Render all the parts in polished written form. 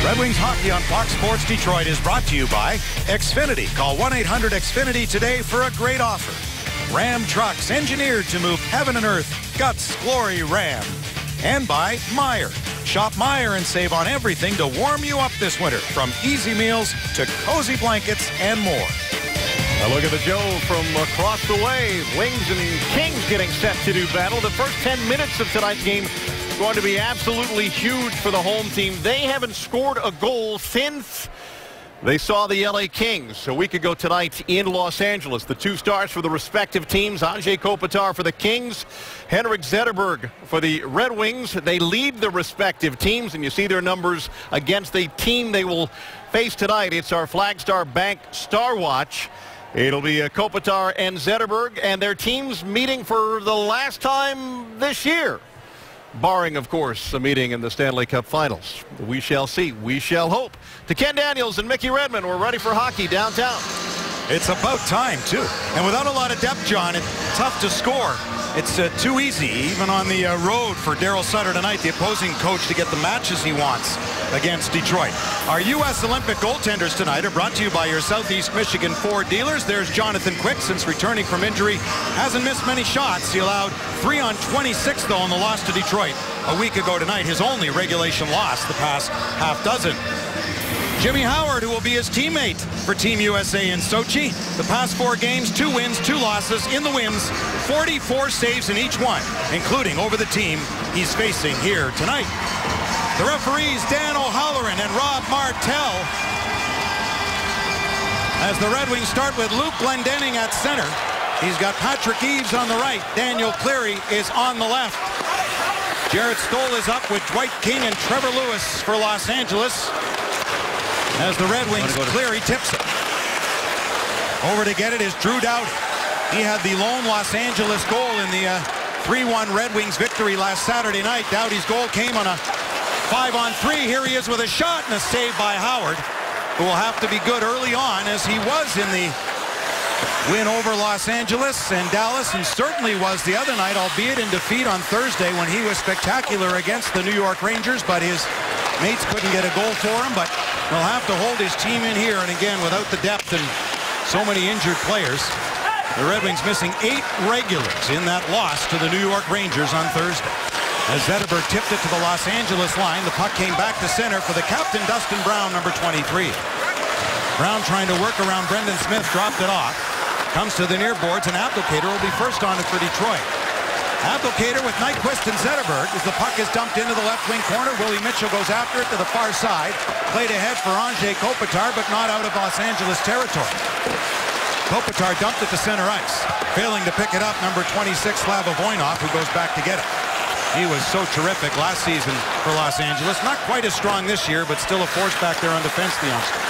Red Wings hockey on Fox Sports Detroit is brought to you by Xfinity. Call 1-800-XFINITY today for a great offer. Ram Trucks, engineered to move heaven and earth. Guts, glory, Ram. And by Meijer. Shop Meijer and save on everything to warm you up this winter, from easy meals to cozy blankets and more. A look at the Joe from across the way. Wings and Kings getting set to do battle. The first 10 minutes of tonight's game going to be absolutely huge for the home team. They haven't scored a goal since they saw the LA Kings a week ago tonight in Los Angeles. The two stars for the respective teams, Anze Kopitar for the Kings, Henrik Zetterberg for the Red Wings. They lead the respective teams, and you see their numbers against the team they will face tonight. It's our Flagstar Bank Star Watch. It'll be Kopitar and Zetterberg, and their teams meeting for the last time this year. Barring, of course, a meeting in the Stanley Cup Finals. We shall see. We shall hope. To Ken Daniels and Mickey Redmond, we're ready for hockey downtown. It's about time, too. And without a lot of depth, John, it's tough to score. It's too easy, even on the road for Daryl Sutter tonight, the opposing coach, to get the matches he wants against Detroit. Our U.S. Olympic goaltenders tonight are brought to you by your Southeast Michigan Ford dealers. There's Jonathan Quick, since returning from injury. Hasn't missed many shots. He allowed 3 on 26, though, in the loss to Detroit a week ago tonight. His only regulation loss the past half dozen. Jimmy Howard, who will be his teammate for Team USA in Sochi. The past 4 games, 2 wins, 2 losses. In the wins, 44 saves in each one, including over the team he's facing here tonight. The referees, Dan O'Halloran and Rob Martell. As the Red Wings start with Luke Glendening at center. He's got Patrick Eaves on the right. Daniel Cleary is on the left. Jarrett Stoll is up with Dwight King and Trevor Lewis for Los Angeles. As the Red Wings, Cleary tips it. Over to get it is Drew Doughty. He had the lone Los Angeles goal in the 3-1 Red Wings victory last Saturday night. Doughty's goal came on a 5-on-3. Here he is with a shot and a save by Howard, who will have to be good early on, as he was in the win over Los Angeles and Dallas, and certainly was the other night, albeit in defeat on Thursday when he was spectacular against the New York Rangers, but his mates couldn't get a goal for him. But he'll have to hold his team in here, and again, without the depth and so many injured players, the Red Wings missing 8 regulars in that loss to the New York Rangers on Thursday. As Zetterberg tipped it to the Los Angeles line, the puck came back to center for the captain, Dustin Brown, number 23. Brown trying to work around Brendan Smith, dropped it off. Comes to the near boards, and Abdelkader will be first on it for Detroit. Abdelkader with Nyquist and Zetterberg as the puck is dumped into the left wing corner. Willie Mitchell goes after it to the far side. Played ahead for Anze Kopitar, but not out of Los Angeles territory. Kopitar dumped it to center ice. Failing to pick it up, number 26, Slava Voinov, who goes back to get it. He was so terrific last season for Los Angeles. Not quite as strong this year, but still a force back there on defense, the youngster.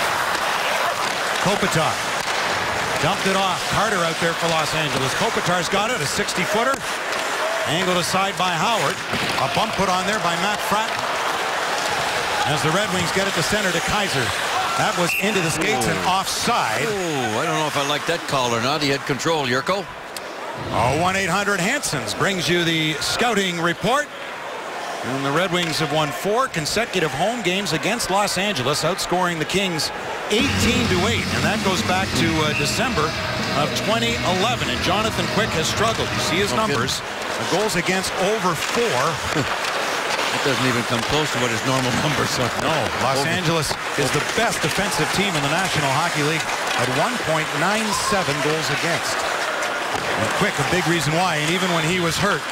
Kopitar dumped it off. Carter out there for Los Angeles. Kopitar's got it, a 60-footer. Angled aside by Howard. A bump put on there by Matt Fratton. As the Red Wings get it to center to Kaiser. That was into the skates and offside. Oh, I don't know if I like that call or not. He had control, Yurko. Oh, 1-800-HANSONS brings you the scouting report. And the Red Wings have won 4 consecutive home games against Los Angeles, outscoring the Kings 18-8. And that goes back to December of 2011. And Jonathan Quick has struggled. You see his numbers. The goals against over 4. That doesn't even come close to what his normal numbers are. No, Los Angeles is the best defensive team in the National Hockey League at 1.97 goals against. And Quick, a big reason why. And even when he was hurt,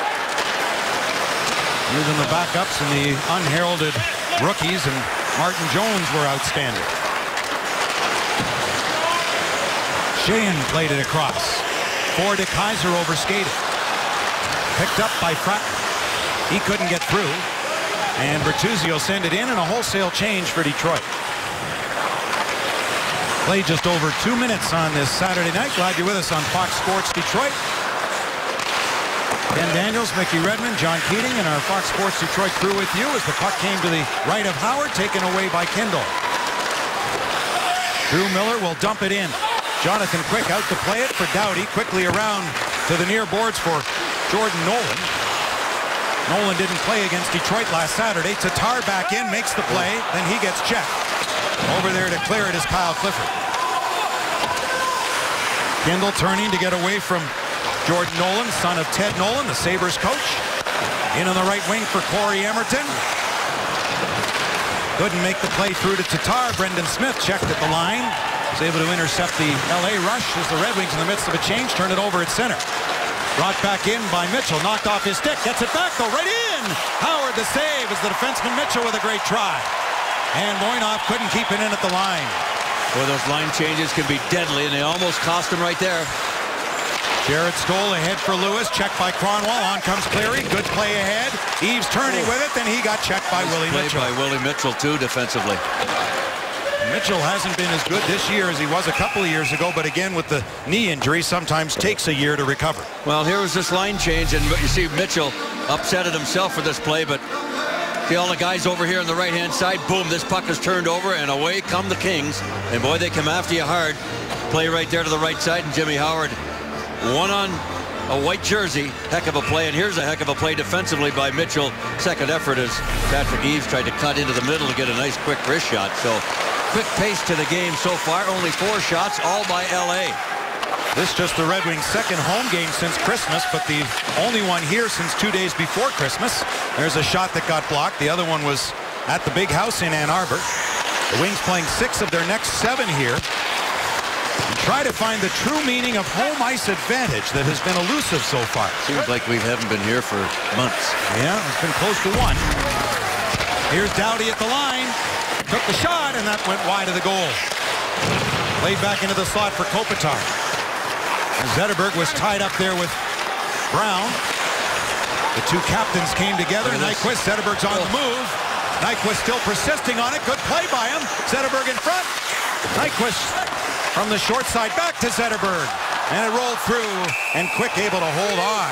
even the backups and the unheralded rookies and Martin Jones were outstanding. Sheahan played it across. For de Kaiser overskated. Picked up by Fratton. He couldn't get through. And Bertuzzi will send it in, and a wholesale change for Detroit. Played just over 2 minutes on this Saturday night. Glad you're with us on Fox Sports Detroit. Ken Daniels, Mickey Redmond, John Keating, and our Fox Sports Detroit crew with you as the puck came to the right of Howard, taken away by Kindle. Drew Miller will dump it in. Jonathan Quick out to play it for Doughty. Quickly around to the near boards for Jordan Nolan. Nolan didn't play against Detroit last Saturday. Tatar back in, makes the play, then he gets checked. Over there to clear it is Kyle Clifford. Kindle turning to get away from Jordan Nolan, son of Ted Nolan, the Sabres coach. In on the right wing for Corey Emerton. Couldn't make the play through to Tatar. Brendan Smith checked at the line. Was able to intercept the LA rush as the Red Wings in the midst of a change turn it over at center. Brought back in by Mitchell. Knocked off his stick. Gets it back though. Right in. Howard the save as the defenseman Mitchell with a great try. And Voynov couldn't keep it in at the line. Boy, those line changes can be deadly, and they almost cost him right there. Jarrett Stoll ahead for Lewis. Checked by Cronwall. On comes Cleary. Good play ahead. Eves turning with it. Then he got checked by Willie Mitchell. By Willie Mitchell, too, defensively. Mitchell hasn't been as good this year as he was a couple of years ago, but again, with the knee injury, sometimes takes a year to recover. Well, here was this line change, and you see Mitchell upset at himself for this play, but see all the guys over here on the right-hand side. Boom, this puck is turned over, and away come the Kings. And, boy, they come after you hard. Play right there to the right side, and Jimmy Howard one on a white jersey. Heck of a play, and here's a heck of a play defensively by Mitchell. Second effort as Patrick Eves tried to cut into the middle to get a nice quick wrist shot. So quick pace to the game so far. Only 4 shots, all by LA. This just the Red Wings' second home game since Christmas, but the only one here since 2 days before Christmas. There's a shot that got blocked. The other one was at the big house in Ann Arbor. The Wings playing 6 of their next 7 here. And try to find the true meaning of home ice advantage that has been elusive so far. Seems like we haven't been here for months. Yeah, it's been close to 1. Here's Doughty at the line. Took the shot, and that went wide of the goal. Played back into the slot for Kopitar. Zetterberg was tied up there with Brown. The two captains came together. Nyquist, Zetterberg's on the move. Nyquist still persisting on it. Good play by him. Zetterberg in front. Nyquist from the short side back to Zetterberg. And it rolled through, and Quick able to hold on.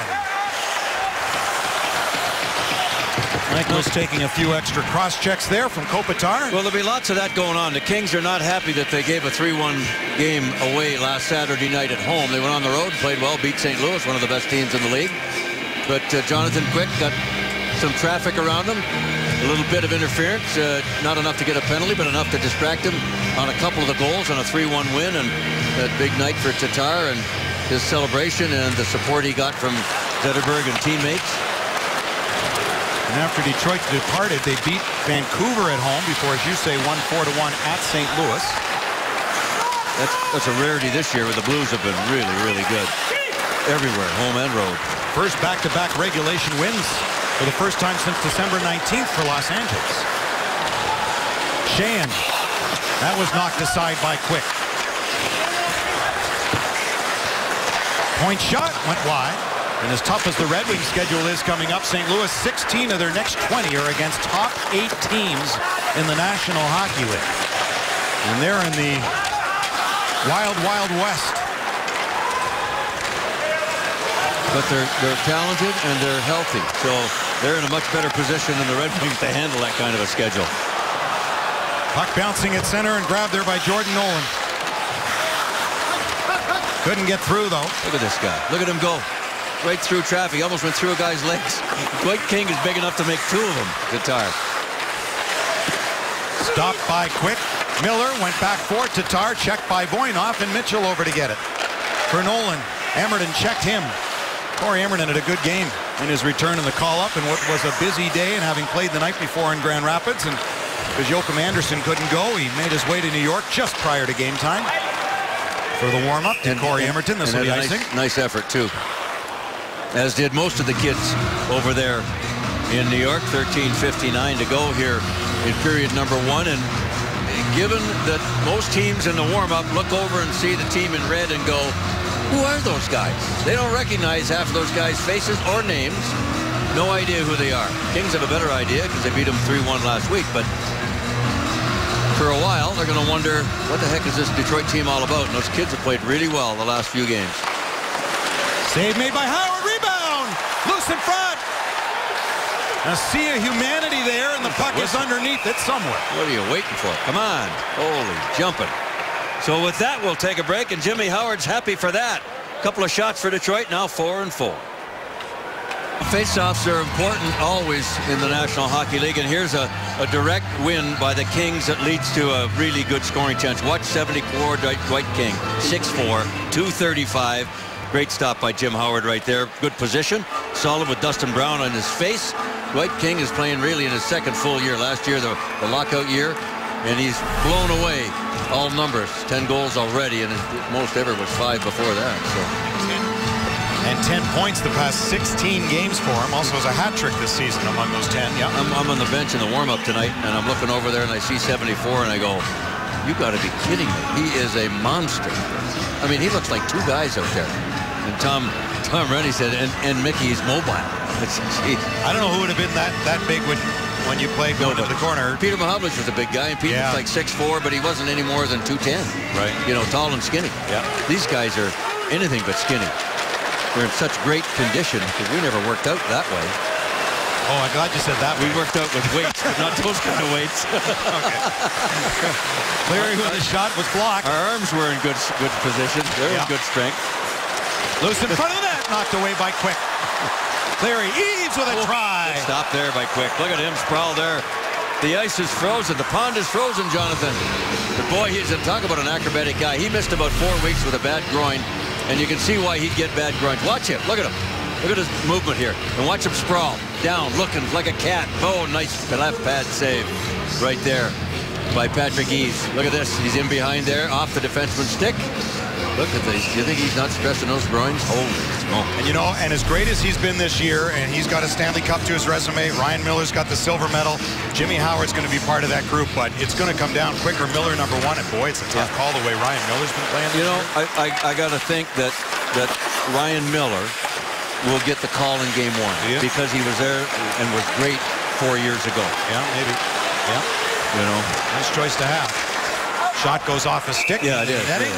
Nyquist taking a few extra cross checks there from Kopitar. Well, there'll be lots of that going on. The Kings are not happy that they gave a 3-1 game away last Saturday night at home. They went on the road, played well, beat St. Louis, one of the best teams in the league. But Jonathan Quick got some traffic around him. A little bit of interference, not enough to get a penalty, but enough to distract him on a couple of the goals on a 3-1 win. And that big night for Tatar and his celebration and the support he got from Zetterberg and teammates. And after Detroit departed, they beat Vancouver at home before, as you say, won 4-1 at St. Louis. That's a rarity this year, where the Blues have been really, really good everywhere, home and road. First back-to-back regulation wins for the first time since December 19th for Los Angeles. Sheahan. That was knocked aside by Quick. Point shot went wide. And as tough as the Red Wings schedule is coming up, St. Louis, 16 of their next 20 are against top 8 teams in the National Hockey League. And they're in the wild, wild west. But they're talented and they're healthy. So they're in a much better position than the Red Wings to handle that kind of a schedule. Puck bouncing at center and grabbed there by Jordan Nolan. Couldn't get through, though. Look at this guy. Look at him go. Right through traffic. He almost went through a guy's legs. Dwight King is big enough to make 2 of them. Tatar. Stopped by Quick. Miller went back for Tatar. Checked by Voynov, and Mitchell over to get it. For Nolan. Emerton checked him. Corey Emerton had a good game in his return in the call-up, and what was a busy day, and having played the night before in Grand Rapids, and because Joachim Anderson couldn't go, he made his way to New York just prior to game time for the warm-up to Corey Emerton. This will be icing. Nice effort, too. As did most of the kids over there in New York. 13:59 to go here in period number 1. And given that most teams in the warm-up look over and see the team in red and go, who are those guys? They don't recognize half of those guys' faces or names. No idea who they are. Kings have a better idea because they beat them 3-1 last week. But for a while, they're going to wonder, what the heck is this Detroit team all about? And those kids have played really well the last few games. Save made by Howard. Rebound. Loose in front. A sea of humanity there, and the puck is underneath it somewhere. What are you waiting for? Come on. Holy jumping. So with that, we'll take a break, and Jimmy Howard's happy for that. A couple of shots for Detroit, now 4-4. Faceoffs are important always in the National Hockey League, and here's a direct win by the Kings that leads to a really good scoring chance. Watch 74, Dwight King, 6'4", 235. Great stop by Jim Howard right there. Good position, solid with Dustin Brown on his face. Dwight King is playing really in his second full year. Last year, the lockout year, and he's blown away all numbers. 10 goals already, and his most ever was 5 before that. So. And 10 points the past 16 games for him. Also has a hat trick this season among those 10. Yeah. I'm on the bench in the warm-up tonight, and I'm looking over there, and I see 74, and I go, you got to be kidding me. He is a monster. I mean, he looks like two guys out there. And Tom Rennie said, and Mickey's mobile. I don't know who would have been that big when you played going to the corner. Peter Mahovlich was a big guy, and Peter was like 6'4", but he wasn't any more than 210. Right. You know, tall and skinny. Yeah. These guys are anything but skinny. They're in such great condition because we never worked out that way. Oh, I'm glad you said that. We worked out with weights, but not those kind of weights. Okay. Cleary with the shot was blocked. Our arms were in good position. They're in good strength. Loose in front of the net, knocked away by Quick. Cleary, Eaves with a try. Good stop there by Quick. Look at him sprawl there. The ice is frozen. The pond is frozen, Jonathan. But boy, talk about an acrobatic guy. He missed about 4 weeks with a bad groin. And you can see why he'd get bad groins. Watch him. Look at him. Look at his movement here. And watch him sprawl. Down, looking like a cat. Oh, nice left pad save right there by Patrick Eaves. Look at this. He's in behind there, off the defenseman's stick. Look at this. Do you think he's not stressing those groins? Holy smoke. And you know, and as great as he's been this year, and he's got a Stanley Cup to his resume, Ryan Miller's got the silver medal, Jimmy Howard's going to be part of that group, but it's going to come down Quick or Miller #1, and boy, it's a tough call the way Ryan Miller's been playing. You know, I got to think that Ryan Miller will get the call in game 1 because he was there and was great 4 years ago. Yeah, maybe. Yeah. You know. Nice choice to have. Shot goes off his stick. Yeah, it is. Really.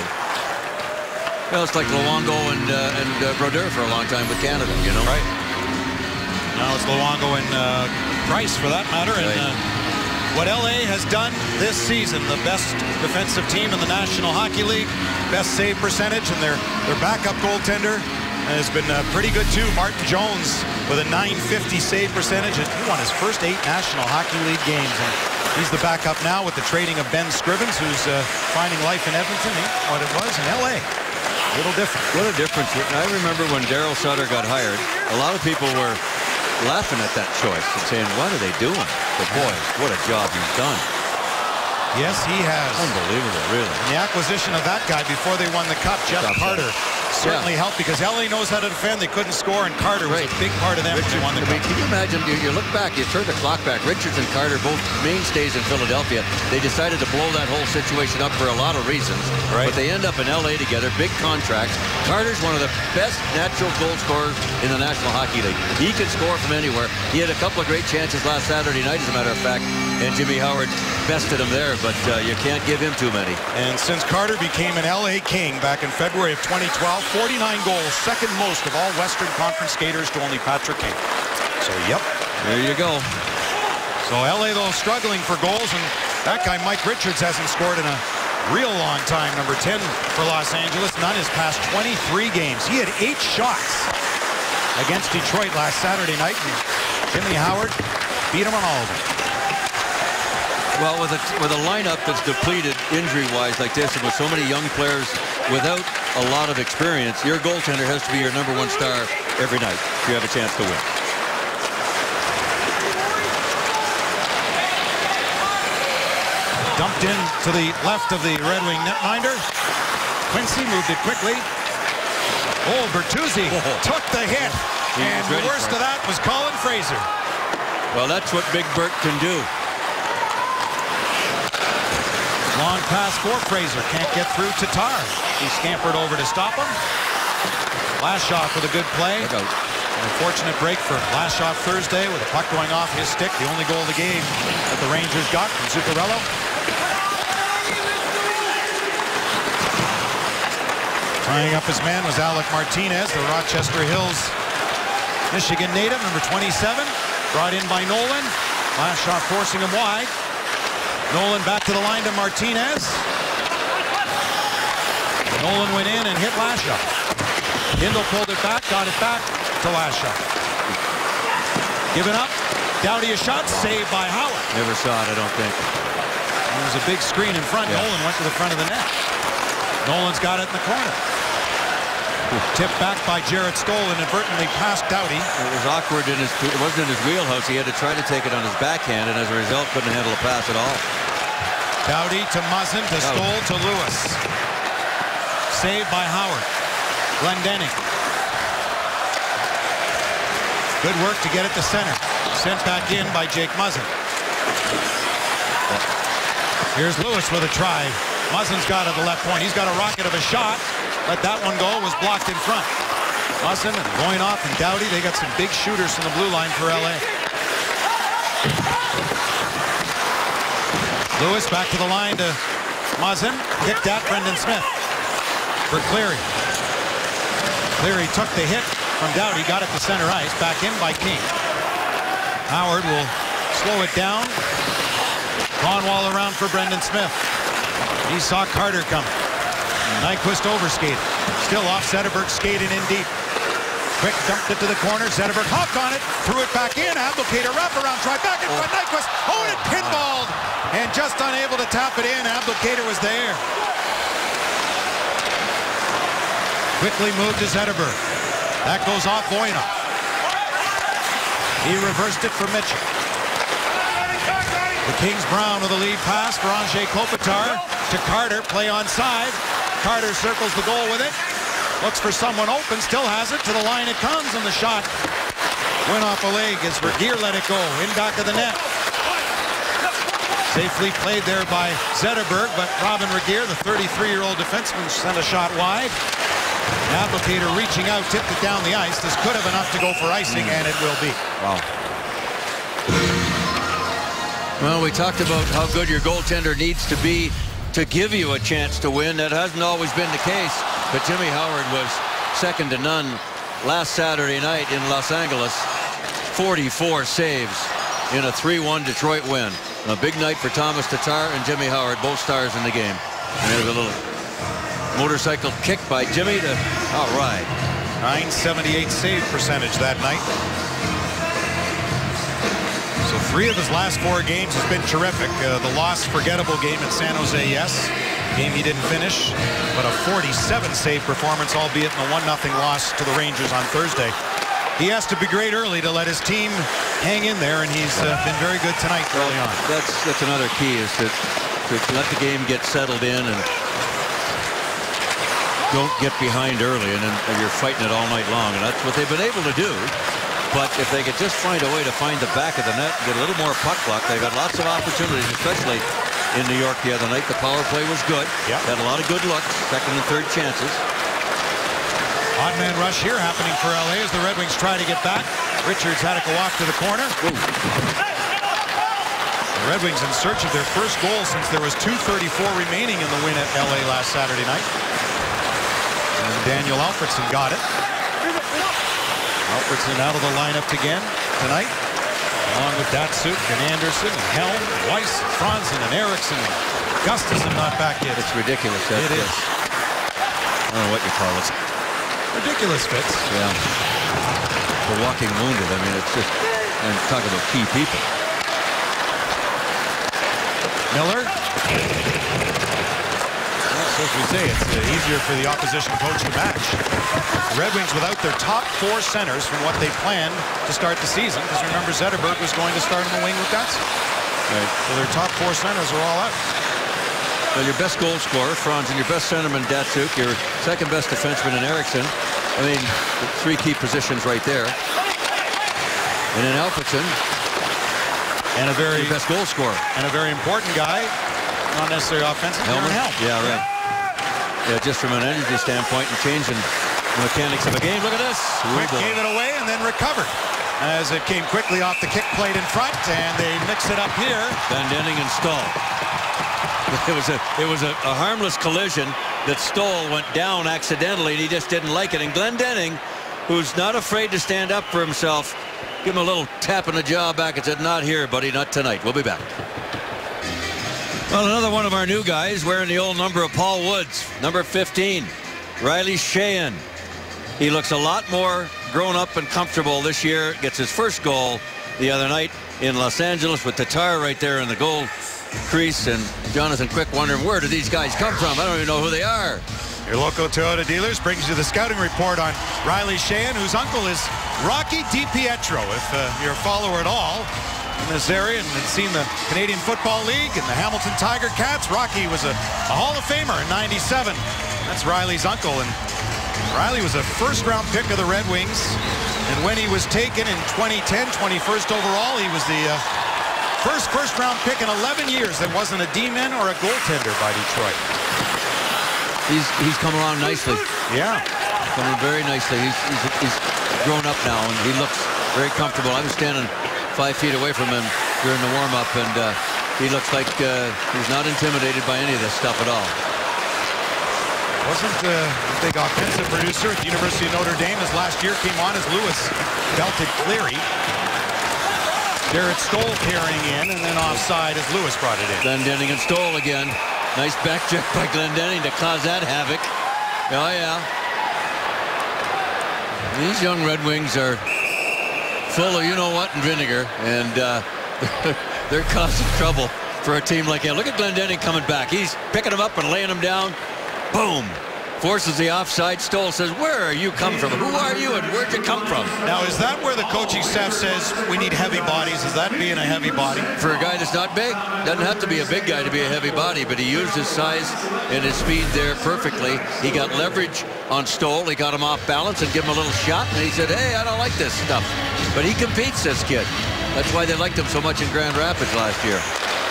Well, it's like Luongo and Brodeur for a long time with Canada, you know. Right. Now it's Luongo and Price for that matter. Right. And what LA has done this season, the best defensive team in the National Hockey League, best save percentage, and their backup goaltender has been pretty good too. Martin Jones with a .950 save percentage, and he won his first 8 National Hockey League games. And he's the backup now with the trading of Ben Scrivens, who's finding life in Edmonton. What it was in LA. A little different. What a difference. I remember when Daryl Sutter got hired, a lot of people were laughing at that choice and saying, what are they doing? But boy, what a job he's done. Yes, he has. Unbelievable, really. And the acquisition of that guy before they won the Cup, Jeff Carter, certainly helped because LA knows how to defend. They couldn't score, and Carter was a big part of them when they won the Cup. Can you imagine, you look back, you turn the clock back, Richards and Carter, both mainstays in Philadelphia, they decided to blow that whole situation up for a lot of reasons, but they end up in LA together, big contracts. Carter's one of the best natural goal scorers in the National Hockey League. He can score from anywhere. He had a couple of great chances last Saturday night, as a matter of fact, and Jimmy Howard bested him there, but you can't give him too many. And since Carter became an LA King back in February of 2012, 49 goals, second most of all Western Conference skaters to only Patrick King. So, yep. There you go. So LA, though, struggling for goals, and that guy, Mike Richards, hasn't scored in a real long time. Number 10 for Los Angeles, none his past 23 games. He had 8 shots against Detroit last Saturday night, and Jimmy Howard beat him on all of them. Well, with a lineup that's depleted injury-wise like this, and with so many young players without a lot of experience, your goaltender has to be your #1 star every night if you have a chance to win. Dumped in to the left of the Red Wing netminder. Quincy moved it quickly. Oh, Bertuzzi took the hit. And the worst of that was Colin Fraser. Well, that's what Big Bert can do. Long pass for Fraser. Can't get through Tatar. He scampered over to stop him. Lashoff with a good play. An unfortunate break for Lashoff Thursday with a puck going off his stick. The only goal of the game that the Rangers got from Zuccarello. Tying up his man was Alec Martinez, the Rochester Hills, Michigan native, number 27. Brought in by Nolan. Lashoff forcing him wide. Nolan back to the line to Martinez. Nolan went in and hit Lashoff. Hindle pulled it back, got it back to Lashoff. Given up. Doughty a shot. Saved by Howard. Never saw it, I don't think. There was a big screen in front. Yeah. Nolan went to the front of the net. Nolan's got it in the corner. Tipped back by Jarrett Stoll, inadvertently past Doughty. It was awkward. It wasn't in his wheelhouse. He had to try to take it on his backhand, and as a result, couldn't handle a pass at all. Doughty to Muzzin, to Stoll, to Lewis. Saved by Howard. Glendening. Good work to get it to center. Sent back in by Jake Muzzin. Here's Lewis with a try. Muzzin's got it at the left point. He's got a rocket of a shot. Let that one go. Was blocked in front. Muzzin and going off and Doughty. They got some big shooters from the blue line for LA. Lewis back to the line to Muzzin. Kicked at Brendan Smith. For Cleary. Cleary took the hit from Doughty. Got it to center ice. Back in by King. Howard will slow it down. Conwall around for Brendan Smith. He saw Carter coming. Nyquist overskated. Still off. Zetterberg skating in deep. Quick dumped it to the corner. Zetterberg hopped on it. Threw it back in. Abdelkader wraparound try back in front. Nyquist. Oh, and it pinballed. And just unable to tap it in. Abdelkader was there. Quickly moved to Zetterberg. That goes off Voynov. He reversed it for Mitchell. The Kings Brown with a lead pass for Anze Kopitar to Carter. Play on side. Carter circles the goal with it. Looks for someone open. Still has it. To the line it comes. And the shot went off a leg as Regeer let it go. In back of the net. Safely played there by Zetterberg. But Robin Regeer, the 33-year-old defenseman, sent a shot wide. Abdelkader reaching out. Tipped it down the ice. This could have enough to go for icing. And it will be. Wow. Well, we talked about how good your goaltender needs to be to give you a chance to win. That hasn't always been the case, but Jimmy Howard was second to none last Saturday night in Los Angeles. 44 saves in a 3-1 Detroit win. A big night for Thomas Tatar and Jimmy Howard, both stars in the game. And there's a little motorcycle kick by Jimmy to, all right. .978 save percentage that night. So 3 of his last 4 games has been terrific. The lost forgettable game in San Jose, yes. Game he didn't finish, but a 47 save performance, albeit in a 1-0 loss to the Rangers on Thursday. He has to be great early to let his team hang in there, and he's been very good tonight early on. That's another key, is to let the game get settled in and don't get behind early, and then you're fighting it all night long, and that's what they've been able to do. But if they could just find a way to find the back of the net and get a little more puck luck, they've got lots of opportunities, especially in New York the other night. The power play was good. Yep. Had a lot of good looks, second and third chances. Odd man rush here happening for LA as the Red Wings try to get back. Richards had to go off to the corner. Ooh. The Red Wings in search of their first goal since there was 2:34 remaining in the win at LA last Saturday night. And Daniel Alfredsson got it. Alfredsson out of the lineup again tonight, along with Datsuk and Anderson and Helm, and Weiss, and Franzen and Eriksson, and Gustafsson not back yet. It's ridiculous. It is. I don't know what you call it. Ridiculous, Fitz. Yeah. The walking wounded. I mean, it's just, and talk about key people. Miller. So as we say, it's easier for the opposition coach to match. The Red Wings without their top 4 centers from what they planned to start the season, because remember Zetterberg was going to start in the wing with Datsuk. Right. So their top 4 centers are all out. Well, your best goal scorer, Franzen, your best centerman, Datsuk, your second best defenseman in Eriksson. I mean, 3 key positions right there. And then Alfredsson. And a very your best goal scorer. And a very important guy, not necessarily offensive. Helm. Yeah, right. Yeah, just from an energy standpoint and changing the mechanics of a game. Look at this. Quick gave it away and then recovered as it came quickly off the kick plate in front, and they mix it up here. Glendening and Stoll. It was a harmless collision that Stoll went down accidentally, and he just didn't like it. And Glendening, who's not afraid to stand up for himself, give him a little tap in the jaw back and said, "Not here, buddy, not tonight." We'll be back. Well, another one of our new guys wearing the old number of Paul Woods, number 15, Riley Sheahan. He looks a lot more grown up and comfortable this year. Gets his first goal the other night in Los Angeles with Tatar right there in the goal crease, and Jonathan Quick wondering, where do these guys come from? I don't even know who they are. Your local Toyota dealers brings you the scouting report on Riley Sheahan, whose uncle is Rocky DiPietro. If you're a follower at all in this area and had seen the Canadian Football League and the Hamilton Tiger Cats, Rocky was a Hall of Famer in '97. That's Riley's uncle, and Riley was a first-round pick of the Red Wings. And when he was taken in 2010, 21st overall, he was the first-round pick in 11 years that wasn't a D-man or a goaltender by Detroit. He's come along nicely. Yeah. Coming very nicely. He's grown up now, and he looks very comfortable. I was standing 5 feet away from him during the warm-up, and he looks like he's not intimidated by any of this stuff at all. Wasn't the big offensive producer at the University of Notre Dame as last year came on as Lewis belted Cleary. Jared Stoll carrying in, and then offside as Lewis brought it in. Glendening and Stoll again. Nice back check by Glendening to cause that havoc. Oh, yeah. These young Red Wings are full of you-know-what and vinegar, and they're causing trouble for a team like him. Look at Glendening coming back. He's picking him up and laying him down. Boom. Forces the offside. Stoll says, where are you coming from? Who are you and where'd you come from? Now, is that where the coaching staff says we need heavy bodies? Is that being a heavy body? For a guy that's not big. Doesn't have to be a big guy to be a heavy body, but he used his size and his speed there perfectly. He got leverage on Stoll. He got him off balance and give him a little shot, and he said, hey, I don't like this stuff. But he competes, this kid. That's why they liked him so much in Grand Rapids last year.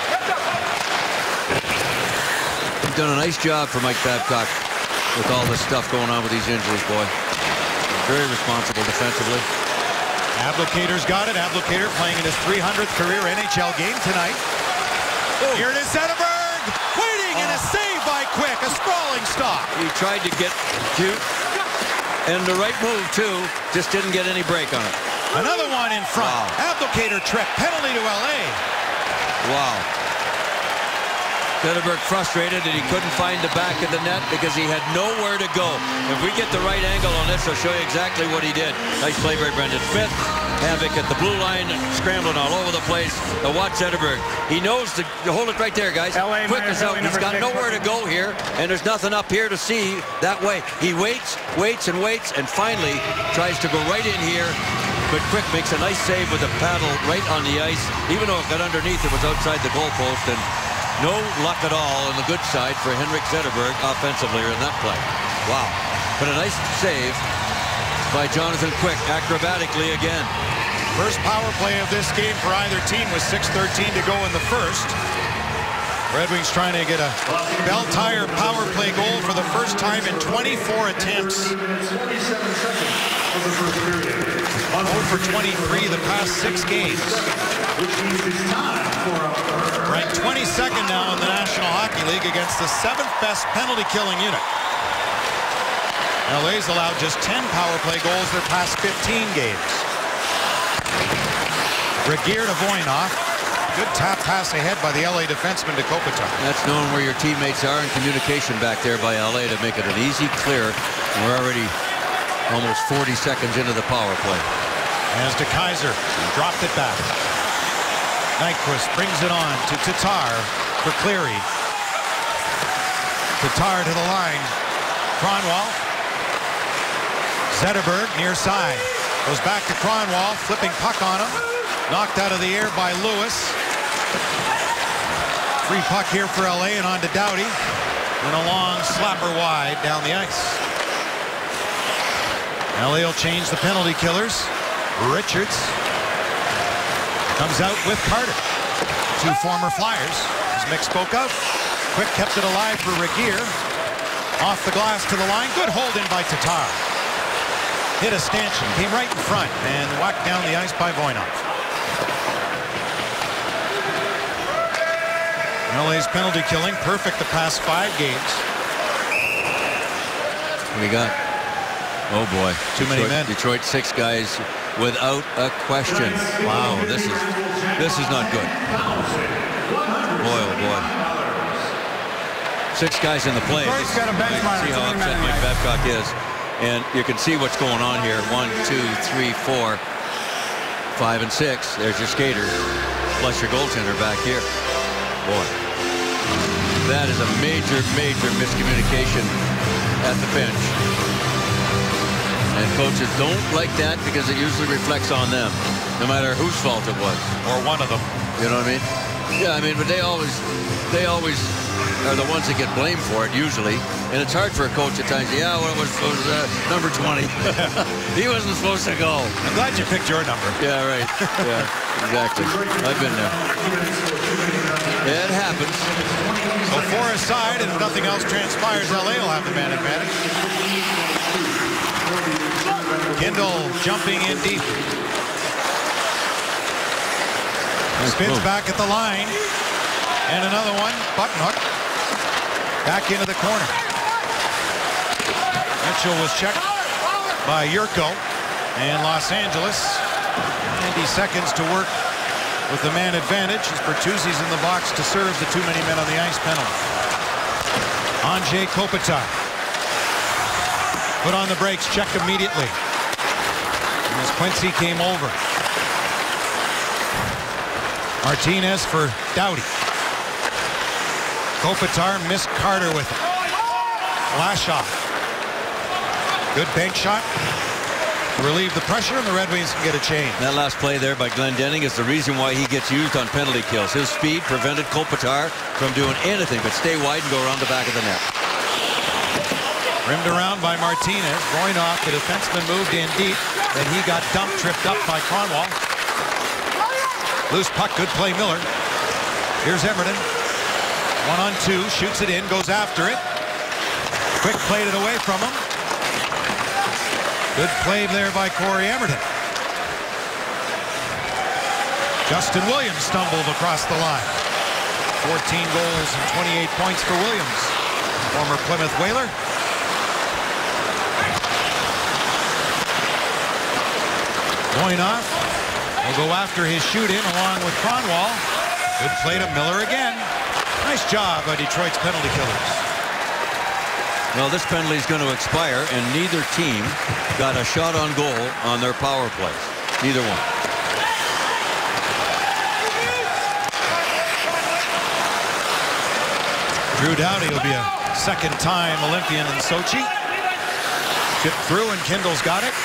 He's done a nice job for Mike Babcock with all this stuff going on with these injuries, boy. Very responsible defensively. Abdelkader's got it. Abdelkader playing in his 300th career NHL game tonight. Oh. Here it is, Zetterberg, waiting, and a save by Quick, a sprawling stop. He tried to get cute, and the right move, too, just didn't get any break on it. Another one in front. Wow. Abdelkader trick, penalty to LA. Wow. Zetterberg frustrated that he couldn't find the back of the net because he had nowhere to go. If we get the right angle on this, I'll show you exactly what he did. Nice play by Brendan Smith. Havoc at the blue line, scrambling all over the place. Now watch Zetterberg. He knows to hold it right there, guys. Quick is out. He's got nowhere to go here, and there's nothing up here to see that way. He waits, waits, and waits, and finally tries to go right in here. But Quick makes a nice save with a paddle right on the ice. Even though it got underneath, it was outside the goalpost, and no luck at all on the good side for Henrik Zetterberg offensively in that play. Wow. But a nice save by Jonathan Quick, acrobatically again. First power play of this game for either team with 6:13 to go in the first. Red Wings trying to get a Bell Tire power play goal for the first time in 24 attempts. 0 for 23 the past 6 games. Ranked 22nd now in the National Hockey League against the 7th best penalty killing unit. LA's allowed just 10 power play goals their past 15 games. Regeer to Voynov. Good tap pass ahead by the LA defenseman to Kopitar. That's knowing where your teammates are in communication back there by LA to make it an easy clear. We're already almost 40 seconds into the power play. As to Kaiser, dropped it back. Nyquist brings it on to Tatar for Cleary. Tatar to the line. Kronwall. Zetterberg near side. Goes back to Kronwall, flipping puck on him. Knocked out of the air by Lewis. Free puck here for LA and on to Doughty. And a long slapper wide down the ice. LA will change the penalty killers. Richards comes out with Carter. 2 former Flyers, as Mick spoke of. Quick kept it alive for Regeer. Off the glass to the line. Good hold in by Tatar. Hit a stanchion, came right in front, and whacked down the ice by Voynov. LA's penalty killing, perfect the past 5 games. What do we got? Oh boy. Too many men. Detroit 6 guys without a question. Wow, this is not good. Boy, oh boy. 6 guys in the play. See how upset Mike Babcock is. And you can see what's going on here. 1, 2, 3, 4. 5 and 6. There's your skater. Plus your goaltender back here. Boy, that is a major, major miscommunication at the bench. And coaches don't like that because it usually reflects on them, no matter whose fault it was. Or one of them. You know what I mean? Yeah, I mean, but they always are the ones that get blamed for it, usually. And it's hard for a coach at times. Yeah, well, it was number 20. He wasn't supposed to go. I'm glad you picked your number. Yeah, right. Yeah, exactly. I've been there. Yeah, it happens. So 4 aside, and if nothing else transpires, LA will have the man advantage. Kindle jumping in deep. Spins back at the line. And another one, button hook. Back into the corner. Mitchell was checked by Yurko. And Los Angeles, 90 seconds to work with the man advantage as Bertuzzi's in the box to serve the too many men on the ice penalty. Anze Kopitar. Put on the brakes, checked immediately. As Quincy came over. Martinez for Doughty. Kopitar missed Carter with it. Lashoff. Good bank shot to relieve the pressure, and the Red Wings can get a change. That last play there by Glendening is the reason why he gets used on penalty kills. His speed prevented Kopitar from doing anything but stay wide and go around the back of the net. Rimmed around by Martinez. Roynoff, the defenseman, moved in deep. Then he got dumped, tripped up by Kronwall. Loose puck, good play, Miller. Here's Everton. 1-on-2, shoots it in, goes after it. Quick played it away from him. Good play there by Corey Everton. Justin Williams stumbled across the line. 14 goals and 28 points for Williams. Former Plymouth Whaler. Roynoff will go after his shoot-in along with Kronwall. Good play to Miller again. Nice job by Detroit's penalty killers. Well, this penalty is going to expire, and neither team got a shot on goal on their power plays. Neither one. Drew Doughty will be a second-time Olympian in Sochi. Chipped through, and Kindle's got it.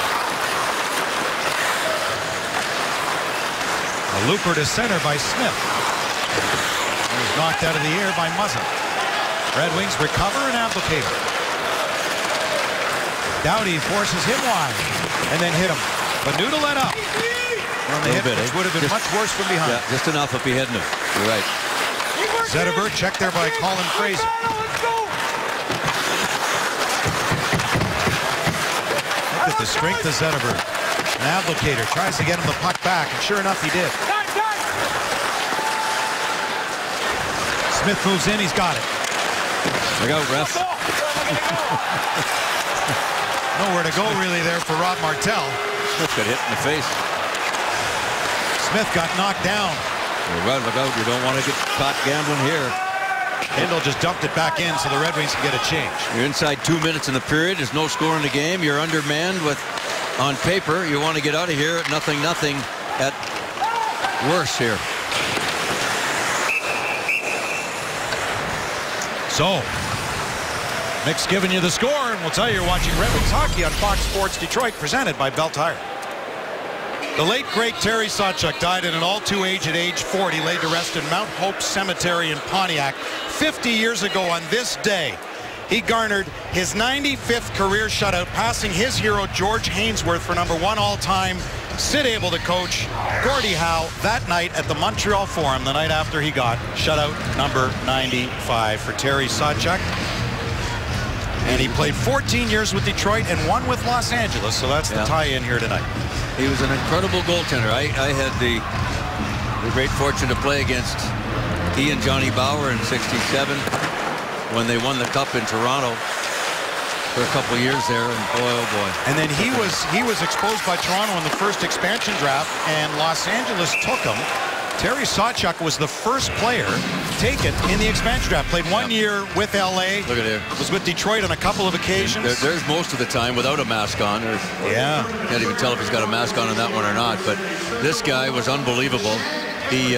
A looper to center by Smith. He was knocked out of the air by Muzzin. Red Wings recover and Abdelkader. Doughty forces him wide and then hit him. But Nuda let up on the hit, which would have been much worse from behind. Yeah, just enough if he hadn't. You're right. Zetterberg checked there by Colin Fraser. Look at the strength of Zetterberg. And Abdelkader tries to get him the puck back, and sure enough, he did. Smith moves in, he's got it. Look out, ref. Nowhere to go really there for Rob Martel. Smith got hit in the face. Smith got knocked down. Look out, you don't want to get caught gambling here. Kindle just dumped it back in so the Red Wings can get a change. You're inside 2 minutes in the period. There's no score in the game. You're undermanned with, on paper, you want to get out of here at 0-0 at worst here. So, Mick's giving you the score, and we'll tell you you're watching Red Wings hockey on Fox Sports Detroit, presented by Bell Tire. The late, great Terry Sawchuk died at an all-too age at age 40, laid to rest in Mount Hope Cemetery in Pontiac. 50 years ago on this day, he garnered his 95th career shutout, passing his hero George Hainsworth for #1 all-time. Sid able to coach Gordie Howe that night at the Montreal Forum, the night after he got shutout number 95 for Terry Sawchuk. And he played 14 years with Detroit and 1 with Los Angeles, so that's the tie-in here tonight. He was an incredible goaltender. I had the great fortune to play against he and Johnny Bauer in '67 when they won the Cup in Toronto for a couple of years there, and boy, oh boy. And then he was exposed by Toronto in the first expansion draft, and Los Angeles took him. Terry Sawchuk was the first player taken in the expansion draft. Played 1 year with LA. Look at here. Was with Detroit on a couple of occasions. There's most of the time without a mask on. Or yeah. Can't even tell if he's got a mask on in that one or not. But This guy was unbelievable. He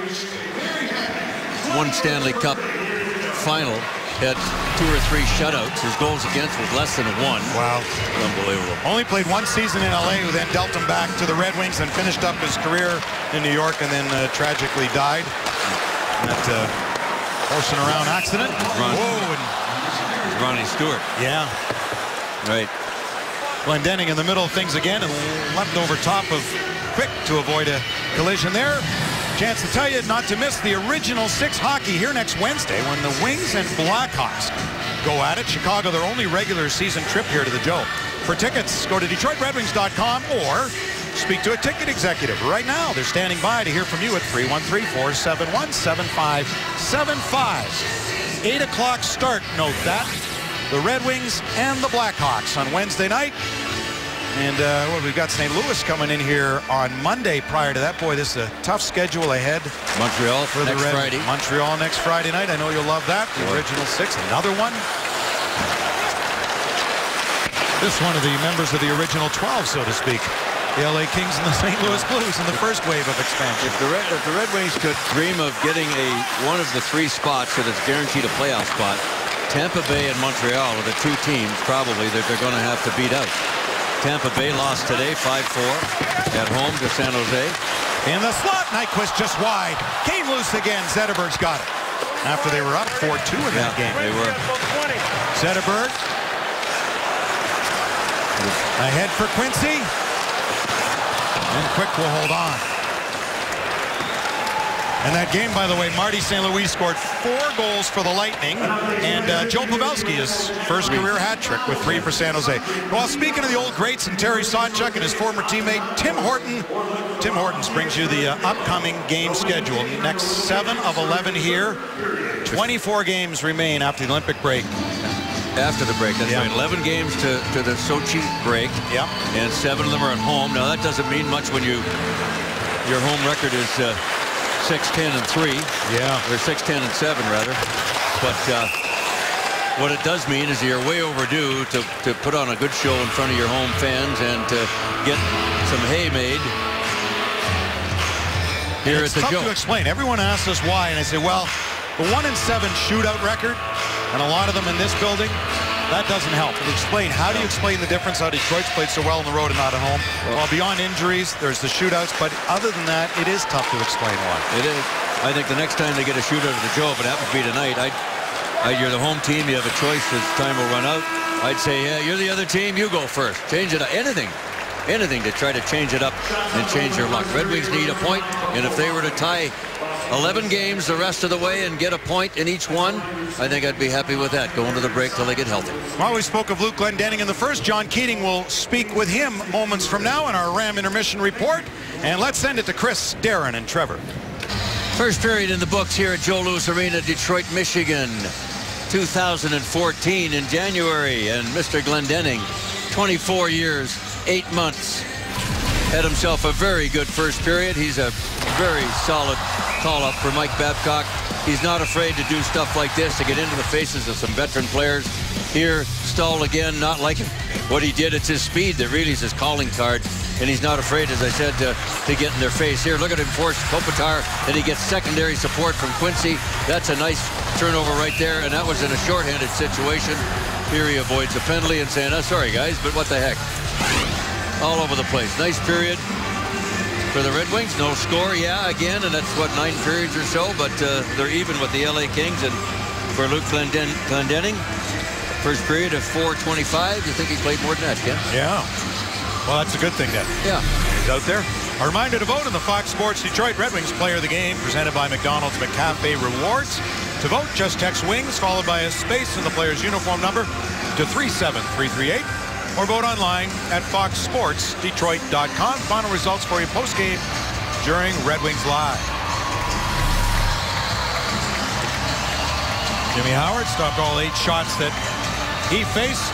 won Stanley Cup final, had 2 or 3 shutouts. His goals against was less than 1. Wow. Unbelievable. Only played 1 season in LA, who then dealt him back to the Red Wings and finished up his career in New York, and then tragically died. That horsing around accident. Whoa, and Ronnie Stewart. yeah. Right. Glendening in the middle of things again and leapt over top of Quick to avoid a collision there. Chance to tell you not to miss the original 6 hockey here next Wednesday when the Wings and Blackhawks go at it. Chicago, their only regular season trip here to the Joe. For tickets, go to DetroitRedWings.com or speak to a ticket executive right now. They're standing by to hear from you at 313-471-7575. 8 o'clock start, note that. The Red Wings and the Blackhawks on Wednesday night. And well, we've got St. Louis coming in here on Monday prior to that. Boy, this is a tough schedule ahead. Montreal for the next Red Friday. Montreal next Friday night. I know you'll love that. The original 6, another one. This one of the members of the original 12, so to speak. The LA Kings and the St. Louis Blues in the first wave of expansion. If the Red Wings could dream of getting one of the 3 spots that is guaranteed a playoff spot, Tampa Bay and Montreal are the 2 teams probably that they're going to have to beat out. Tampa Bay lost today 5-4 at home to San Jose. In the slot, Nyquist just wide. Came loose again. Zetterberg's got it. After they were up 4-2 in that game. They were. Zetterberg. Ahead for Quincy. And Quick will hold on. And that game, by the way, Marty St. Louis scored 4 goals for the Lightning, and Joe Pavelski, his first career hat trick with 3 for San Jose. Well, speaking of the old greats and Terry Sawchuk and his former teammate Tim Horton, Tim Hortons brings you the upcoming game schedule. Next 7 of 11 here. 24 games remain after the Olympic break. After the break, that's right. 11 games to the Sochi break. Yeah. And 7 of them are at home. Now, that doesn't mean much when your home record is 6-10-3. Yeah. Or 6-10-7 rather. But what it does mean is you're way overdue to put on a good show in front of your home fans and to get some hay made here at the Joe. It's tough to explain. Everyone asks us why, and I say, well, the 1-7 shootout record, and a lot of them in this building, that doesn't help. How do you explain the difference how Detroit's played so well on the road and not at home? Well, beyond injuries, there's the shootouts, but other than that, it is tough to explain why. It is. I think the next time they get a shootout at the Joe, if it happens to be tonight, you're the home team, you have a choice as time will run out. I'd say, yeah, you're the other team, you go first. Change it up. Anything to try to change it up and change your luck. Red Wings need a point, and if they were to tie 11 games the rest of the way and get a point in each one, I think I'd be happy with that, going to the break till they get healthy. Well, we spoke of Luke Glendening in the first. John Keating will speak with him moments from now in our Ram Intermission Report. And let's send it to Chris, Darren, and Trevor. First period in the books here at Joe Louis Arena, Detroit, Michigan. 2014 in January, and Mr. Glendening, 24 years, 8 months. Had himself a very good first period. He's a very solid call-up for Mike Babcock. He's not afraid to do stuff like this to get into the faces of some veteran players. Here, Stahl again, not liking what he did. It's his speed that really is his calling card. And he's not afraid, as I said, to get in their face. Here, look at him force Kopitar, and he gets secondary support from Quincy. That's a nice turnover right there, and that was in a shorthanded situation. Here he avoids a penalty and saying, oh, sorry, guys, but what the heck. All over the place. Nice period for the Red Wings. No score, yeah, again, and that's, what, 9 periods or so, but they're even with the LA Kings. And for Luke Glendening, first period of 4:25. You think he played more than that, Ken? Yeah. Well, that's a good thing then. Yeah. He's out there. A reminder to vote in the Fox Sports Detroit Red Wings Player of the Game, presented by McDonald's McCafe Rewards. To vote, just text WINGS, followed by a space in the player's uniform number to 37338. Or vote online at foxsportsdetroit.com. Final results for you post-game during Red Wings Live. Jimmy Howard stopped all 8 shots that he faced.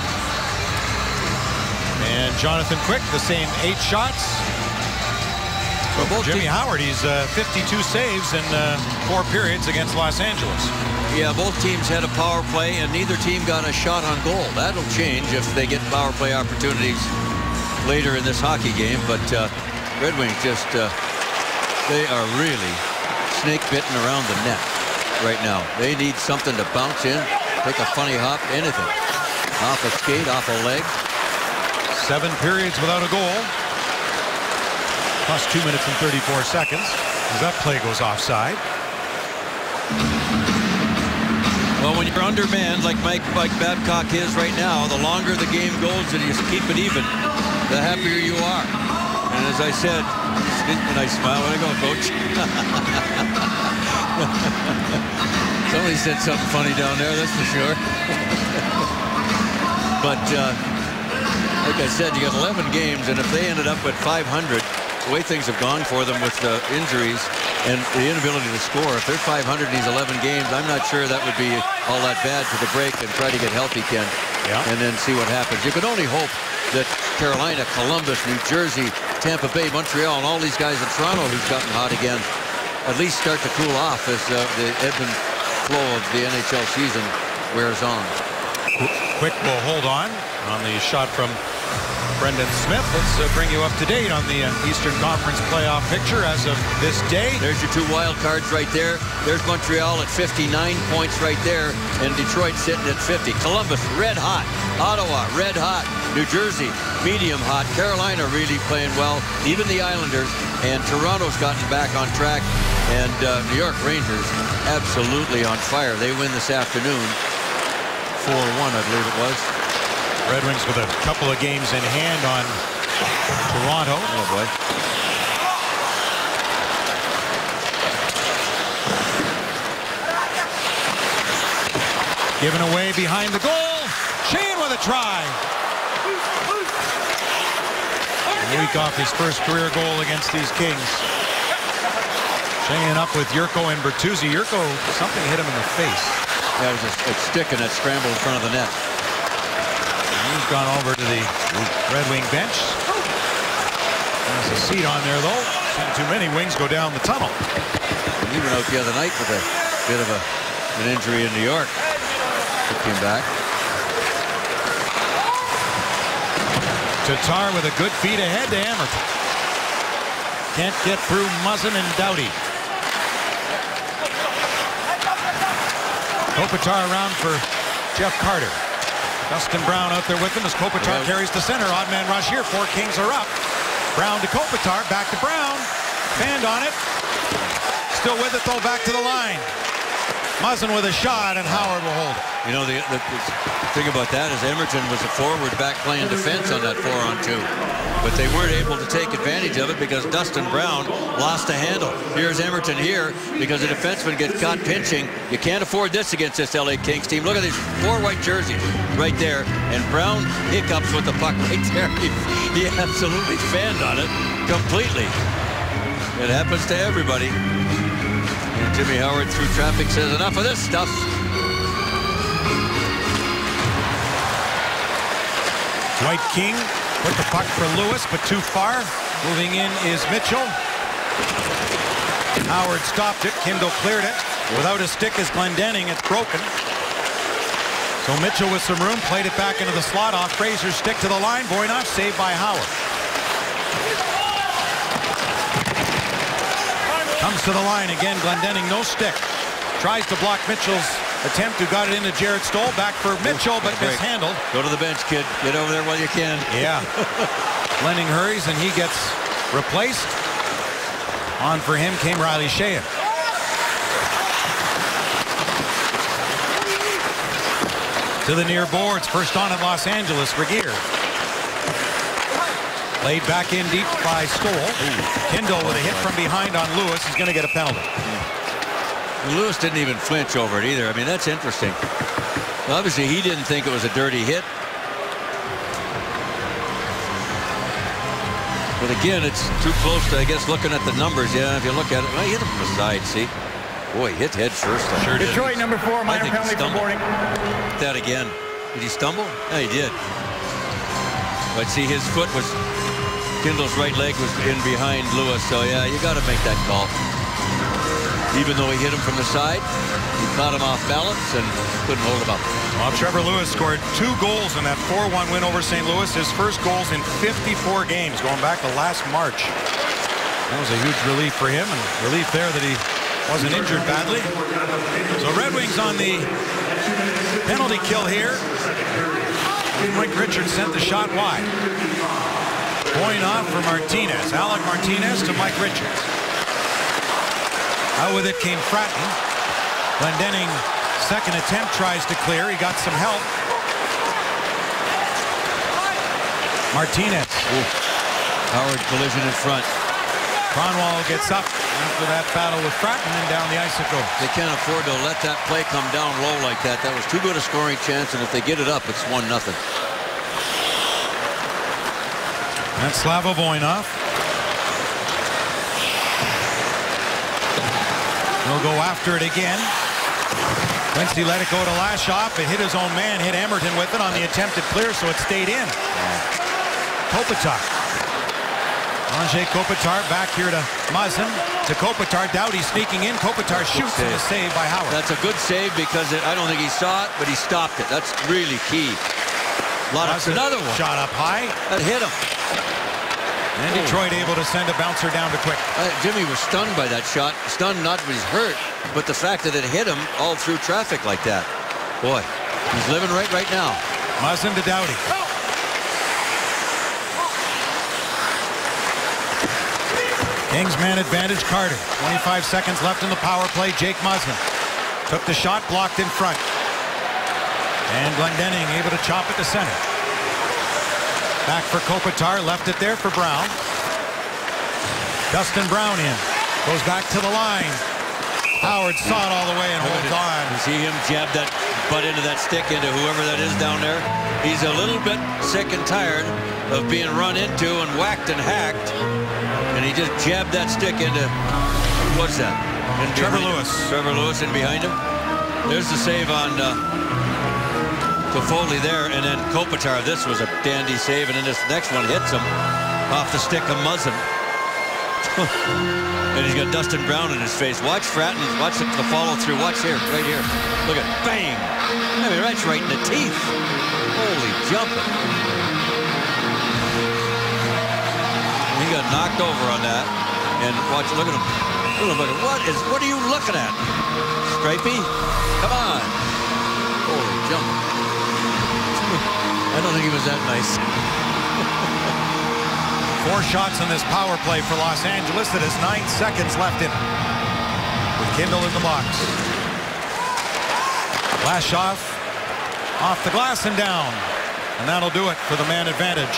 And Jonathan Quick, the same 8 shots. So for Jimmy Howard, he's 52 saves in 4 periods against Los Angeles. Yeah, both teams had a power play, and neither team got a shot on goal. That'll change if they get power play opportunities later in this hockey game. But Red Wings just, they are really snake bitten around the net right now. They need something to bounce in, take a funny hop, anything. Off a skate, off a leg. 7 periods without a goal. Plus 2 minutes and 34 seconds as that play goes offside. Well, when you're undermanned like Mike Babcock is right now, the longer the game goes and you keep it even, the happier you are. And as I said, and I smile when I go, Coach. Somebody said something funny down there, that's for sure. But like I said, you got 11 games, and if they ended up at 500, the way things have gone for them with the injuries and the inability to score, if they're 500 in these 11 games, I'm not sure that would be all that bad to the break and try to get healthy, Ken, and then see what happens. You could only hope that Carolina, Columbus, New Jersey, Tampa Bay, Montreal, and all these guys in Toronto who've gotten hot again at least start to cool off as the ebb and flow of the NHL season wears on. Quick will hold on the shot from Brendan Smith. Let's bring you up to date on the Eastern Conference playoff picture as of this day. There's your 2 wild cards right there. There's Montreal at 59 points right there, and Detroit sitting at 50. Columbus, red hot. Ottawa, red hot. New Jersey, medium hot. Carolina really playing well. Even the Islanders, and Toronto's gotten back on track. And New York Rangers, absolutely on fire. They win this afternoon, 4-1, I believe it was. Red Wings with a couple of games in hand on Toronto. Oh, boy. Given away behind the goal. Sheahan with a try. A week off his first career goal against these Kings. Sheahan up with Yurko and Bertuzzi. Yurko, something hit him in the face. That was a stick in that scramble in front of the net. He's gone over to the Red Wing bench. There's a seat on there, though. Seen too many Wings go down the tunnel. He went out the other night with a bit of an injury in New York. He came back. Tatar with a good feed ahead to Emerton. Can't get through Muzzin and Doughty. Kopitar around for Jeff Carter. Dustin Brown out there with him as Kopitar carries the center. Odd man rush here. 4 Kings are up. Brown to Kopitar. Back to Brown. Fanned on it. Still with it, though. Back to the line. Muzzin with a shot, and Howard will hold it. You know, the thing about that is Emerton was a forward back playing defense on that 4-on-2. But they weren't able to take advantage of it because Dustin Brown lost the handle. Here's Emerton here because the defenseman gets caught pinching. You can't afford this against this LA Kings team. Look at these 4 white jerseys right there. And Brown hiccups with the puck right there. He absolutely fanned on it completely. It happens to everybody. And Jimmy Howard through traffic says enough of this stuff. Dwight King put the puck for Lewis, but too far. Moving in is Mitchell. Howard stopped it. Kindle cleared it. Without a stick is Glendening. It's broken. So Mitchell with some room played it back into the slot off Fraser's stick to the line. Voynov saved by Howard. Comes to the line again. Glendening, no stick. Tries to block Mitchell's attempt, who got it into Jarrett Stoll. Back for Mitchell, but mishandled. Go to the bench, kid. Get over there while you can. Yeah. Glendening hurries, and he gets replaced. On for him came Riley Sheahan. To the near boards. First on at Los Angeles, Regier. Laid back in deep by Stoll. Kindle with a hit from behind on Lewis. He's going to get a penalty. Lewis didn't even flinch over it either. I mean, that's interesting. Well, obviously, he didn't think it was a dirty hit. But again, it's too close to, I guess, looking at the numbers. Yeah, if you look at it, well, he hit him from the side, see? Boy, hit head first. Sure did. Detroit, number 4, minor penalty for boarding. That again. Did he stumble? Yeah, he did. But see, his foot was, Kindle's right leg was in behind Lewis. So, yeah, you got to make that call. Even though he hit him from the side, he caught him off balance and couldn't hold him up. Well, Trevor Lewis scored 2 goals in that 4-1 win over St. Louis. His first goals in 54 games, going back to last March. That was a huge relief for him, and relief there that he wasn't injured badly. So Red Wings on the penalty kill here. Mike Richards sent the shot wide. Point off for Martinez. Alec Martinez to Mike Richards. Out with it came Fratton. Glendening, second attempt, tries to clear. He got some help. Martinez. Ooh. Howard collision in front. Kronwall gets up after that battle with Fratton and down the ice it goes. They can't afford to let that play come down low like that. That was too good a scoring chance, and if they get it up, it's 1-0. That's Slava Voinov. He'll go after it again. Quincy let it go to Lashoff. It hit his own man, hit Emerton with it on the attempted clear, so it stayed in. Kopitar. Andrzej Kopitar back here to Muzzin. To Kopitar. Doughty sneaking in. Kopitar shoots and a save by Howard. That's a good save because I don't think he saw it, but he stopped it. That's really key. Another one. Shot up high. That hit him. And Detroit able to send a bouncer down to Quick. Jimmy was stunned by that shot. Stunned not because he's hurt, but the fact that it hit him all through traffic like that. Boy, he's living right now. Muzzin to Doughty. Kings man advantage. Carter. 25 seconds left in the power play. Jake Muzzin took the shot, blocked in front. And Glendening able to chop it to center. Back for Kopitar. Left it there for Brown. Dustin Brown in. Goes back to the line. Howard saw it all the way and holds on. You see him jab that butt into that stick into whoever that is down there. He's a little bit sick and tired of being run into and whacked and hacked. And he just jabbed that stick into, what's that? Trevor Lewis. Trevor Lewis in behind him. There's the save on Toffoli there. And then Kopitar, this was a dandy save. And then this next one hits him off the stick of Muzzin. And he's got Dustin Brown in his face. Watch Fratton. Watch the follow through. Watch here, right here. Look at bang. I mean, that's right in the teeth. Holy jumping. He got knocked over on that. And watch, look at him. Look at what are you looking at? Stripey? Come on. Holy jump. I don't think he was that nice. 4 shots in this power play for Los Angeles. It is 9 seconds left in it. With Kindle in the box. Lashoff off the glass and down. And that'll do it for the man advantage.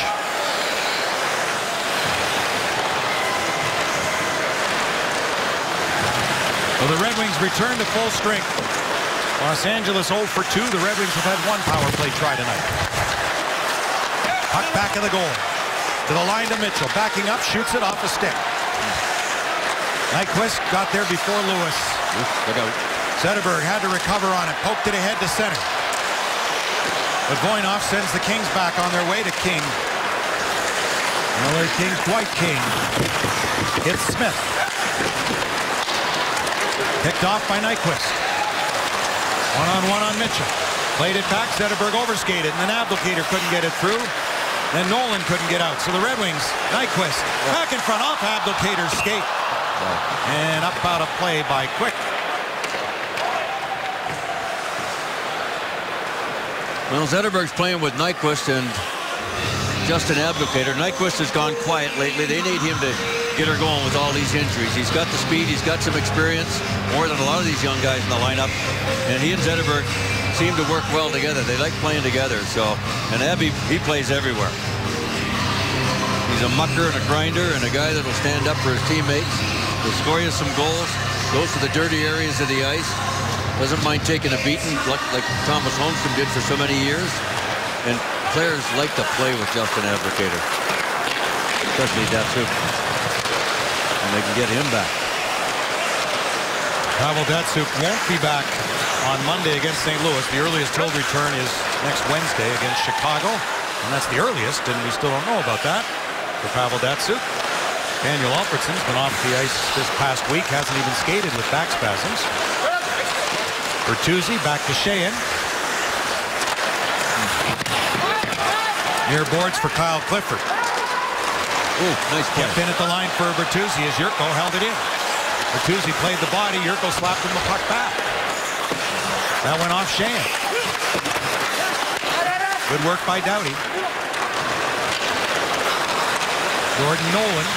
Well, the Red Wings return to full strength. Los Angeles 0 for 2. The Red Wings have had 1 power play try tonight. Puck back in the goal. To the line to Mitchell. Backing up, shoots it off a stick. Nyquist got there before Lewis. Look out. Zetterberg had to recover on it. Poked it ahead to center. But Voinov sends the Kings back on their way to King. Miller King, Dwight King. Hits Smith. Picked off by Nyquist. One-on-one on Mitchell. Played it back. Zetterberg overskated, and then Abdelkader couldn't get it through. Then Nolan couldn't get out. So the Red Wings, Nyquist, back in front off Abdelkader's skate. And up out of play by Quick. Well, Zetterberg's playing with Nyquist and Justin Abdelkader. Nyquist has gone quiet lately. They need him to get her going with all these injuries. He's got the speed. He's got some experience, more than a lot of these young guys in the lineup. And he and Zetterberg seem to work well together. They like playing together. So, and Abby, he plays everywhere. He's a mucker and a grinder and a guy that'll stand up for his teammates. He'll score you some goals. Goes to the dirty areas of the ice. Doesn't mind taking a beating like Thomas Holmstrom did for so many years. And players like to play with Justin Abdelkader, especially Datsyuk. And they can get him back. Pavel Datsyuk won't be back on Monday against St. Louis. The earliest he'll return is next Wednesday against Chicago. And that's the earliest, and we still don't know about that for Pavel Datsyuk. Daniel Alfredsson's been off the ice this past week. Hasn't even skated with back spasms. Bertuzzi back to Sheehan. Near boards for Kyle Clifford. Oh, nice play. Kept in at the line for Bertuzzi as Yurko held it in. Bertuzzi played the body. Yurko slapped him the puck back. That went off Sheahan. Good work by Doughty. Jordan Nolan.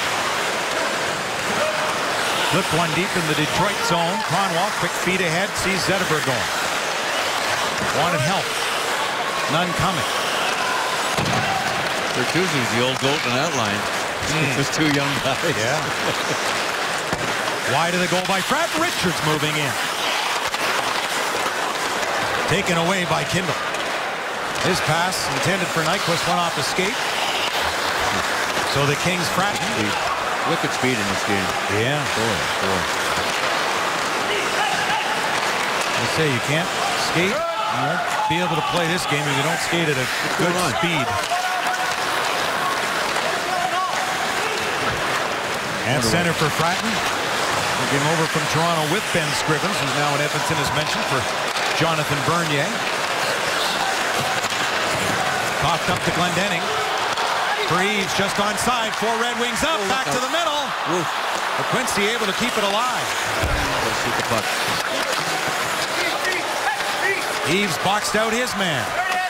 Flipped one deep in the Detroit zone. Kronwall, quick feet ahead, sees Zetterberg going. Wanted help. None coming. Bertuzzi's the old goat in that line. Just two young guys. Yeah. Wide of the goal by Pratt. Richards moving in. Taken away by Kindle. His pass intended for Nyquist went off the skate. So the Kings Pratt. Wicked speed in this game. Yeah. Boy. I say you can't skate. You won't be able to play this game if you don't skate at a good speed. At center for Fratton. Looking over from Toronto with Ben Scrivens, who's now in Edmonton, as mentioned, for Jonathan Bernier. Coughed up to Glendening. Reeves just onside. 4 Red Wings up. Back to the middle. But Quincy able to keep it alive. Shoot the puck. Eaves boxed out his man.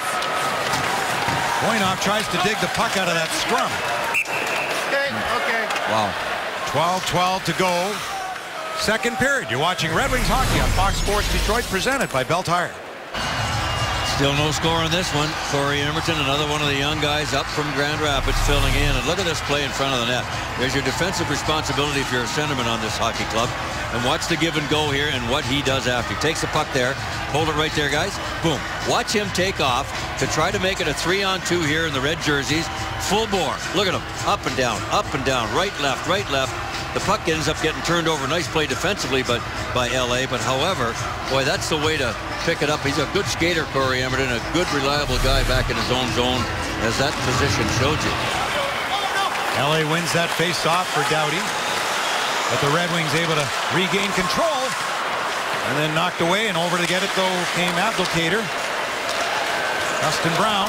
Voinov tries to dig the puck out of that scrum. Okay. Wow. 12-12 to go. Second period. You're watching Red Wings hockey on Fox Sports Detroit, presented by Bell Tire. Still no score on this one. Corey Emerton, another one of the young guys up from Grand Rapids, filling in. And look at this play in front of the net. There's your defensive responsibility if you're a centerman on this hockey club. And watch the give and go here and what he does after. He takes the puck there. Hold it right there, guys. Boom. Watch him take off to try to make it a 3-on-2 here in the red jerseys. Full bore. Look at him. Up and down, right, left, right, left. The puck ends up getting turned over. Nice play defensively by LA. But however, boy, that's the way to pick it up. He's a good skater, Corey Emerton, a good, reliable guy back in his own zone, as that position showed you. LA wins that face-off for Doughty. But the Red Wings able to regain control. And then knocked away, and over to get it, though, came Abdelkader. Dustin Brown.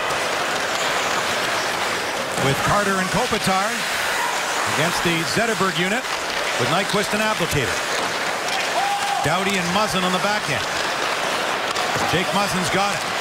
With Carter and Kopitar against the Zetterberg unit with Nyquist and Abdelkader. Doughty and Muzzin on the back end. Jake Muzzin's got it.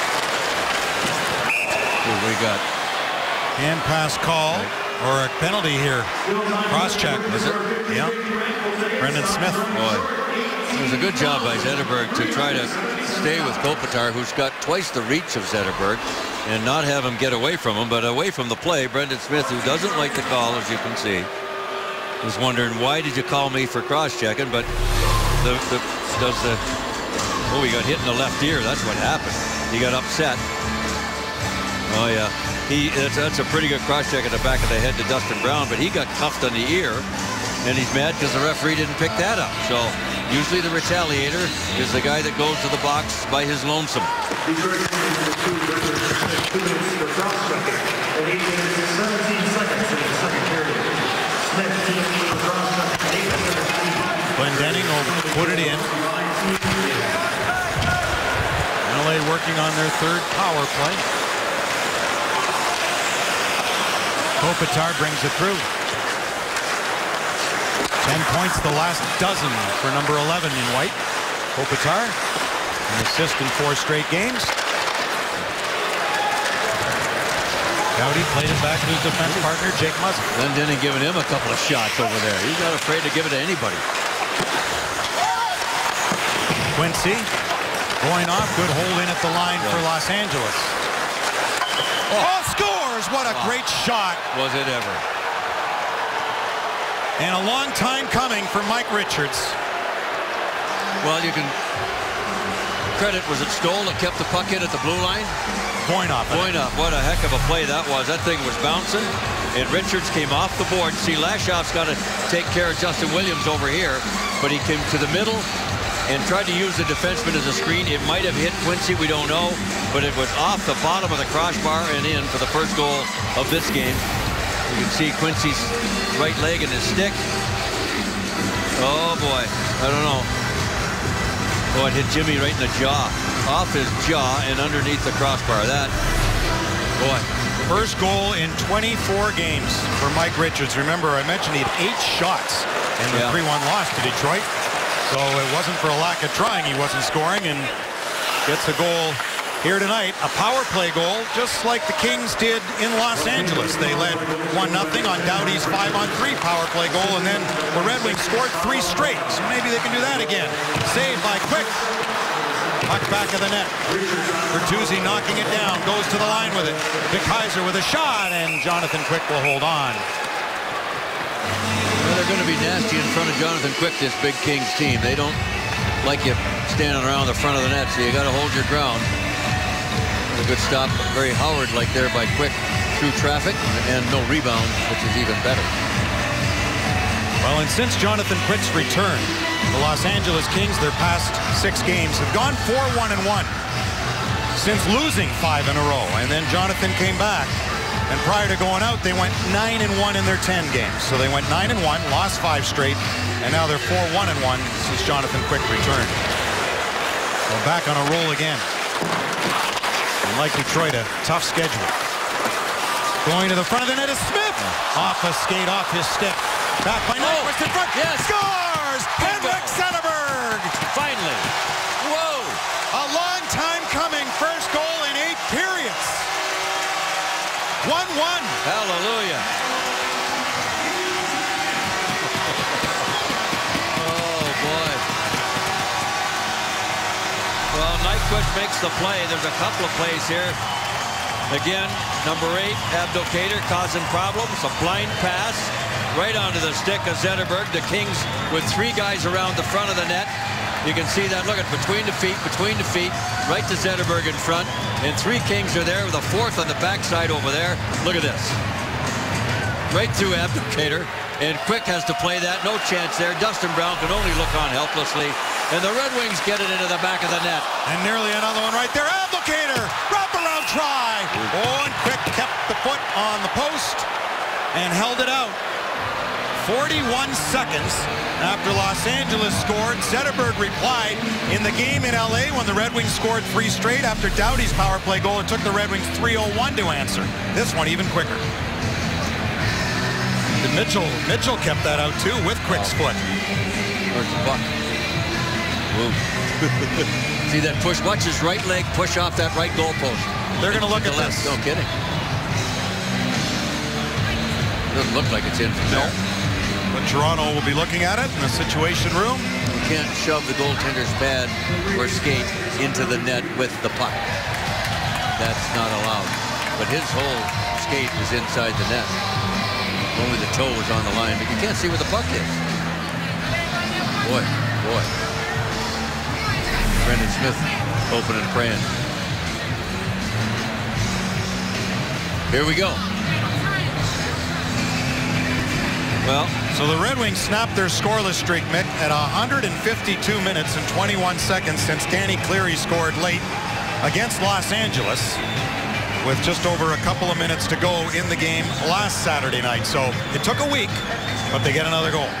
What we got? Hand pass call, or a penalty here. Cross check, is it? Yeah. Brendan Smith. Boy. It was a good job by Zetterberg to try to stay with Kopitar, who's got twice the reach of Zetterberg, and not have him get away from him, but away from the play. Brendan Smith, who doesn't like the call, as you can see, was wondering, why did you call me for cross-checking? But he got hit in the left ear. That's what happened. He got upset. Oh, yeah. That's a pretty good cross-check at the back of the head to Dustin Brown, but he got cuffed on the ear, and he's mad because the referee didn't pick that up. So usually the retaliator is the guy that goes to the box by his lonesome. Glendening will put it in. LA working on their third power play. Kopitar brings it through. 10 points the last dozen for number 11 in white. Kopitar, an assist in 4 straight games. Doughty played it back to his defense partner, Jake Muzzin. Glendening giving him a couple of shots over there. He's not afraid to give it to anybody. Quincy going off. Good hold in at the line for Los Angeles. Oh, scores! What a great shot. Was it ever. And a long time coming for Mike Richards. Well, you can credit, was it Stoll that kept the puck in at the blue line? Voinov. What a heck of a play that was. That thing was bouncing, and Richards came off the board. See, Lashoff's got to take care of Justin Williams over here, but he came to the middle and tried to use the defenseman as a screen. It might have hit Quincy, we don't know, but it was off the bottom of the crossbar and in for the first goal of this game. You can see Quincy's right leg and his stick. Oh boy, I don't know. Oh, it hit Jimmy right in the jaw. Off his jaw and underneath the crossbar. That, boy, First goal in 24 games for Mike Richards. Remember, I mentioned he had 8 shots in the 3-1 loss to Detroit. So it wasn't for a lack of trying. He wasn't scoring, and gets a goal here tonight. A power play goal, just like the Kings did in Los Angeles. They led 1-0 on Doughty's 5-on-3 power play goal, and then the Red Wings scored 3 straight. So maybe they can do that again. Saved by Quick. Puck back of the net. Bertuzzi knocking it down, goes to the line with it. Vic Kaiser with a shot, and Jonathan Quick will hold on. Well, they're going to be nasty in front of Jonathan Quick, this big Kings team. They don't like you standing around the front of the net, so you got to hold your ground. A good stop, very Howard-like there by Quick through traffic, and no rebound, which is even better. Well, and since Jonathan Quick's return, the Los Angeles Kings, their past 6 games, have gone 4-1-1 since losing 5 in a row. And then Jonathan came back, and prior to going out, they went 9-1 in their 10 games. So they went 9-1, lost 5 straight, and now they're 4-1-1 since Jonathan Quick returned. So back on a roll again. And like Detroit, a tough schedule. Going to the front of the net is Smith. Off a skate, off his stick. Back by Nyquist in front. Yes. Scores! Henrik Zetterberg! Finally. Whoa! A long time coming. First goal in 8 periods. 1-1. Hallelujah. Oh, boy. Well, Nyquist makes the play. There's a couple of plays here. Again, number 8, Abdelkader causing problems. A blind pass right onto the stick of Zetterberg. The Kings with 3 guys around the front of the net. You can see that. Look at between the feet, right to Zetterberg in front. And 3 Kings are there with a 4th on the backside over there. Look at this. Right through Abdelkader. And Quick has to play that. No chance there. Dustin Brown can only look on helplessly. And the Red Wings get it into the back of the net. And nearly another one right there. Abdelkader! Wraparound try! Oh, and Quick kept the foot on the post and held it out. 41 seconds after Los Angeles scored, Zetterberg replied in the game in LA when the Red Wings scored 3 straight after Doughty's power play goal. It took the Red Wings 3:01 to answer. This one even quicker. And Mitchell kept that out too with Quick's foot. Where's the puck? See that push? Watch his right leg push off that right goalpost. They're going to look at this. No kidding. Doesn't look like it's in from there. But Toronto will be looking at it in the situation room. You can't shove the goaltender's pad or skate into the net with the puck. That's not allowed. But his whole skate was inside the net. Only the toe was on the line, but you can't see where the puck is. Boy. Brendan Smith hoping and praying. Here we go. Well, so the Red Wings snapped their scoreless streak, Mick, at 152 minutes and 21 seconds since Danny Cleary scored late against Los Angeles with just over a couple of minutes to go in the game last Saturday night. So it took a week, but they get another goal.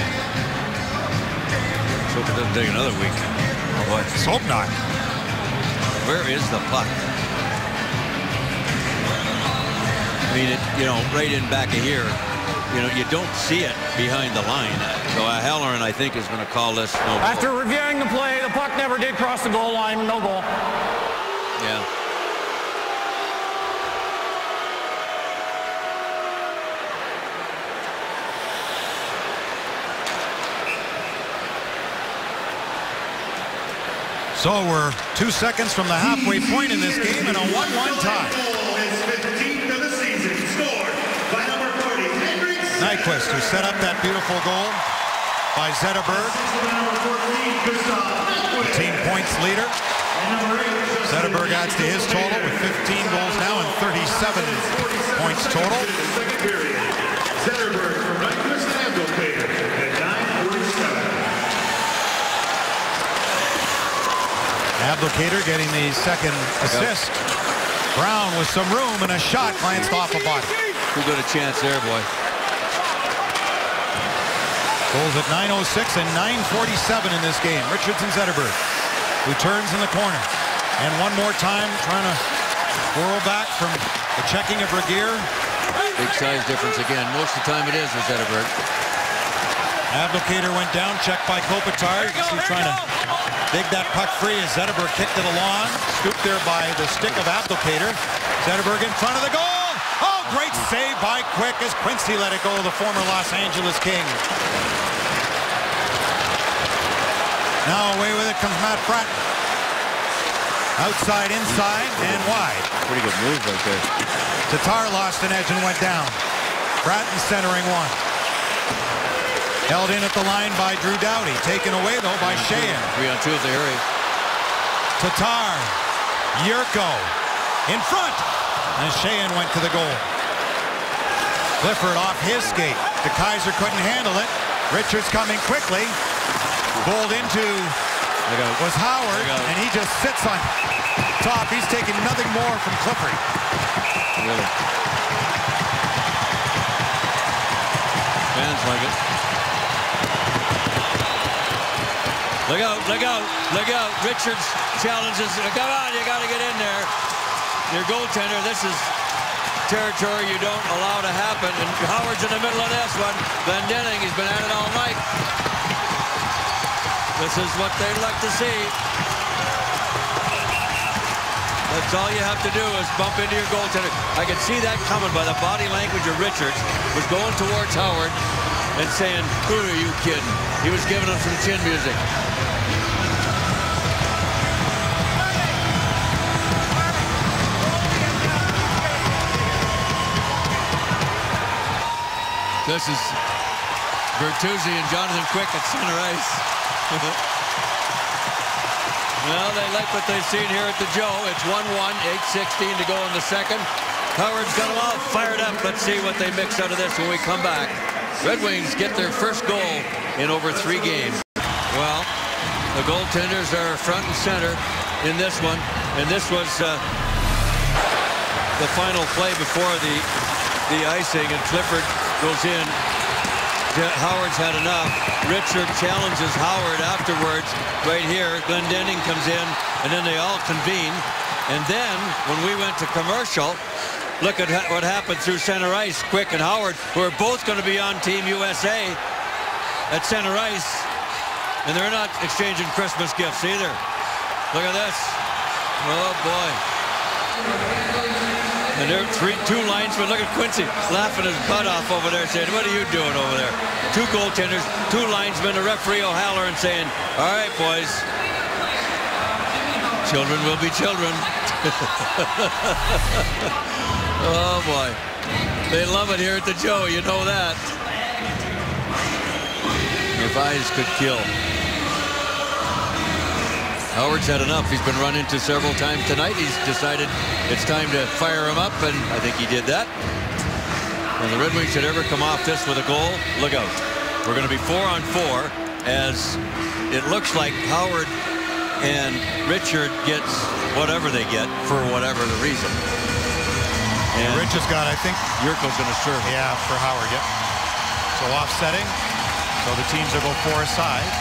Let's hope it doesn't take another week. Oh boy. Let's hope not. Where is the puck? I mean, right in back of here. You don't see it behind the line. So Halloran, I think, is going to call this no goal. After reviewing the play, the puck never did cross the goal line. No goal. Yeah. So we're 2 seconds from the halfway point in this game and a 1-1 tie. Nyquist, who set up that beautiful goal by Zetterberg. The team points leader. Zetterberg adds to his total with 15 goals now and 37 points total. Zetterberg from Nyquist and Abdelkader at 9:47. Abdelkader getting the second assist. Brown with some room and a shot glanced off a body. Too good a chance there, boy. Goals at 9:06 and 9:47 in this game. Richards and Zetterberg, who turns in the corner. And one more time, trying to Whirl back from the checking of Regier. Big size difference again. Most of the time it is with Zetterberg. Abdelkader went down, checked by Kopitar. You can see trying to dig that puck free as Zetterberg kicked it along. Scooped there by the stick of Abdelkader. Zetterberg in front of the goal. Oh, great save by Quick as Quincy let it go, the former Los Angeles King. Now away with it comes Matt Pratt. Outside, inside, and wide. Pretty good move right there. Tatar lost an edge and went down. Bratton centering one. Held in at the line by Drew Doughty. Taken away, though, by Sheahan. 3-on-2 at the area. Tatar. Yurko. In front. And Sheahan went to the goal. Clifford off his skate. De Keyser couldn't handle it. Richards coming quickly. Bowled into was Howard, and he just sits on top. He's taking nothing more from Clifford. Really. Fans like it. Look out, look out, look out. Richards challenges. Come on, you got to get in there. Your goaltender, this is territory you don't allow to happen. And Howard's in the middle of this one. Glendening, he's been at it all night. This is what they'd like to see. That's all you have to do is bump into your goaltender. I could see that coming by the body language of Richards. Was going towards Howard and saying, who are you kidding? He was giving him some chin music. This is Bertuzzi and Jonathan Quick at center ice. Well, they like what they've seen here at the Joe. It's 1-1, 8:16 to go in the second. Howard's got them all fired up. Let's see what they mix out of this when we come back. Red Wings get their first goal in over 3 games. Well, the goaltenders are front and center in this one. And this was the final play before the icing. And Clifford goes in. Howard's had enough. Richard challenges Howard afterwards. Right here, Glendening comes in, and then they all convene. And then, when we went to commercial, look at what happened through center ice. Quick and Howard, who are both going to be on Team USA at center ice. And they're not exchanging Christmas gifts either. Look at this. Oh, boy. And there are 2 linesmen. Look at Quincy laughing his butt off over there saying, what are you doing over there? 2 goaltenders, 2 linesmen, a referee O'Halloran saying, all right, boys. Children will be children. Oh, boy. They love it here at the Joe. You know that. If eyes could kill. Howard's had enough. He's been run into several times tonight. He's decided it's time to fire him up, and I think he did that. When the Red Wings should ever come off this with a goal, look out. We're going to be 4-on-4 as it looks like Howard and Richard gets whatever they get for whatever the reason. And Rich has got, I think, Yurko's going to serve. Yeah, for Howard, yep. So offsetting. So the teams will go 4 aside.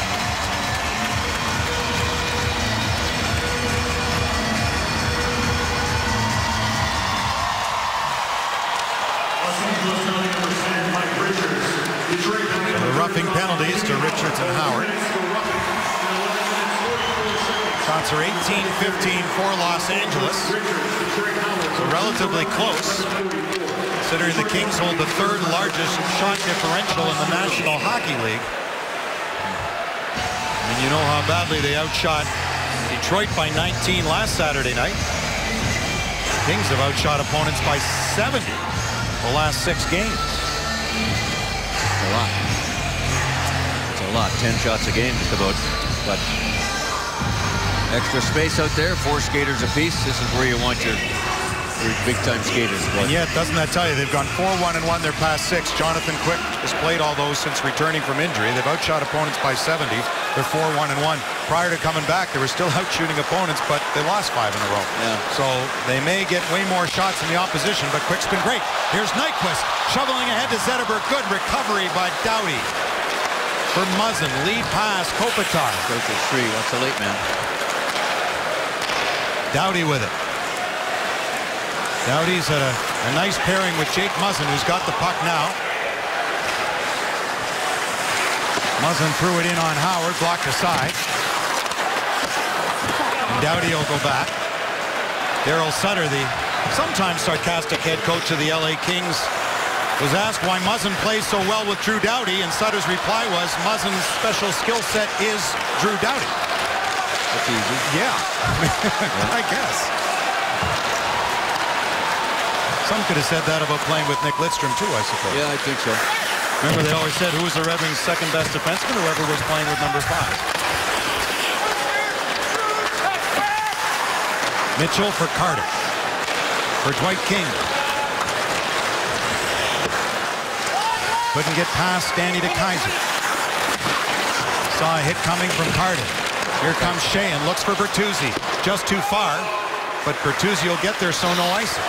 The roughing penalties to Richards and Howard. Shots are 18-15 for Los Angeles. So relatively close, considering the Kings hold the 3rd largest shot differential in the National Hockey League. And you know how badly they outshot Detroit by 19 last Saturday night. Kings have outshot opponents by 70 the last 6 games. A lot. It's a lot. 10 shots a game, just about. But extra space out there, 4 skaters apiece. This is where you want your big-time skaters. And yet, doesn't that tell you, they've gone 4-1-1 their past 6. Jonathan Quick has played all those since returning from injury. They've outshot opponents by 70. They're 4-1-1. Prior to coming back, they were still outshooting opponents, but they lost 5 in a row. Yeah. So they may get way more shots than the opposition, but Quick's been great. Here's Nyquist shoveling ahead to Zetterberg. Good recovery by Doughty. For Muzzin, lead pass, Kopitar. Goes to 3. What's the late man? Doughty with it. Doughty's at a nice pairing with Jake Muzzin, who's got the puck now. Muzzin threw it in on Howard, blocked aside. And Doughty will go back. Daryl Sutter, the sometimes sarcastic head coach of the LA Kings, was asked why Muzzin plays so well with Drew Doughty, and Sutter's reply was, Muzzin's special skill set is Drew Doughty. That's easy. Yeah, I guess. Some could have said that about playing with Nick Lidstrom too, I suppose. Yeah, I think so. Remember, they always said, who was the Red Wings' second best defenseman? Whoever was playing with number 5. Mitchell for Carter. For Dwight King. Couldn't get past Danny DeKeyser. Saw a hit coming from Carter. Here comes Sheahan, looks for Bertuzzi. Just too far, but Bertuzzi will get there, so no icing.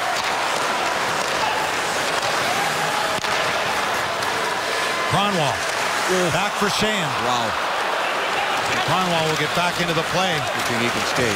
Kronwall. Back for Sheahan. Wow. Kronwall will get back into the play. I think he can skate.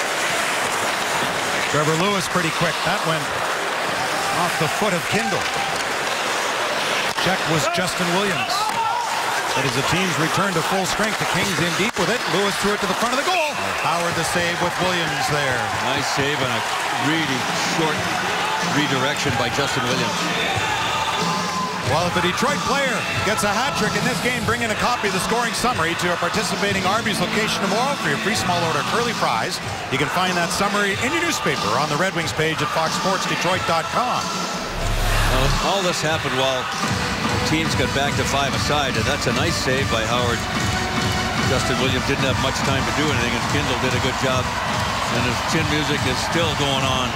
Trevor Lewis pretty quick. That went off the foot of Kindle. Check was Justin Williams. But as the teams return to full strength, the Kings in deep with it. Lewis threw it to the front of the goal. Howard the save with Williams there. Nice save and a really short redirection by Justin Williams. Well, if a Detroit player gets a hat trick in this game, bring in a copy of the scoring summary to a participating Arby's location tomorrow for your free small order curly fries. You can find that summary in your newspaper on the Red Wings page at foxsportsdetroit.com. All this happened while the teams got back to 5 aside, and that's a nice save by Howard. Justin Williams didn't have much time to do anything, and Kindle did a good job. And his chin music is still going on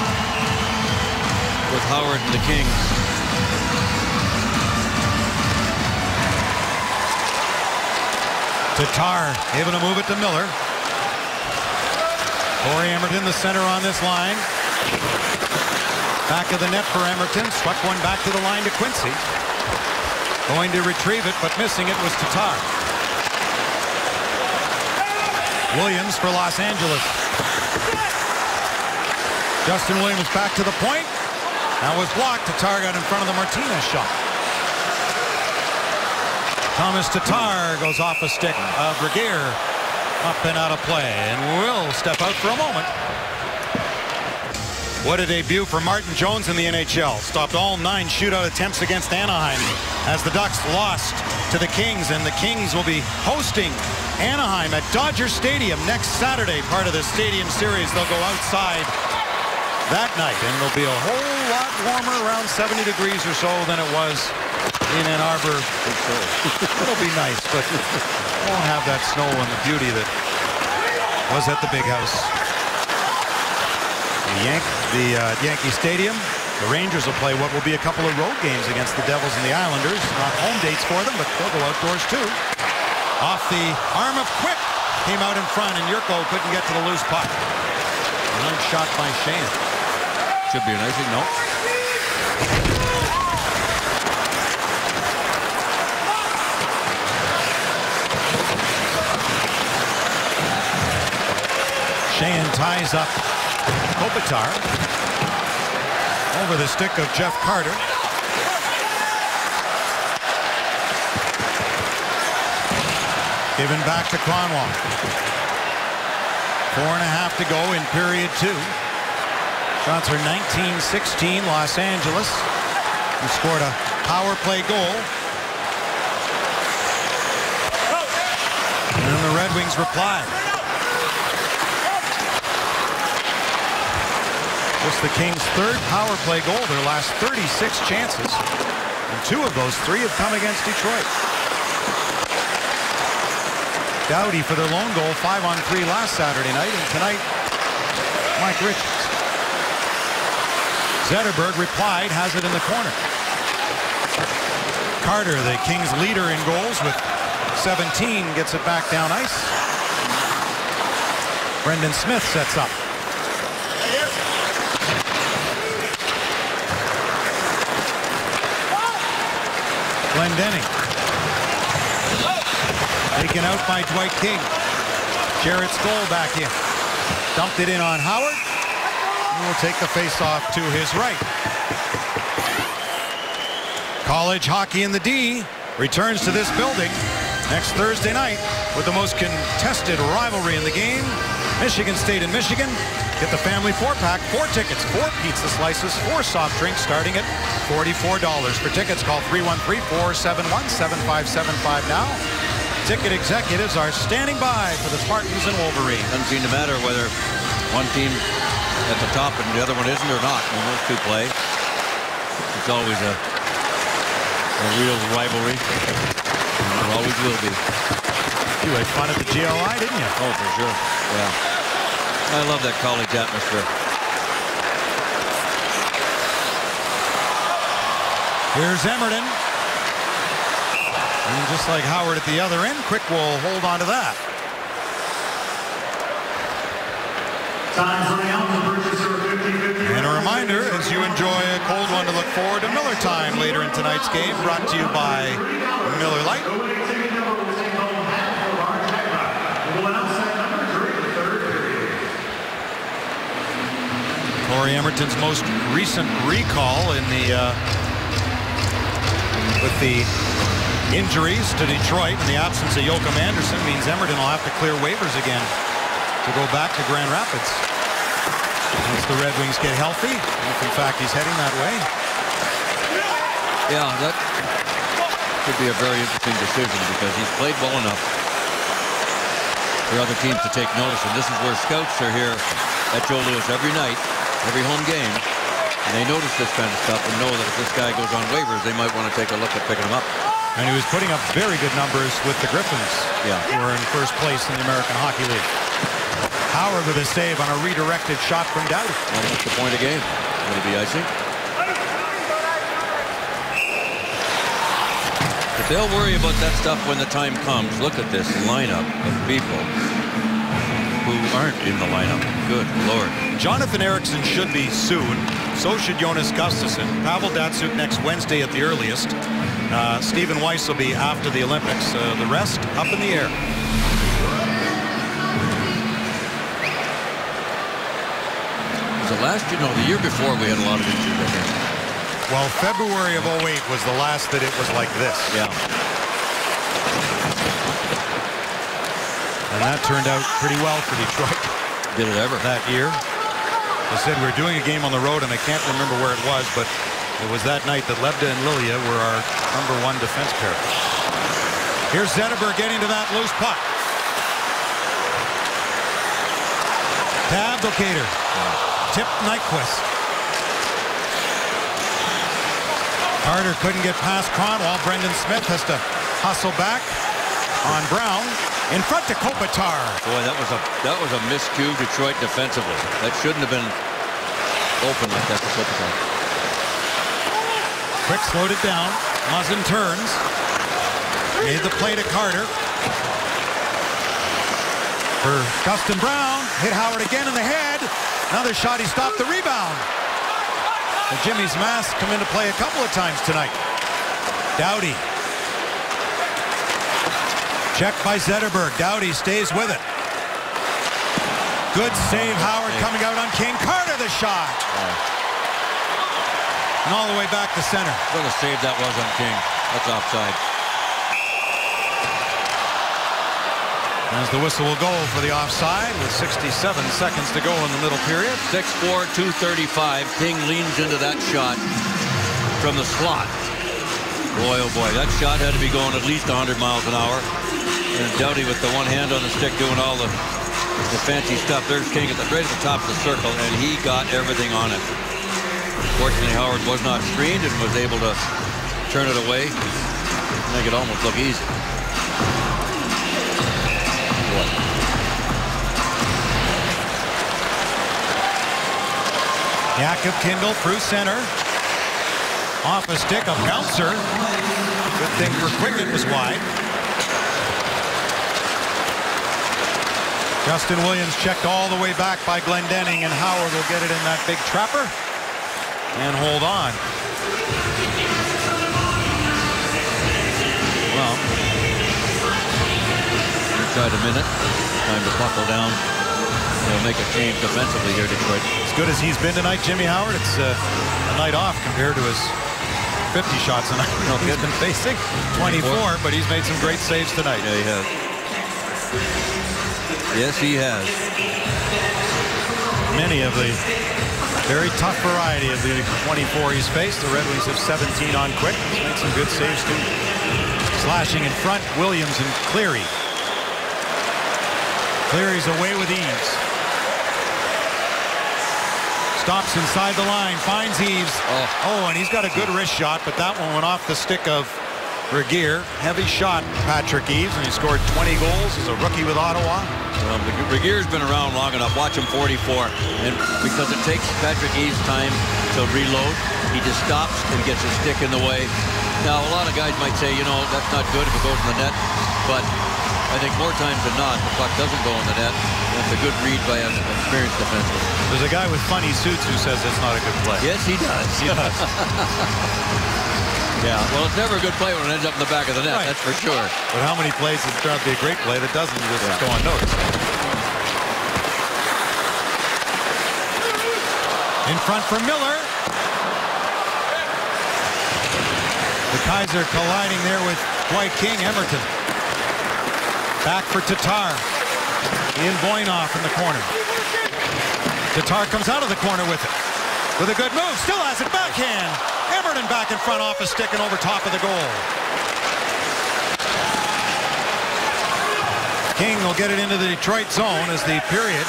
with Howard and the Kings. Tatar able to move it to Miller. Corey Emerton, the center on this line. Back of the net for Emerton. Struck one back to the line to Quincy. Going to retrieve it, but missing it was Tatar. Williams for Los Angeles. Justin Williams back to the point. That was blocked. Tatar got in front of the Martinez shot. Thomas Tatar goes off a stick of Regehr. Up and out of play, and will step out for a moment. What a debut for Martin Jones in the NHL. Stopped all 9 shootout attempts against Anaheim as the Ducks lost to the Kings, and the Kings will be hosting Anaheim at Dodger Stadium next Saturday, part of the Stadium Series. They'll go outside that night, and it'll be a whole lot warmer, around 70 degrees or so, than it was in Ann Arbor. It'll be nice, but won't have that snow and the beauty that was at the Big House. The Yankee Stadium, the Rangers will play what will be a couple of road games against the Devils and the Islanders. Not home dates for them, but they'll go outdoors too. Off the arm of Quick, came out in front, and Yurko couldn't get to the loose puck. Nice shot by Sheahan. Should be an icing, no? Sheahan ties up Kopitar over the stick of Jeff Carter. Given back to Kronwall. 4.5 to go in period 2. Shots are 19-16 Los Angeles, who scored a power play goal. And the Red Wings replied. It's the Kings' 3rd power play goal, their last 36 chances. And 2 of those 3 have come against Detroit. Doughty for their lone goal, 5-on-3 last Saturday night, and tonight, Mike Richards. Zetterberg replied, has it in the corner. Carter, the Kings' leader in goals with 17, gets it back down ice. Brendan Smith sets up. Glendening. Taken out by Dwight King. Jarrett Stoll back in. Dumped it in on Howard. will take the face-off to his right. College hockey in the D returns to this building next Thursday night with the most contested rivalry in the game. Michigan State and Michigan. Get the family 4-pack, 4 tickets, 4 pizza slices, 4 soft drinks starting at $44. For tickets, call 313-471-7575 now. Ticket executives are standing by for the Spartans and Wolverines. Doesn't seem to matter whether one team at the top and the other one isn't or not when those two play. It's always a real rivalry. It always will be. You had fun at the GLI, didn't you? Oh, for sure. Yeah. I love that college atmosphere. Here's Emerton. And just like Howard at the other end, Quick will hold on to that. And a reminder, as you enjoy a cold one, to look forward to Miller Time later in tonight's game, brought to you by Miller Lite. Corey Emerton's most recent recall in the with the injuries to Detroit and the absence of Joachim Andersen means Emerton will have to clear waivers again to go back to Grand Rapids. Once the Red Wings get healthy, if in fact he's heading that way. Yeah, that could be a very interesting decision because he's played well enough for other teams to take notice. And this is where scouts are here at Joe Louis every night, every home game, and they notice this kind of stuff and know that if this guy goes on waivers, they might want to take a look at picking him up. And he was putting up very good numbers with the Griffins, who are in first place in the American Hockey League. Howard with a save on a redirected shot from Doughty. Well, that's the point of the game. Will it be icing? But they'll worry about that stuff when the time comes. Look at this lineup of people who aren't in the lineup. Good Lord. Jonathan Ericsson should be soon. So should Jonas Gustafsson. Pavel Datsyuk next Wednesday at the earliest. Stephen Weiss will be after the Olympics. The rest up in the air. The year before we had a lot of injuries, I think. Well, February of 08 was the last that it was like this. Yeah. And that turned out pretty well for Detroit. Did it ever? That year. They said we were doing a game on the road, and I can't remember where it was, but it was that night that Lebda and Lilia were our #1 defense pair. Here's Zetterberg getting to that loose puck. Abdelkader. Tip Nyquist. Carter couldn't get past Cronwall. Brendan Smith has to hustle back on Brown. In front to Kopitar. Boy, that was a miscue Detroit defensively. That shouldn't have been open like that to Kopitar. Quick slowed it down. Muzzin turns. Made the play to Carter. For Dustin Brown. Hit Howard again in the head. Another shot. He stopped the rebound. And Jimmy's mask come into play a couple of times tonight. Doughty. Checked by Zetterberg. Doughty stays with it. Good save. Howard coming out on King. Carter the shot. And all the way back to center. What a save that was on King. That's offside. As the whistle will go for the offside with 67 seconds to go in the middle period. 6'4", 235. King leans into that shot from the slot. Boy, oh boy, that shot had to be going at least 100 miles an hour. And Doughty with the one hand on the stick doing all the fancy stuff. There's King right at the top of the circle, and he got everything on it. Fortunately, Howard was not screened and was able to turn it away, make it almost look easy. Jakob Kindle through center. Off a stick, a bouncer. Good thing for Quick, it was wide. Justin Williams checked all the way back by Glendening, and Howard will get it in that big trapper and hold on. Well, inside a minute, time to buckle down they'll make a change defensively here, Detroit. As good as he's been tonight, Jimmy Howard, it's a night off compared to his 50 shots a night he's been facing. 24, but he's made some great saves tonight. Yeah, he has. Yes, he has. Many of the very tough variety of the 24 he's faced. The Red Wings have 17 on Quick. He's made some good saves too. Slashing in front, Williams and Cleary. Cleary's away with ease. Stops inside the line, finds Eaves. Oh, and he's got a good wrist shot, but that one went off the stick of Regeer. Heavy shot, Patrick Eaves, and he scored 20 goals as a rookie with Ottawa. Well, Regeer's been around long enough. Watch him 44. And because it takes Patrick Eaves time to reload, he just stops and gets his stick in the way. Now, a lot of guys might say, you know, that's not good if it goes in the net. But I think more times than not, the puck doesn't go in the net. That's a good read by an experienced defenseman. There's a guy with funny suits who says it's not a good play. Yes, he does. He does. Yeah, well, it's never a good play when it ends up in the back of the net, that's for sure. But how many plays has turned out to be a great play that doesn't just go unnoticed? In front for Miller. The Kaiser colliding there with Dwight King. Emerton. Back for Tatar. Ian Voynov in the corner. Tatar comes out of the corner with it. With a good move. Still has it backhand. Emerton back in front off a stick and over top of the goal. King will get it into the Detroit zone as the period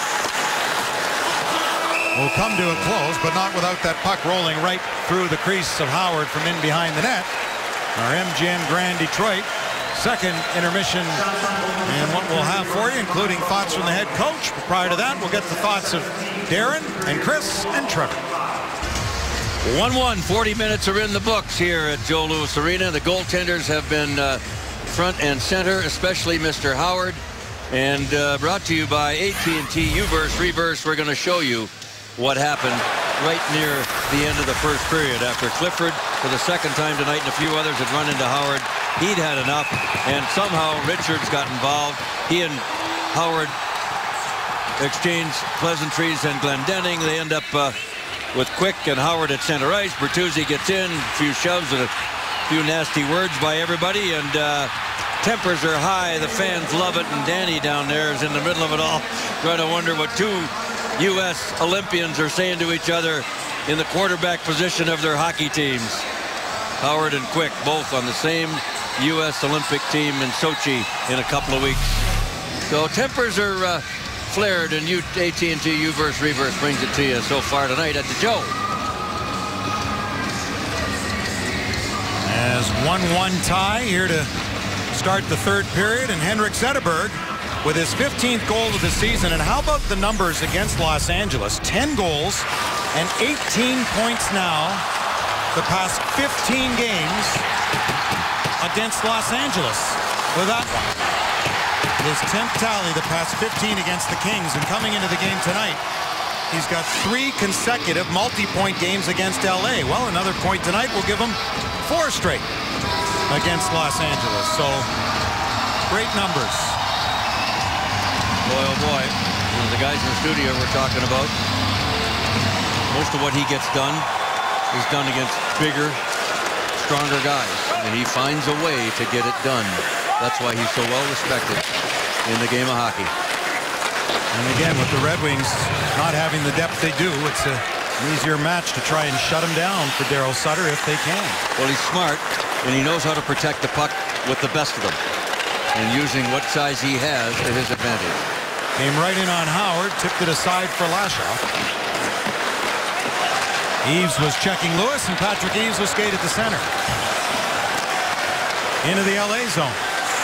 will come to a close, but not without that puck rolling right through the crease of Howard from in behind the net. Our MGM Grand Detroit second intermission, and what we'll have for you, including thoughts from the head coach. But prior to that, we'll get the thoughts of Darren and Chris and Trevor. 1-1, 40 minutes are in the books here at Joe Louis Arena. The goaltenders have been front and center, especially Mr. Howard. And brought to you by AT&T Uverse Reverse. We're going to show you what happened right near the end of the first period after Clifford, for the second time tonight, and a few others had run into Howard. He'd had enough, and somehow Richards got involved. He and Howard exchanged pleasantries, and Glendening, they end up with Quick and Howard at center ice. Bertuzzi gets in, a few shoves and a few nasty words by everybody, and tempers are high. The fans love it, and Danny down there is in the middle of it all, trying to wonder what two U.S. Olympians are saying to each other in the quarterback position of their hockey teams. Howard and Quick both on the same U.S. Olympic team in Sochi in a couple of weeks. So tempers are flared, and AT&T Uverse Reverse brings it to you so far tonight at the Joe. As 1-1 tie here to start the third period, and Henrik Zetterberg with his 15th goal of the season. And how about the numbers against Los Angeles? 10 goals and 18 points now the past 15 games against Los Angeles with that one. His 10th tally the past 15 against the Kings, and coming into the game tonight, he's got 3 consecutive multi-point games against LA. Well, another point tonight will give him 4 straight against Los Angeles. So great numbers. Boy, oh boy, the guys in the studio were talking about, most of what he gets done is done against bigger, stronger guys, and he finds a way to get it done. That's why he's so well respected in the game of hockey. And again, with the Red Wings not having the depth they do, it's an easier match to try and shut him down for Daryl Sutter if they can. Well, he's smart, and he knows how to protect the puck with the best of them, and using what size he has to his advantage. Came right in on Howard, tipped it aside for Lashoff. Eaves was checking Lewis, and Patrick Eaves was skated to center. Into the LA zone.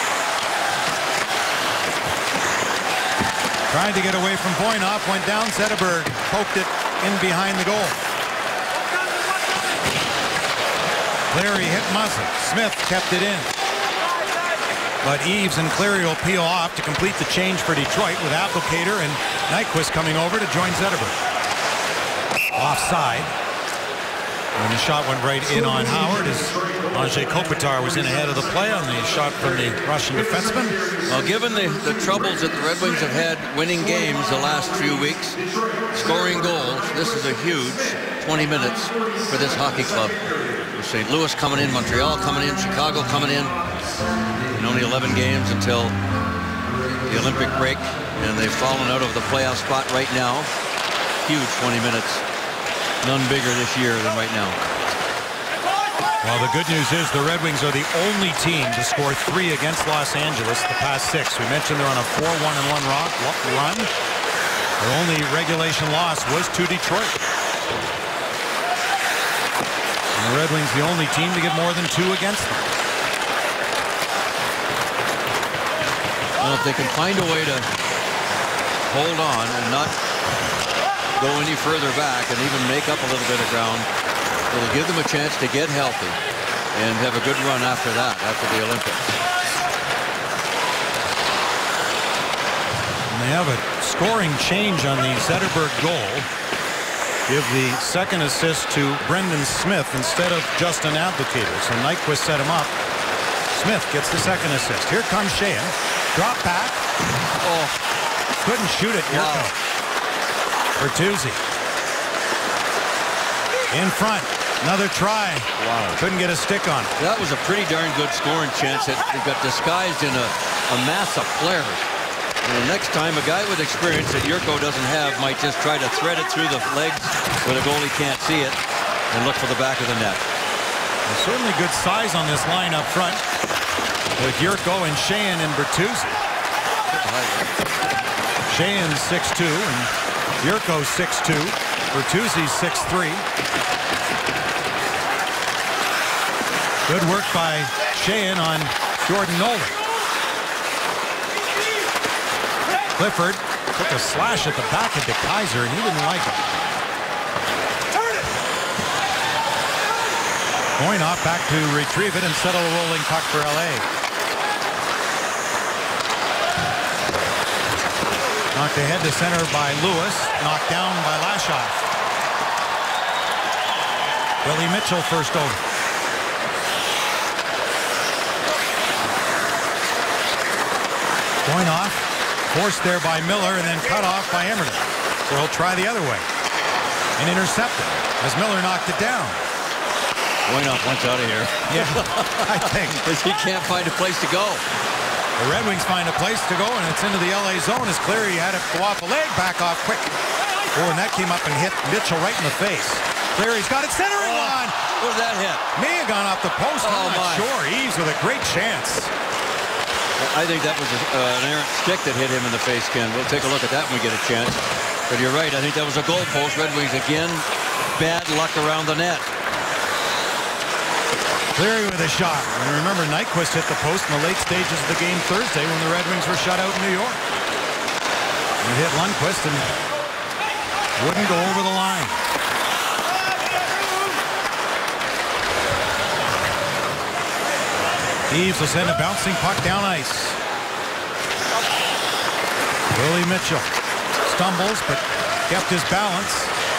Trying to get away from Voynov, went down. Zetterberg poked it in behind the goal. Cleary hit muzzle. Smith kept it in. But Eaves and Cleary will peel off to complete the change for Detroit, with Applicator and Nyquist coming over to join Zetterberg. Offside. And the shot went right in on Howard as Anze Kopitar was in ahead of the play on the shot from the Russian defenseman. Well, given the troubles that the Red Wings have had winning games the last few weeks, scoring goals, this is a huge 20 minutes for this hockey club. St. Louis coming in, Montreal coming in, Chicago coming in. And only 11 games until the Olympic break, and they've fallen out of the playoff spot right now. Huge 20 minutes. None bigger this year than right now. Well, the good news is the Red Wings are the only team to score 3 against Los Angeles the past 6. We mentioned they're on a 4-1-1 run. Their only regulation loss was to Detroit. And the Red Wings the only team to get more than 2 against them. Well, if they can find a way to hold on and not go any further back and even make up a little bit of ground, it'll give them a chance to get healthy and have a good run after that, after the Olympics. And they have a scoring change on the Zetterberg goal. Give the second assist to Brendan Smith instead of Justin Abdelkader. So Nyquist set him up. Smith gets the second assist. Here comes Sheahan. Drop back. Oh, couldn't shoot it. Yurko. Bertuzzi. In front. Another try. Wow. Couldn't get a stick on it. That was a pretty darn good scoring chance. It got disguised in a mass of players. And next time, a guy with experience that Yurko doesn't have might just try to thread it through the legs where the goalie can't see it and look for the back of the net. There's certainly good size on this line up front with Yurko and Sheahan and Bertuzzi. Sheahan's 6'2", and Yurko's 6'2". Bertuzzi's 6'3". Good work by Sheahan on Jordan Nolan. Clifford took a slash at the back of DeKeyser, and he didn't like it. Going off back to retrieve it and settle a rolling puck for LA. Knocked ahead to center by Lewis. Knocked down by Lashoff. Willie Mitchell first over. Going off. Forced there by Miller and then cut off by Emerton. So he'll try the other way. And intercepted as Miller knocked it down. Waynoff wants out of here. Yeah, I think. Because he can't find a place to go. The Red Wings find a place to go, and it's into the LA zone as Cleary had it go off a leg, back off quick. Oh, and that came up and hit Mitchell right in the face. Cleary's got it centering on. What was that hit? May have gone off the post. I'm not sure. Eaves with a great chance. I think that was an errant stick that hit him in the face, Ken. We'll take a look at that when we get a chance. But you're right. I think that was a goal post. Red Wings again. Bad luck around the net. Cleary with a shot. And remember, Nyquist hit the post in the late stages of the game Thursday when the Red Wings were shut out in New York. He hit Lundqvist and wouldn't go over the line. Eaves will send a bouncing puck down ice. Willie Mitchell stumbles but kept his balance.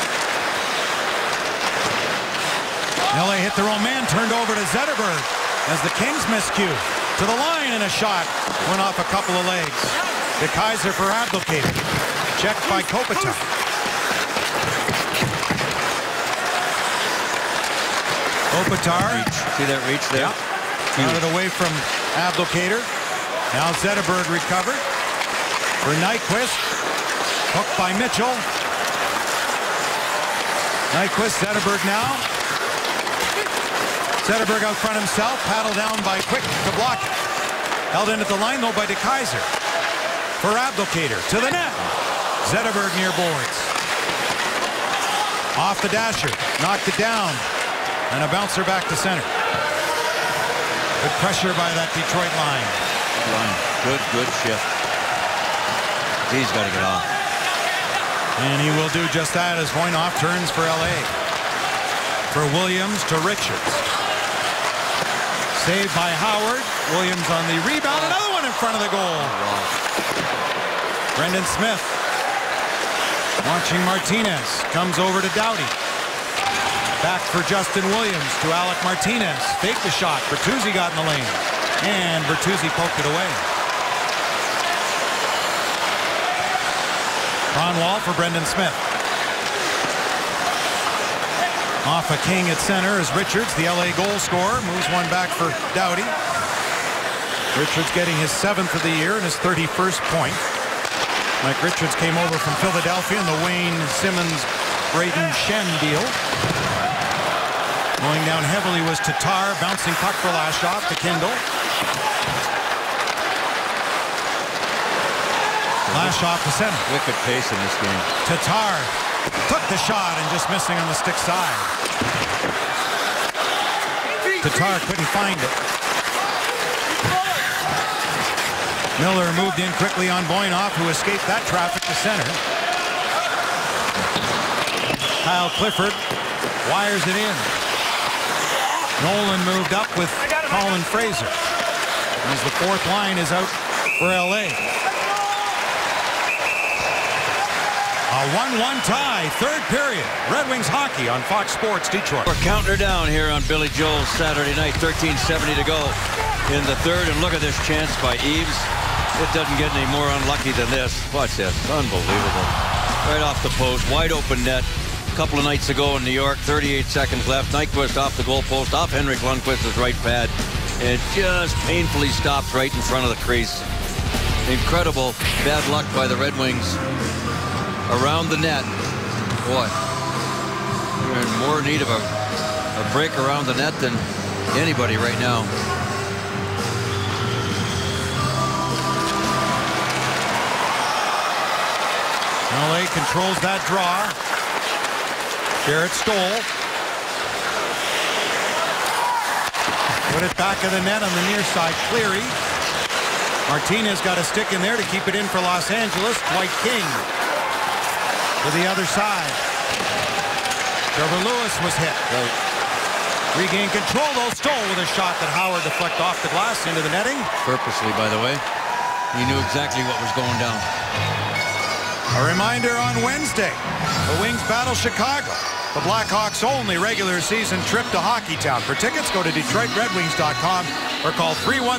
LA hit their own man, turned over to Zetterberg as the Kings miscue. To the line and a shot. Went off a couple of legs. DeKeyser for Abdelkader. Checked by Kopitar. Kopitar. See that reach there? Yeah. Got it away from Abdelkader. Now Zetterberg recovered. For Nyquist. Hooked by Mitchell. Nyquist, Zetterberg now. Zetterberg out front himself. Paddled down by Quick to block it. Held in at the line though by DeKeyser. For Abdelkader. To the net. Zetterberg near boards. Off the dasher. Knocked it down. And a bouncer back to center. Good pressure by that Detroit line. Good shift. He's got to get off. And he will do just that as Waynoff turns for LA. For Williams to Richards. Saved by Howard. Williams on the rebound. Another one in front of the goal. Brendan Smith. Watching Martinez. Comes over to Doughty. Back for Justin Williams to Alec Martinez. Fake the shot. Bertuzzi got in the lane. And Bertuzzi poked it away. Kronwall for Brendan Smith. Off a King at center is Richards, the LA goal scorer. Moves one back for Doughty. Richards getting his 7th of the year and his 31st point. Mike Richards came over from Philadelphia in the Wayne Simmons, Braden Shen deal. Going down heavily was Tatar, bouncing puck for Lashoff to Kindle. Lashoff to center. Wicked pace in this game. Tatar took the shot and just missing on the stick side. Tatar couldn't find it. Miller moved in quickly on Voinov, who escaped that traffic to center. Kyle Clifford wires it in. Nolan moved up with Colin Fraser as the 4th line is out for LA. A 1-1 tie, 3rd period. Red Wings hockey on Fox Sports Detroit. We're counting her down here on Billy Joel's Saturday night. 13:70 to go in the 3rd. And look at this chance by Eaves. It doesn't get any more unlucky than this. Watch this. Unbelievable. Right off the post. Wide open net. A couple of nights ago in New York. 38 seconds left. Nyquist off the goal post. Off Henrik Lundqvist's right pad. And just painfully stops right in front of the crease. Incredible bad luck by the Red Wings. Around the net. Boy, we're in more need of a break around the net than anybody right now. LA controls that draw. Jarrett Stoll. Put it back of the net on the near side. Cleary. Martinez got a stick in there to keep it in for Los Angeles. Dwight King to the other side. Trevor Lewis was hit. Regained control though. Stoll with a shot that Howard deflected off the glass into the netting. Purposely, by the way. He knew exactly what was going down. A reminder on Wednesday, the Wings battle Chicago. The Blackhawks' only regular season trip to Hockeytown. For tickets, go to DetroitRedWings.com or call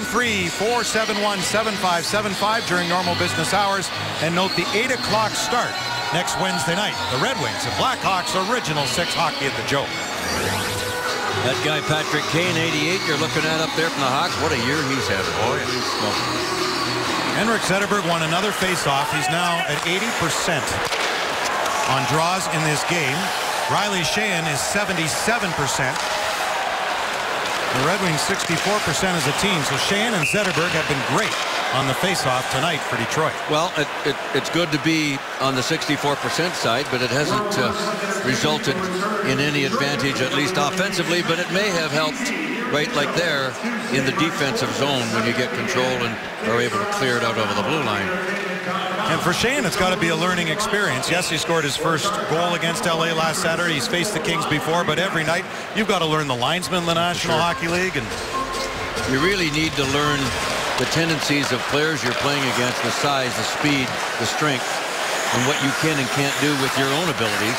313-471-7575 during normal business hours. And note the 8 o'clock start next Wednesday night. The Red Wings and Blackhawks Original 6 hockey at the Joe. That guy Patrick Kane, 88, you're looking at up there from the Hawks. What a year he's had. Boy, Henrik Zetterberg won another faceoff. He's now at 80% on draws in this game. Riley Sheahan is 77%. The Red Wings 64% as a team. So Sheahan and Zetterberg have been great on the faceoff tonight for Detroit. Well, it's good to be on the 64% side, but it hasn't resulted in any advantage, at least offensively, but it may have helped right like there in the defensive zone when you get control and are able to clear it out over the blue line. And for Sheahan, it's got to be a learning experience. Yes, he scored his first goal against LA last Saturday. He's faced the Kings before, but every night you've got to learn the linesmen in the National Hockey League. And you really need to learn the tendencies of players you're playing against, the size, the speed, the strength, and what you can and can't do with your own abilities.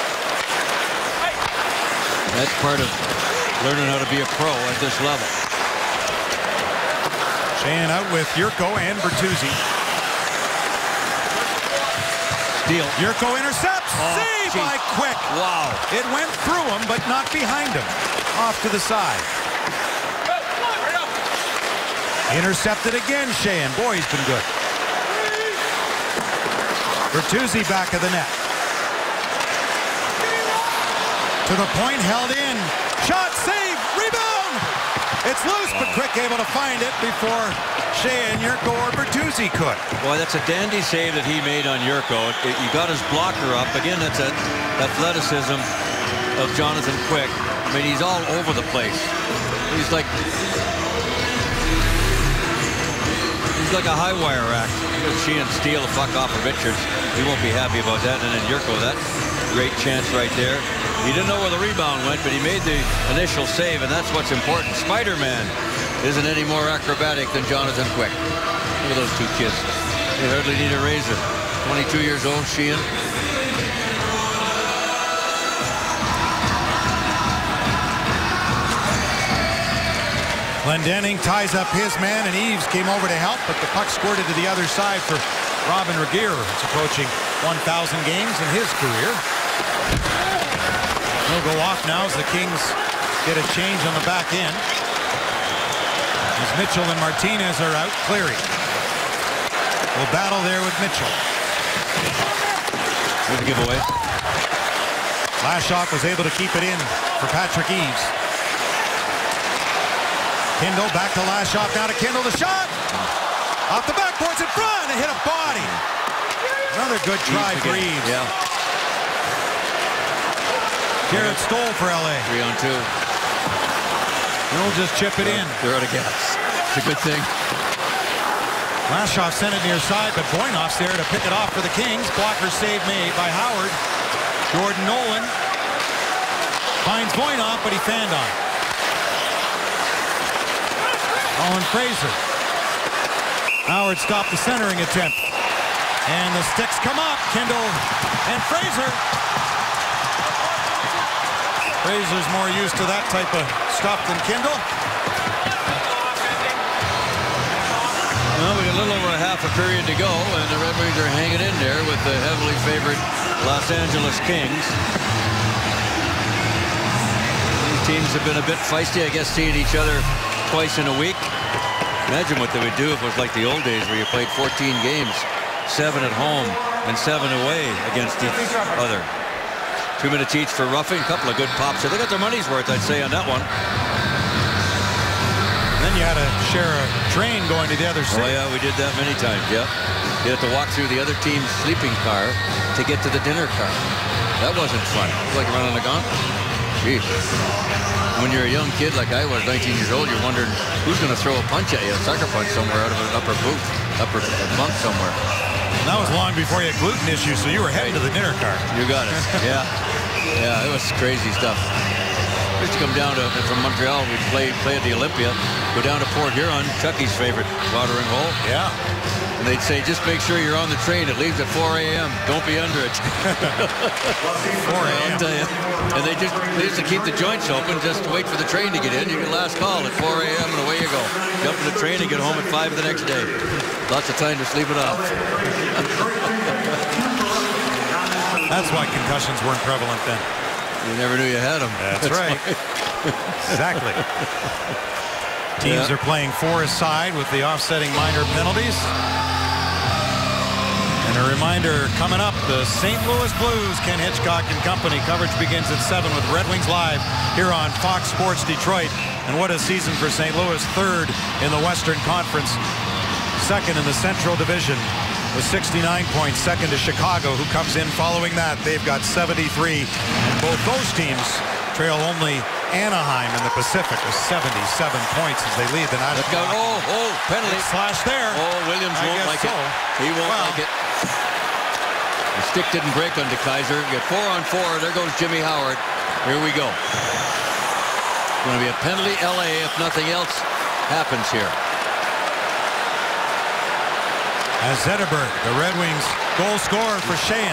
That's part of learning how to be a pro at this level. Sheahan out with Yurko and Bertuzzi. Steal. Yurko intercepts. Save by Quick. Wow. It went through him, but not behind him. Off to the side. Intercepted again, Sheahan. Boy, he's been good. Bertuzzi back of the net. To the point, held in. Shot, save, rebound! It's loose, but Quick able to find it before Sheahan, Yurko, or Bertuzzi could. Boy, that's a dandy save that he made on Yurko. You got his blocker up. Again, that's an athleticism of Jonathan Quick. I mean, he's all over the place. He's like a high wire act. Sheahan steal the puck off of Richards. He won't be happy about that. And then Yurko, that great chance right there. He didn't know where the rebound went, but he made the initial save, and that's what's important. Spider-Man isn't any more acrobatic than Jonathan Quick. Look at those two kids. They hardly need a razor. 22 years old, Sheahan. Glendening ties up his man, and Eves came over to help, but the puck squirted to the other side for Robin Regehr, who's approaching 1,000 games in his career. He'll go off now as the Kings get a change on the back end. As Mitchell and Martinez are out, Cleary will battle there with Mitchell. Good giveaway. Lashoff was able to keep it in for Patrick Eves. Kindle back to Lashoff, now to Kindle, the shot! Off the backboards in front, and hit a body. Another good try for Eves. Yeah. Garrett Stoll for LA. 3-on-2. He'll just chip it in. They're out of gas. It's a good thing. Lashoff sent it near side, but Boynoff's there to pick it off for the Kings. Blocker save made by Howard. Jordan Nolan finds Boynoff, but he fanned on. Owen Fraser. Howard stopped the centering attempt. And the sticks come up. Kindle and Fraser. Fraser's more used to that type of stuff than Kindle. Well, we got a little over a half a period to go, and the Red Wings are hanging in there with the heavily favored Los Angeles Kings. These teams have been a bit feisty, I guess, seeing each other twice in a week. Imagine what they would do if it was like the old days where you played 14 games, 7 at home and 7 away against each other. 2 minutes each for roughing, a couple of good pops. So they got their money's worth, I'd say, on that one. Then you had to share a train going to the other side. Oh, yeah, we did that many times, yeah. You had to walk through the other team's sleeping car to get to the dinner car. That wasn't fun. It was like running a gauntlet. Jeez. When you're a young kid like I was, 19 years old, you're wondering who's going to throw a punch at you, a sucker punch somewhere out of an upper booth, upper bunk somewhere. And that was long before you had gluten issues, so you were heading to the dinner car. You got it. Yeah. Yeah, it was crazy stuff. We used to come down from Montreal. We'd play at the Olympia, go down to Port Huron, Chucky's favorite watering hole. Yeah. And they'd say, just make sure you're on the train. It leaves at 4 a.m. Don't be under it. 4 a.m. I'll tell you. And they used to keep the joints open just to wait for the train to get in. You get last call at 4 a.m. and away you go. Jump in the train and get home at 5 the next day. Lots of time to sleep it off. That's why concussions weren't prevalent then. You never knew you had them. That's right. Exactly. Teams are playing 4 aside with the offsetting minor penalties. And a reminder coming up, the St. Louis Blues, Ken Hitchcock and company. Coverage begins at 7 with Red Wings Live here on Fox Sports Detroit. And what a season for St. Louis, 3rd in the Western Conference, 2nd in the Central Division with 69 points, 2nd to Chicago, who comes in following that. They've got 73. And both those teams trail only Anaheim in the Pacific with 77 points as they lead the night. Penalty. Slash there. Oh, Williams won't like it. He won't like it. The stick didn't break on DeKeyser. You get 4-on-4. There goes Jimmy Howard. Here we go. It's going to be a penalty, LA, if nothing else happens here. As Zetterberg, the Red Wings goal scorer for Sheehan.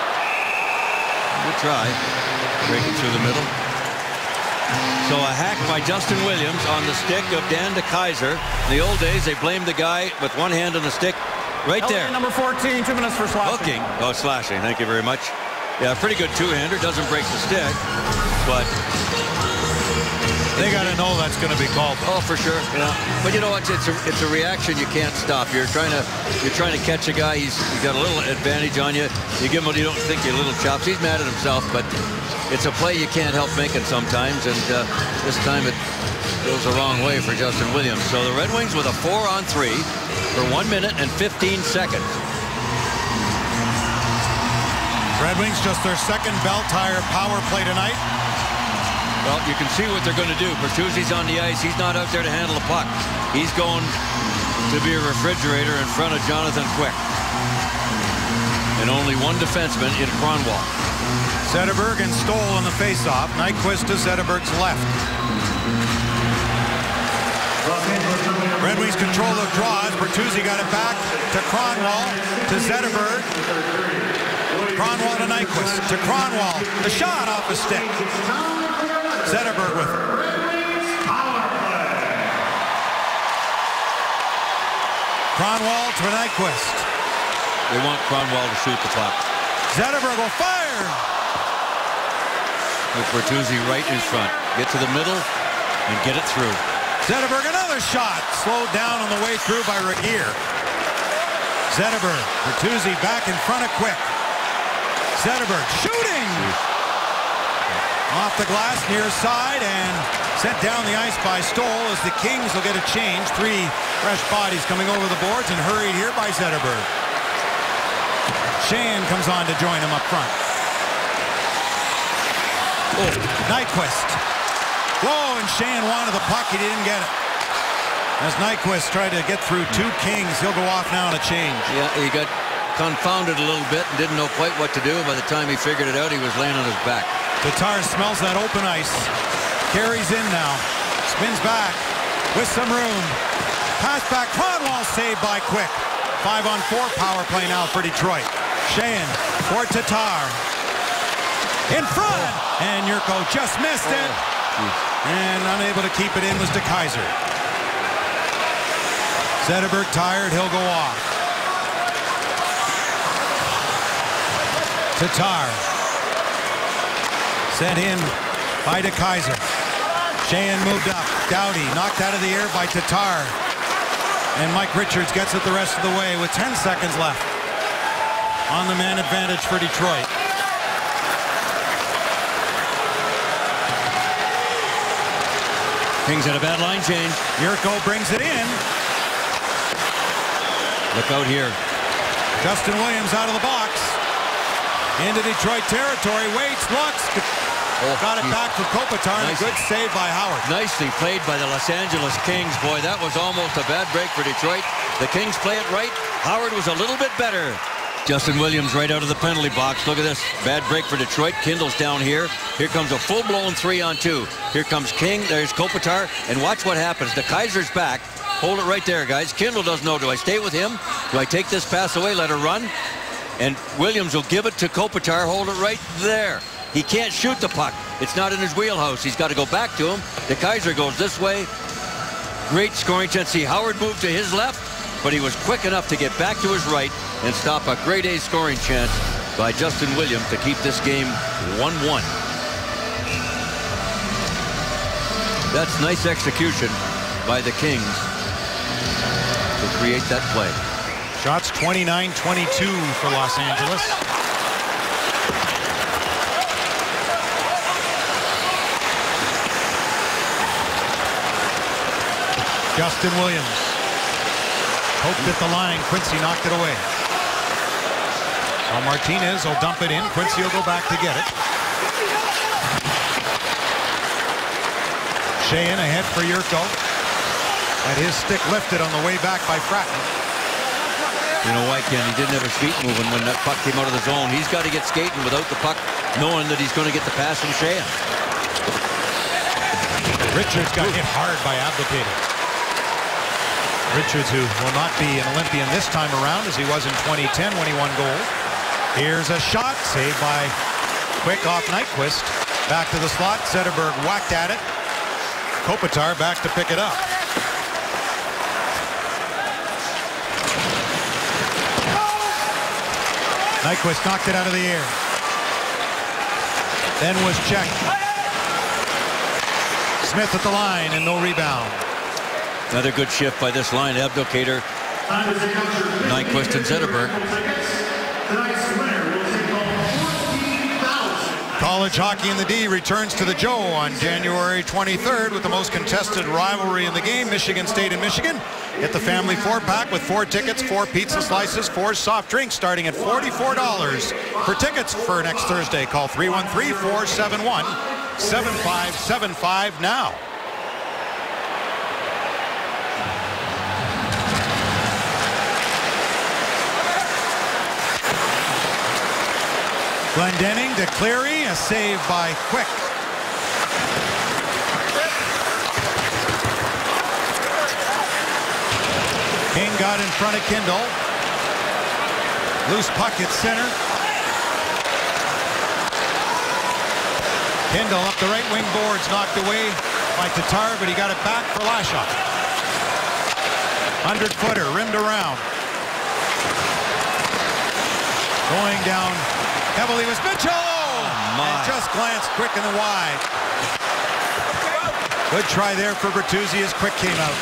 Good try. Breaking through the middle. So a hack by Justin Williams on the stick of Dan DeKeyser. In the old days, they blamed the guy with one hand on the stick. Right LA there. Number 14, 2 minutes for slashing. Hooking. Oh, slashing. Thank you very much. Yeah, pretty good two-hander. Doesn't break the stick, but they got to know that's going to be called. Oh, for sure. Yeah. But you know what? It's a reaction you can't stop. You're trying to catch a guy. He's got a little advantage on you. You give him what you don't think your little chops. He's mad at himself, but it's a play you can't help making sometimes. And this time it goes the wrong way for Justin Williams. So the Red Wings with a 4-on-3 for 1 minute and 15 seconds. Red Wings just their 2nd Bell Tire power play tonight. Well, you can see what they're going to do. Bertuzzi's on the ice. He's not out there to handle the puck. He's going to be a refrigerator in front of Jonathan Quick. And only one defenseman in Kronwall. Zetterberg and Stoll on the faceoff. Nyquist to Zetterberg's left. Red Wings control the draws. Bertuzzi got it back to Kronwall, to Zetterberg. Kronwall to Nyquist, to Kronwall. The shot off the stick. Zetterberg with it. Kronwall to Nyquist. They want Kronwall to shoot the puck. Zetterberg will fire. With Bertuzzi right in front. Get to the middle and get it through. Zetterberg, another shot. Slowed down on the way through by Regeer. Zetterberg, Bertuzzi back in front of Quick. Zetterberg shooting. Off the glass near side and sent down the ice by Stoll as the Kings will get a change. 3 fresh bodies coming over the boards and hurried here by Zetterberg. Sheahan comes on to join him up front. Oh, Nyquist. Whoa, and Sheahan wanted the puck. He didn't get it. As Nyquist tried to get through 2 Kings, he'll go off now on a change. Yeah, he got confounded a little bit and didn't know quite what to do. By the time he figured it out, he was laying on his back. Tatar smells that open ice. Carries in now. Spins back with some room. Pass back. Kronwall saved by Quick. 5-on-4 power play now for Detroit. Sheahan for Tatar. In front. And Yurko just missed it. And unable to keep it in was DeKaiser. Zetterberg tired. He'll go off. Tatar. Sent in by DeKaiser. Sheahan moved up. Doughty knocked out of the air by Tatar. And Mike Richards gets it the rest of the way with 10 seconds left. On the man advantage for Detroit. Kings had a bad line change. Yurko brings it in. Look out here. Justin Williams out of the box. Into Detroit territory. Waits, looks. Got it back for Kopitar. And a good save by Howard. Nicely played by the Los Angeles Kings. Boy, that was almost a bad break for Detroit. The Kings play it right. Howard was a little bit better. Justin Williams right out of the penalty box. Look at this. Bad break for Detroit. Kindle's down here. Here comes a full-blown 3-on-2. Here comes King. There's Kopitar. And watch what happens. DeKaiser's back. Hold it right there, guys. Kindle doesn't know. Do I stay with him? Do I take this pass away, let her run? And Williams will give it to Kopitar. Hold it right there. He can't shoot the puck. It's not in his wheelhouse. He's got to go back to him. DeKaiser goes this way. Great scoring chance. See, Howard moved to his left, but he was quick enough to get back to his right and stop a grade A scoring chance by Justin Williams to keep this game 1-1. That's nice execution by the Kings to create that play. Shots 29-22 for Los Angeles. Justin Williams poked at the line. Quincy knocked it away. Well, Martinez will dump it in. Quincy will go back to get it. Sheahan ahead for Yurko. Had his stick lifted on the way back by Fratton. You know why, Ken? He didn't have his feet moving when that puck came out of the zone. He's got to get skating without the puck, knowing that he's going to get the pass from Sheahan. Richards got hit hard by Abdelkader. Richards, who will not be an Olympian this time around as he was in 2010 when he won gold. Here's a shot saved by Quick off Nyquist. Back to the slot. Zetterberg whacked at it. Kopitar back to pick it up. Nyquist knocked it out of the air. Then was checked. Smith at the line and no rebound. Another good shift by this line. Abdelkader, Nyquist, and Zetterberg. College hockey in the D returns to the Joe on January 23rd with the most contested rivalry in the game, Michigan State and Michigan. Get the family 4-pack with 4 tickets, 4 pizza slices, 4 soft drinks starting at $44. For tickets for next Thursday, call 313-471-7575 now. Glendening to Cleary, a save by Quick. King got in front of Kindle. Loose puck at center. Kindle up the right wing boards, knocked away by Tatar, but he got it back for Lashoff. 100-footer, rimmed around. Going down heavily was Mitchell. And just glanced quick and wide. Good try there for Bertuzzi as Quick came out.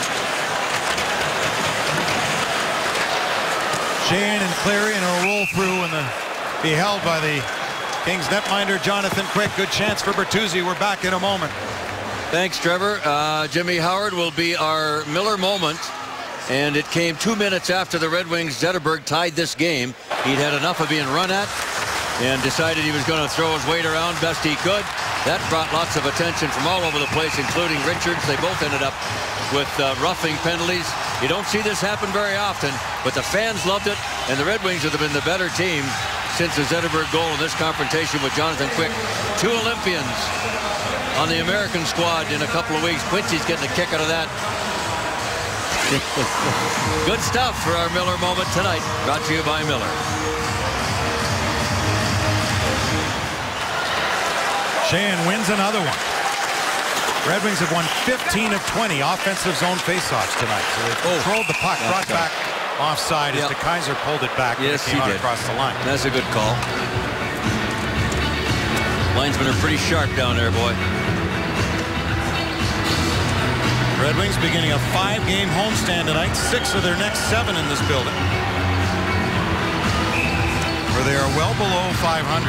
Sheahan and Cleary, and it'll roll through and be held by the Kings netminder Jonathan Quick. Good chance for Bertuzzi. We're back in a moment. Thanks, Trevor. Jimmy Howard will be our Miller moment. And it came 2 minutes after the Red Wings. Zetterberg tied this game. He'd had enough of being run at and decided he was going to throw his weight around best he could. That brought lots of attention from all over the place, including Richards. They both ended up with roughing penalties. You don't see this happen very often, but the fans loved it, and the Red Wings have been the better team since the Zetterberg goal in this confrontation with Jonathan Quick. 2 Olympians on the American squad in a couple of weeks. Quincy's getting a kick out of that. Good stuff for our Miller moment tonight. Brought to you by Miller. Sheahan wins another one. Red Wings have won 15 of 20 offensive zone faceoffs tonight. So they've controlled the puck, brought back offside as the Kaiser pulled it back. Yes, he did. Across the line. That's a good call. Linesmen are pretty sharp down there, boy. Red Wings beginning a 5-game homestand tonight. 6 of their next 7 in this building, where they are well below 500.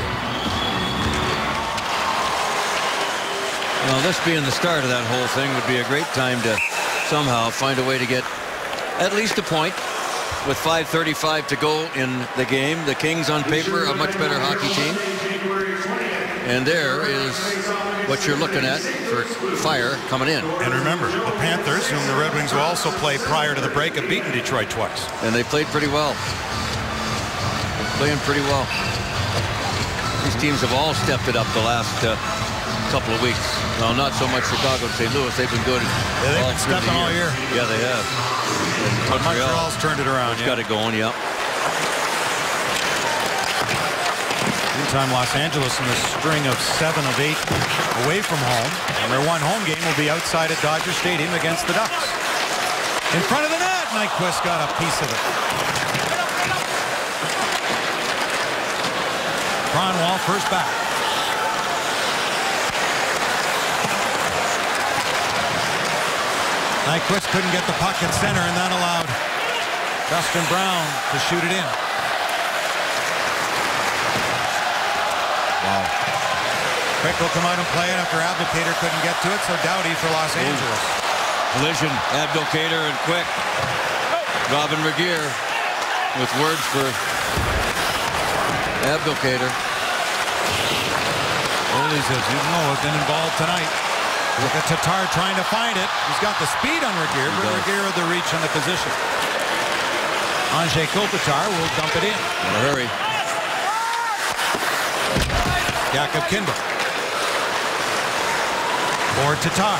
Well, this being the start of that whole thing would be a great time to somehow find a way to get at least a point with 5:35 to go in the game. The Kings on paper a much better hockey team. And there is what you're looking at for fire coming in. And remember, the Panthers, whom the Red Wings will also play prior to the break, have beaten Detroit twice. And they played pretty well. Playing pretty well. These teams have all stepped it up the last couple of weeks. Well, not so much Chicago and St. Louis. They've been good. Yeah, they've been stepping all year. Yeah, they have. But Montreal's turned it around. Got it going, yeah. Meantime, Los Angeles in a string of 7 of 8 away from home. And their one home game will be outside at Dodger Stadium against the Ducks. In front of the net, Nyquist got a piece of it. Kronwall first back. Nyquist couldn't get the puck at center, and that allowed Dustin Brown to shoot it in. Wow. Quick will come out and play it after Abdelkader couldn't get to it, so Doughty for Los Angeles. Collision, Abdelkader and Quick. Robin Regeer with words for Abdelkader. Goalie says, you know, have been involved tonight. Look at Tatar trying to find it. He's got the speed on Regeer, but Regeer with the reach and the position. Anze Kopitar will dump it in. In a hurry. Jakob Kindle. For Tatar.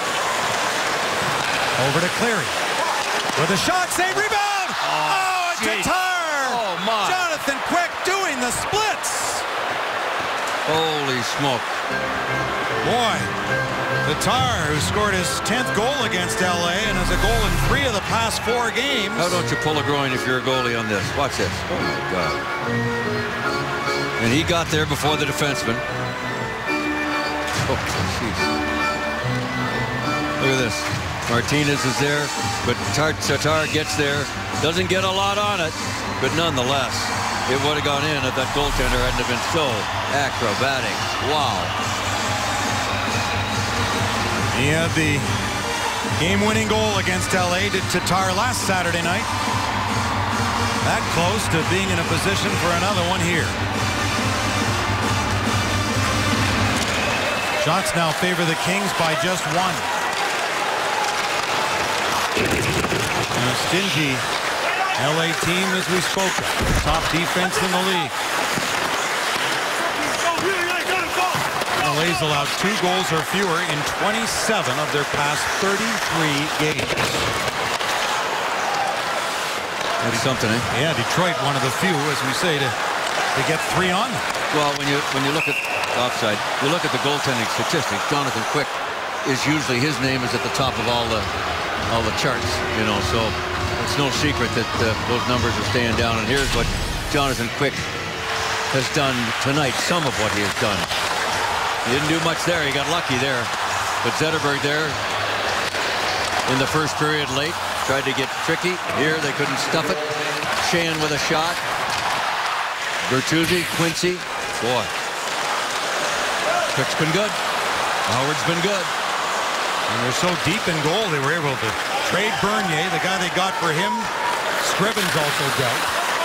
Over to Cleary. With a shot, save, rebound! Oh, and Tatar! Oh, my. Jonathan Quick doing the splits! Holy smoke. Boy, Tatar, who scored his 10th goal against LA and has a goal in 3 of the past 4 games. How don't you pull a groin if you're a goalie on this? Watch this. Oh, my God. And he got there before the defenseman. Oh, jeez. Look at this. Martinez is there, but Tatar gets there. Doesn't get a lot on it, but nonetheless, it would have gone in if that goaltender hadn't have been so acrobatic. Wow. He had the game-winning goal against LA to Tatar last Saturday night. That close to being in a position for another one here. Shots now favor the Kings by just 1. And a stingy LA team, as we spoke of. Top defense in the league. LA's allowed 2 goals or fewer in 27 of their past 33 games. That's something, eh? Yeah, Detroit, one of the few, as we say, to get 3 on them. Well, when you look at offside, you look at the goaltending statistics. Jonathan Quick is usually, his name is at the top of all the charts, you know. So It's no secret that those numbers are staying down. And here's what Jonathan Quick has done tonight, some of what he has done. He didn't do much there. He got lucky there. But Zetterberg there in the first period late tried to get tricky. Here they couldn't stuff it. Sheahan with a shot. Bertuzzi, Quincy. Boy. Quick's been good. Howard's been good. And they're so deep in goal, they were able to trade Bernier, the guy they got for him. Scrivens also dealt.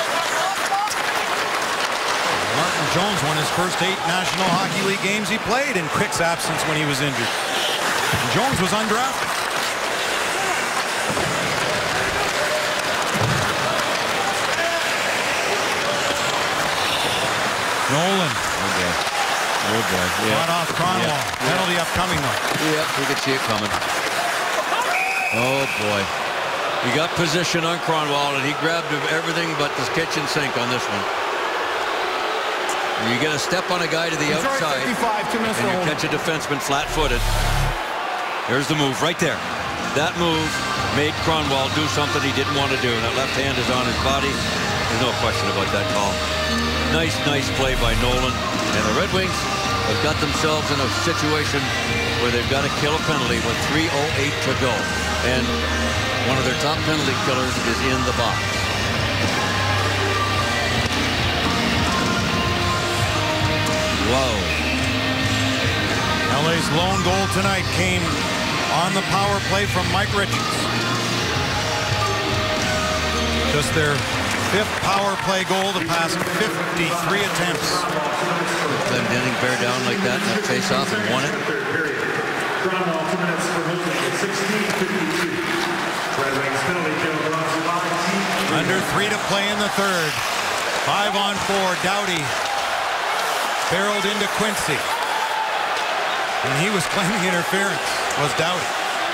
Martin Jones won his first 8 National Hockey League games he played in Quick's absence when he was injured. And Jones was undrafted. Nolan. Oh boy. Yeah. Brought off Cronwall. Yeah. Penalty upcoming though. Yep, we could see it coming. Oh boy. He got position on Cronwall and he grabbed everything but the kitchen sink on this one. You get a step on a guy to the outside 55, 2 minutes and you catch a defenseman flat-footed. There's the move right there. That move made Cronwall do something he didn't want to do. And that left hand is on his body. There's no question about that call. Nice play by Nolan. And the Red Wings have got themselves in a situation where they've got to kill a penalty with 3:08 to go. And one of their top penalty killers is in the box. Whoa. LA's lone goal tonight came on the power play from Mike Richards. Just their 5th power play goal the past 53 attempts. Glendening bear down like that in that face-off and won it. Under 3 to play in the third. 5-on-4. Doughty barreled into Quincy. And he was claiming interference, was Doughty.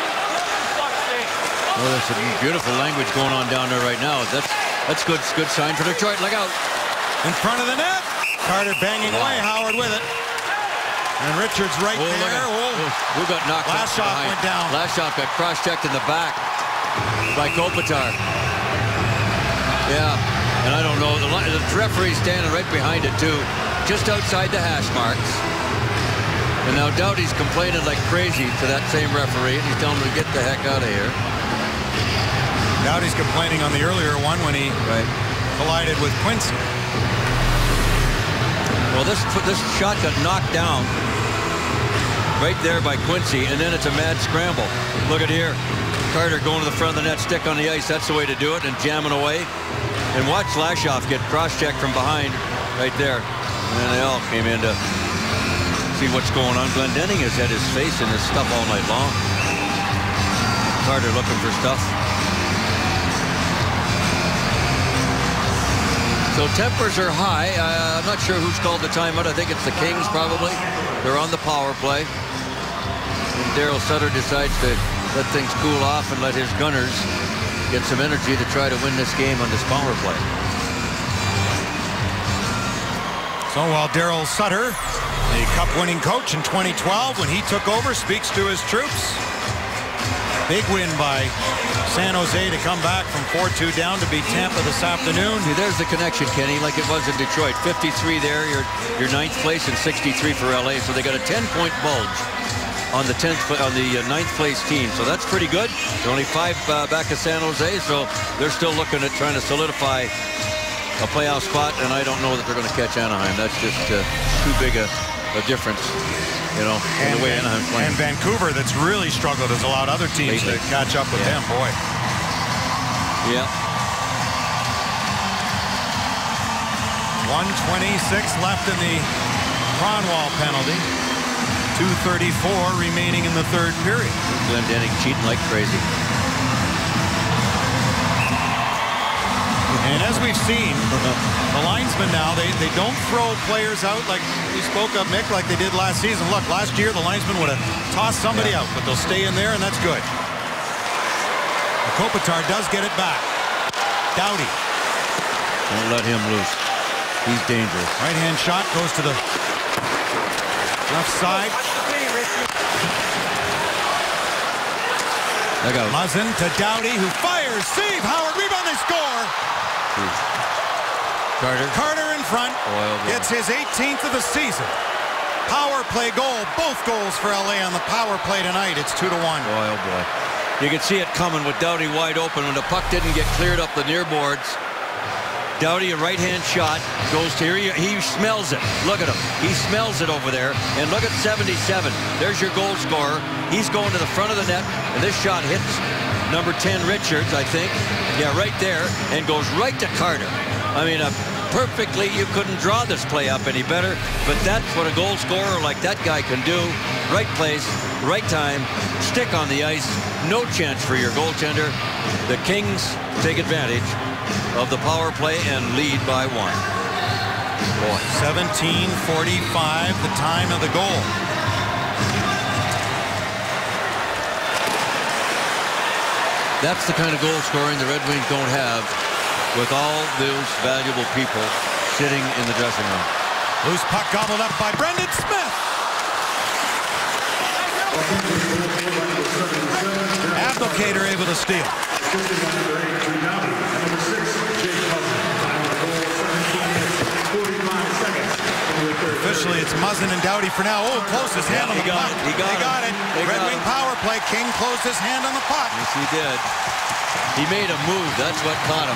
Oh, there's some beautiful language going on down there right now. That's good sign for Detroit. Look out. In front of the net. Carter banging away. Howard with it. And Richards right there. Who got knocked out? Lashoff went down. Lashoff got cross-checked in the back by Kopitar. Yeah, and I don't know. The referee's standing right behind it, too. Just outside the hash marks. And now Doughty's complaining like crazy to that same referee. And he's telling him to get the heck out of here. Doughty's complaining on the earlier one when he collided with Quincy. Well, this shot got knocked down right there by Quincy, and then it's a mad scramble. Look at here. Carter going to the front of the net, stick on the ice. That's the way to do it, and jamming away. And watch Lashoff get cross-checked from behind right there. And then they all came in to see what's going on. Glendening has had his face in this stuff all night long. Carter looking for stuff. So tempers are high. I'm not sure who's called the timeout. I think it's the Kings probably. They're on the power play. And Daryl Sutter decides to let things cool off and let his gunners get some energy to try to win this game on this power play. So while Daryl Sutter, the Cup-winning coach in 2012, when he took over, speaks to his troops. Big win by San Jose to come back from 4-2 down to beat Tampa this afternoon. See, there's the connection, Kenny, like it was in Detroit. 53 there, your 9th place, and 63 for LA. So they got a 10-point bulge on the 9th place team. So that's pretty good. They're only 5 back of San Jose, so they're still looking at trying to solidify a playoff spot. And I don't know that they're going to catch Anaheim. That's just too big a difference. You know, in the way Anaheim's playing. And Vancouver, that's really struggled, has allowed other teams to catch up with them. Boy. Yeah. 1:26 left in the Cronwall penalty. 2:34 remaining in the third period. Glendening cheating like crazy. And as we've seen, the linesmen now, they don't throw players out like we spoke of, Mick, like they did last season. Look, last year the linesmen would have tossed somebody out, but they'll stay in there, and that's good. Kopitar does get it back. Doughty. Don't let him loose. He's dangerous. Right-hand shot goes to the left side. Muzzin to Doughty, who fires. Save. Howard, rebound, they score. Carter in front. It's his 18th of the season. Power play goal. Both goals for LA on the power play tonight. It's 2-1. Boy, oh boy. You could see it coming with Doughty wide open when the puck didn't get cleared up the near boards. Doughty, a right-hand shot, goes to here. He smells it. Look at him. He smells it over there. And look at 77. There's your goal scorer. He's going to the front of the net, and this shot hits number 10, Richards, I think. Yeah, right there, and goes right to Carter. I mean, perfectly, you couldn't draw this play up any better, but that's what a goal scorer like that guy can do. Right place, right time, stick on the ice, no chance for your goaltender. The Kings take advantage of the power play and lead by 1. Boy. 17:45, the time of the goal. That's the kind of goal scoring the Red Wings don't have with all those valuable people sitting in the dressing room. Loose puck gobbled up by Brendan Smith. Abdelkader able to steal. Officially, it's Muzzin and Doughty for now. Oh, closed his hand on the puck. He got it. Red Wing power play. King closed his hand on the puck. Yes, he did. He made a move. That's what caught him.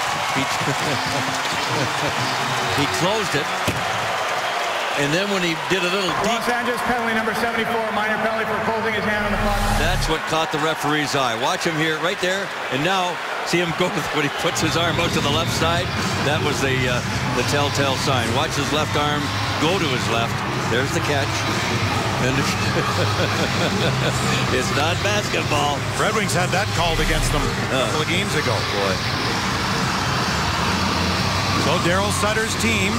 He closed it. And then when he did a little deep... Los Angeles penalty number 74, minor penalty for closing his hand on the puck. That's what caught the referee's eye. Watch him here, right there. And now, see him go when he puts his arm out to the left side. That was the telltale sign. Watch his left arm go to his left. There's the catch. And it's not basketball. Red Wings had that called against them a couple of games ago. Boy. So Daryl Sutter's team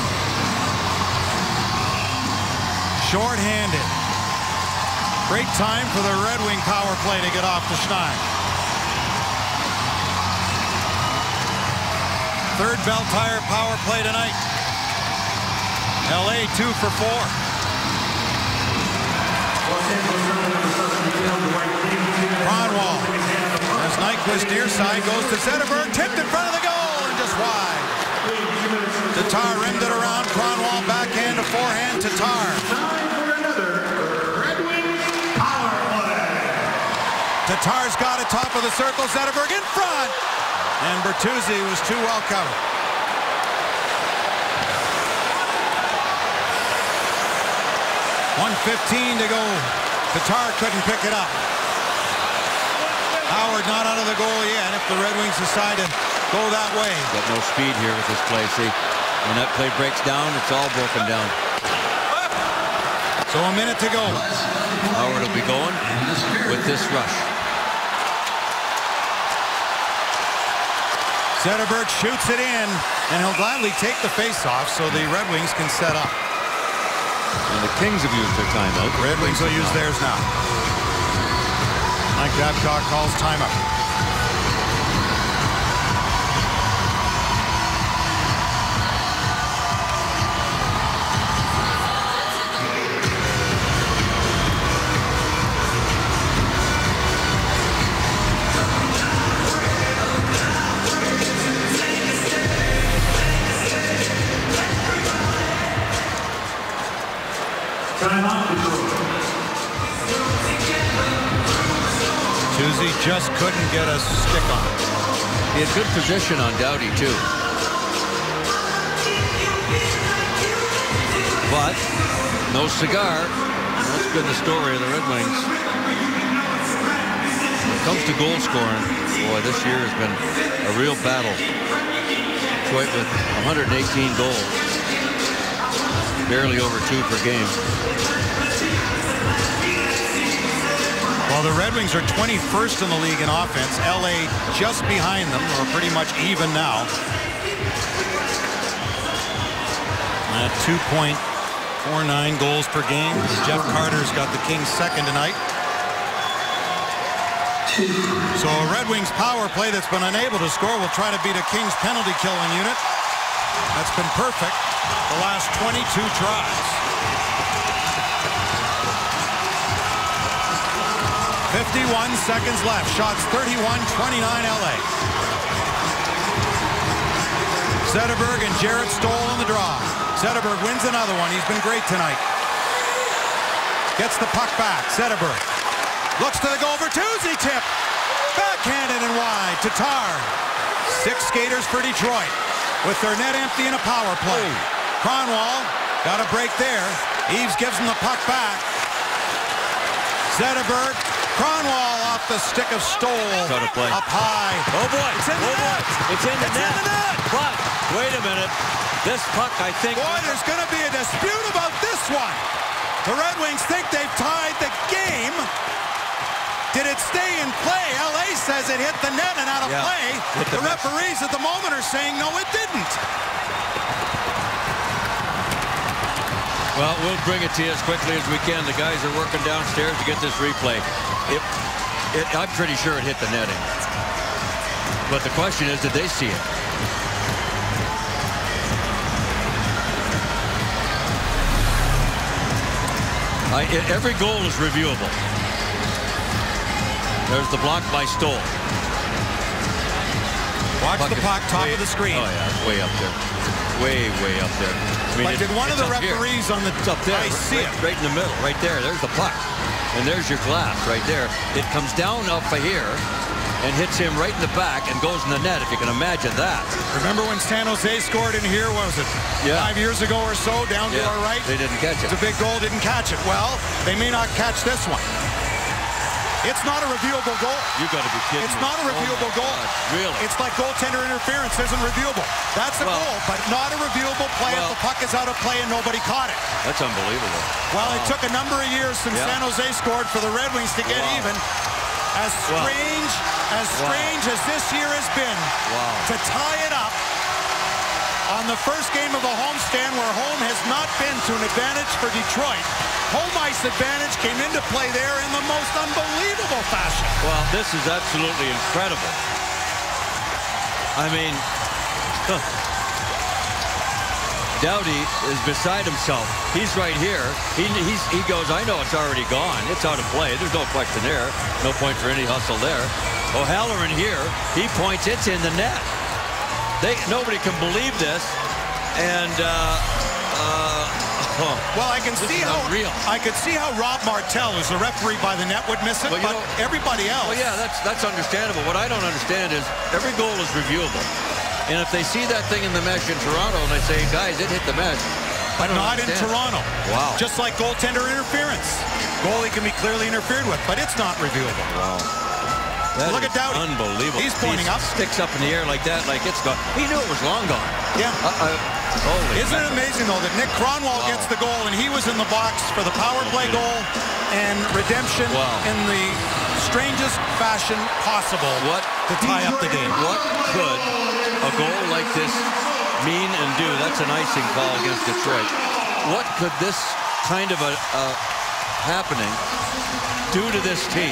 short-handed. Great time for the Red Wing power play to get off the Stein. Third Bell Tire power play tonight. LA 2 for 4. Kronwall. As Nyquist near side goes to Zetterberg, tipped in front of the goal and just wide. Tatar rimmed it around. Kronwall backhand to forehand. Tatar. Tatar's got it top of the circle. Zetterberg in front. And Bertuzzi was too well covered. .1:15 to go. Tatar couldn't pick it up. Howard not out of the goal yet if the Red Wings decide to go that way. Got no speed here with this play. See, when that play breaks down, it's all broken down. So a minute to go. Howard will be going with this rush. Zetterberg shoots it in, and he'll gladly take the face-off so the Red Wings can set up. And the Kings have used their timeout. Red Wings will use theirs now. Mike Babcock calls timeout. Bertuzzi just couldn't get a stick on it. He had good position on Doughty, too. But no cigar. That's been the story of the Red Wings. When it comes to goal scoring, boy, this year has been a real battle. Detroit with 118 goals. Barely over 2 per game. Well, the Red Wings are 21st in the league in offense. LA just behind them, or pretty much even now. At 2.49 goals per game. Jeff Carter's got the Kings second tonight. So a Red Wings power play that's been unable to score will try to beat a Kings penalty killing unit. That's been perfect the last 22 tries. 51 31 seconds left. Shots 31-29 LA. Zetterberg and Jarrett Stoll on the draw. Zetterberg wins another one. He's been great tonight. Gets the puck back. Zetterberg looks to the goal. Bertuzzi tip. Backhanded and wide. Tatar. 6 skaters for Detroit with their net empty in a power play. Kronwall got a break there. Eves gives him the puck back. Zetterberg. Kronwall off the stick of Stoll. Up high. Oh boy. It's in the net. It's in the net. But wait a minute. This puck, I think. Boy, there's going to be a dispute about this one. The Red Wings think they've tied the game. Did it stay in play? LA says it hit the net and out of play. The referees at the moment are saying no, it didn't. Well, we'll bring it to you as quickly as we can. The guys are working downstairs to get this replay. I'm pretty sure it hit the netting. But the question is, did they see it? Every goal is reviewable. There's the block by Stoll. Watch the puck, top of the screen. Oh, yeah, it's way up there. Way up there. I mean, but did one of the referees on the... It's up there. I see it. Right in the middle. Right there. There's the puck. And there's your glass right there. It comes down up here and hits him right in the back and goes in the net, if you can imagine that. Remember when San Jose scored in here, what was it, 5 years ago or so, down to our right? They didn't catch it. It's a big goal, didn't catch it. Well, they may not catch this one. It's not a reviewable goal. You got to be kidding me. It's not a reviewable goal. Really? It's like goaltender interference isn't reviewable. That's a goal, but not a reviewable play if the puck is out of play and nobody caught it. That's unbelievable. Well, it took a number of years since San Jose scored for the Red Wings to get even. As strange as this year has been, to tie it up on the first game of a homestand where home has not been to an advantage for Detroit. Home ice advantage came into play there in the most unbelievable fashion. Well, this is absolutely incredible. I mean, Doughty is beside himself. He's right here. He goes, I know it's already gone. It's out of play. There's no question there. No point for any hustle there. O'Halloran here. He points. It's in the net. Nobody can believe this. And well, I can see how Rob Martel, who's the referee by the net, would miss it, but everybody else. Well, yeah, that's understandable. What I don't understand is every goal is reviewable. And if they see that thing in the mesh in Toronto and they say, guys, it hit the mesh. But not in Toronto. Wow. Just like goaltender interference. Goalie can be clearly interfered with, but it's not reviewable. Wow. That Look at Doughty. Unbelievable. He's pointing up. Sticks up in the air like that, like it's gone. He knew it was long gone. Yeah. Holy Isn't it amazing, though, that Nick Kronwall gets the goal, and he was in the box for the power play goal and redemption in the strangest fashion possible to tie up the game. What could a goal like this mean and do? That's an icing call against Detroit. What could this kind of a happening do to this team?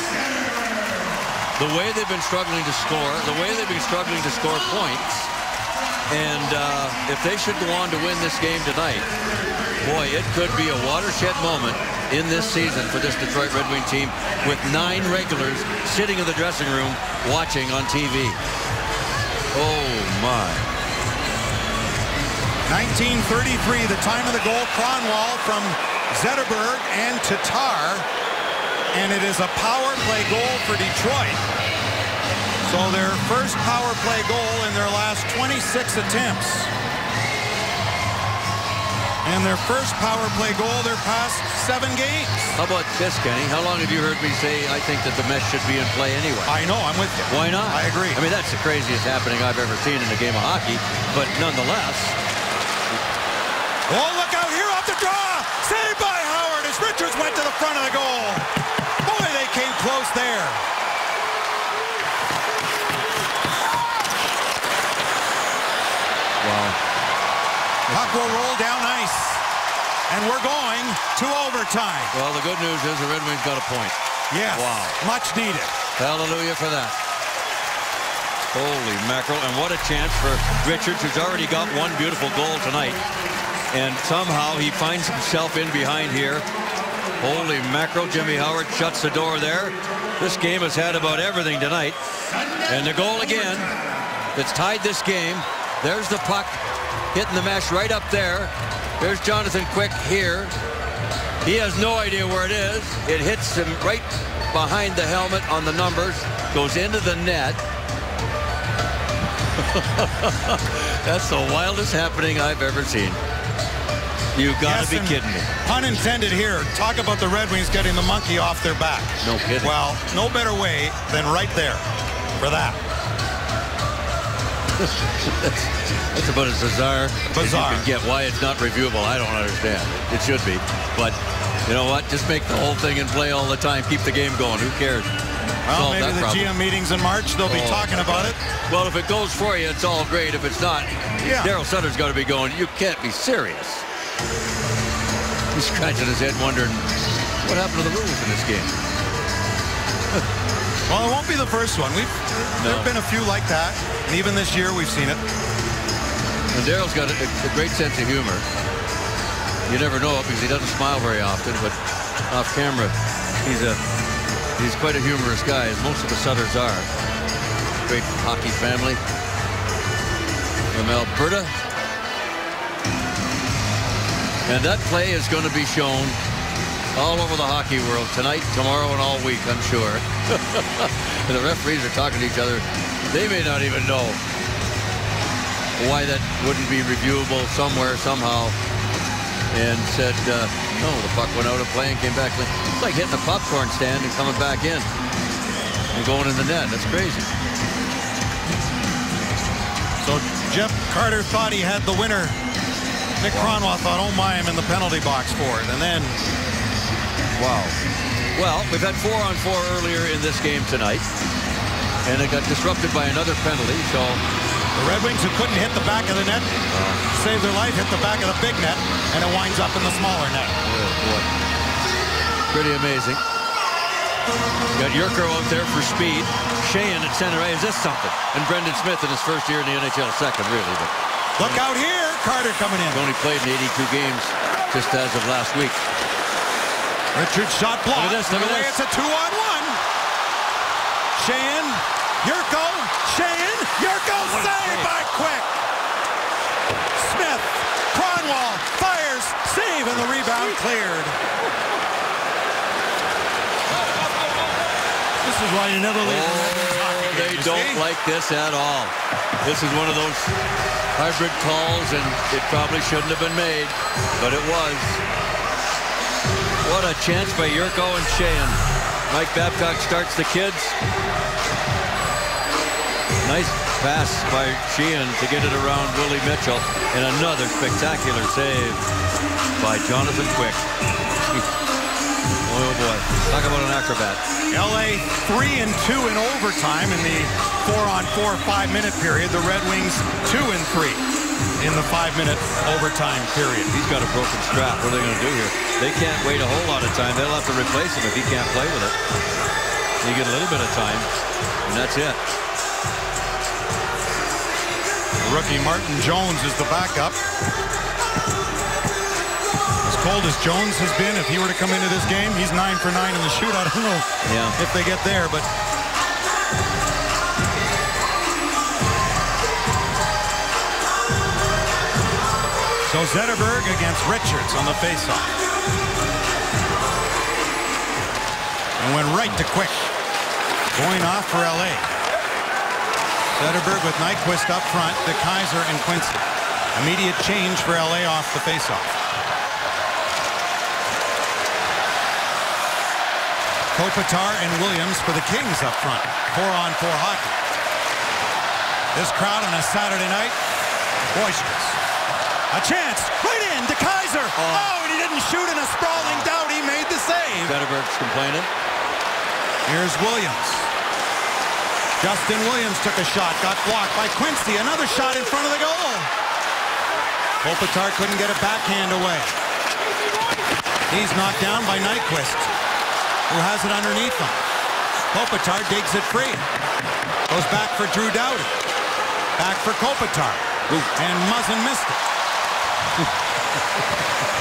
The way they've been struggling to score, the way they've been struggling to score points, and if they should go on to win this game tonight, boy, it could be a watershed moment in this season for this Detroit Red Wing team with 9 regulars sitting in the dressing room watching on TV. Oh, my. 1933, the time of the goal. Kronwall from Zetterberg and Tatar. And it is a power play goal for Detroit. So their first power play goal in their last 26 attempts. And their first power play goal their past 7 games. How about this, Kenny? How long have you heard me say I think that the mesh should be in play anyway? I know, I'm with you. Why not? I agree. I mean, that's the craziest happening I've ever seen in a game of hockey. But nonetheless. Oh, look out here off the draw! Saved by Howard as Richards went to the front of the goal. Boy, they came close there. Wow. Puck will roll down ice. And we're going to overtime. Well, the good news is the Red Wings got a point. Yes. Wow. Much needed. Hallelujah for that. Holy mackerel. And what a chance for Richards, who's already got one beautiful goal tonight. And somehow he finds himself in behind here. Holy mackerel. Jimmy Howard shuts the door there. This game has had about everything tonight. And the goal again that's tied this game. There's the puck hitting the mesh right up there. There's Jonathan Quick here. He has no idea where it is. It hits him right behind the helmet on the numbers, goes into the net. That's the wildest happening I've ever seen. You've got to be kidding me. Pun intended here. Talk about the Red Wings getting the monkey off their back. No kidding. Well, no better way than right there for that. That's about as bizarre as you can get. Why it's not reviewable, I don't understand. It should be. But you know what? Just make the whole thing in play all the time. Keep the game going. Who cares? Well, maybe the GM meetings in March, they'll be talking about it. Well, if it goes for you, it's all great. If it's not, Daryl Sutter's got to be going, you can't be serious. He's scratching his head wondering, what happened to the rules in this game? Well, it won't be the first one. There have been a few like that. And even this year, we've seen it. And Daryl's got a great sense of humor. You never know it because he doesn't smile very often, but off camera, he's quite a humorous guy, as most of the Sutters are. Great hockey family from Alberta. And that play is going to be shown all over the hockey world tonight, tomorrow, and all week, I'm sure. And the referees are talking to each other. They may not even know why that wouldn't be reviewable somewhere, somehow. And said, no, the puck went out of play and came back. It's like hitting a popcorn stand and coming back in and going in the net. That's crazy. So Jeff Carter thought he had the winner. Nick Cronwall thought, oh my, I'm in the penalty box for it. And then, wow. Well, we've had 4-on-4 earlier in this game tonight. And it got disrupted by another penalty, so... The Red Wings, who couldn't hit the back of the net, save their life, hit the back of the big net, and it winds up in the smaller net. Oh, boy. Pretty amazing. Got Yurko out there for speed. Sheahan at center ice. Is this something? And Brendan Smith in his first year in the NHL, second, really. But look out here. Carter coming in. Only played in 82 games just as of last week. Richard shot blocked. Look at this. It's a 2-on-1. Sheahan, Yurko, Sheahan, Yurko, saved by Quick. Smith, Cronwall, fires, save, and the rebound cleared. This is why you never leave. They don't like this at all. This is one of those hybrid calls, and it probably shouldn't have been made, but it was. What a chance by Yurko and Sheahan. Mike Babcock starts the kids. Nice pass by Sheahan to get it around Willie Mitchell, and another spectacular save by Jonathan Quick. Oh boy, talk about an acrobat. LA 3-2 in overtime in the 4-on-4 5-minute period. The Red Wings 2-3 in the 5-minute overtime period. He's got a broken strap. What are they going to do here? They can't wait a whole lot of time. They'll have to replace him if he can't play with it. You get a little bit of time, and that's it. Rookie Martin Jones is the backup. As cold as Jones has been, if he were to come into this game, he's 9 for 9 in the shootout. I don't know if they get there, but so Zetterberg against Richards on the faceoff. And went right to Quick. Going off for LA. Zetterberg with Nyquist up front, DeKeyser and Quincy. Immediate change for LA off the faceoff. Kopitar and Williams for the Kings up front. 4-on-4 hockey. This crowd on a Saturday night, boisterous. A chance, right in, DeKeyser. Oh, and he didn't shoot in a sprawling doubt. He made the save. Zetterberg's complaining. Here's Williams. Justin Williams took a shot, got blocked by Quincy. Another shot in front of the goal. Kopitar couldn't get a backhand away. He's knocked down by Nyquist, who has it underneath him. Kopitar digs it free. Goes back for Drew Doughty. Back for Kopitar. And Muzzin missed it.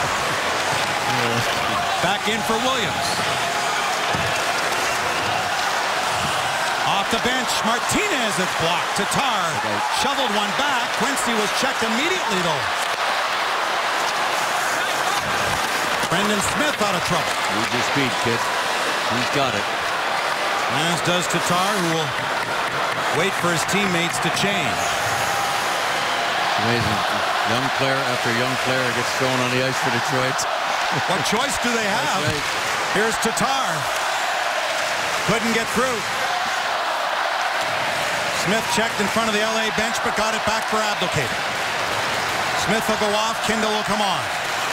Back in for Williams. the bench. Martinez is blocked. Tatar shoveled one back. Quincy was checked immediately, though. Brendan Smith out of trouble. Use your speed, kid. He's got it. As does Tatar, who will wait for his teammates to change. Amazing. Young player after young player gets thrown on the ice for Detroit. What choice do they have? That's right. Here's Tatar. Couldn't get through. Smith checked in front of the LA bench, but got it back for Abdelkader. Smith will go off. Kindle will come on.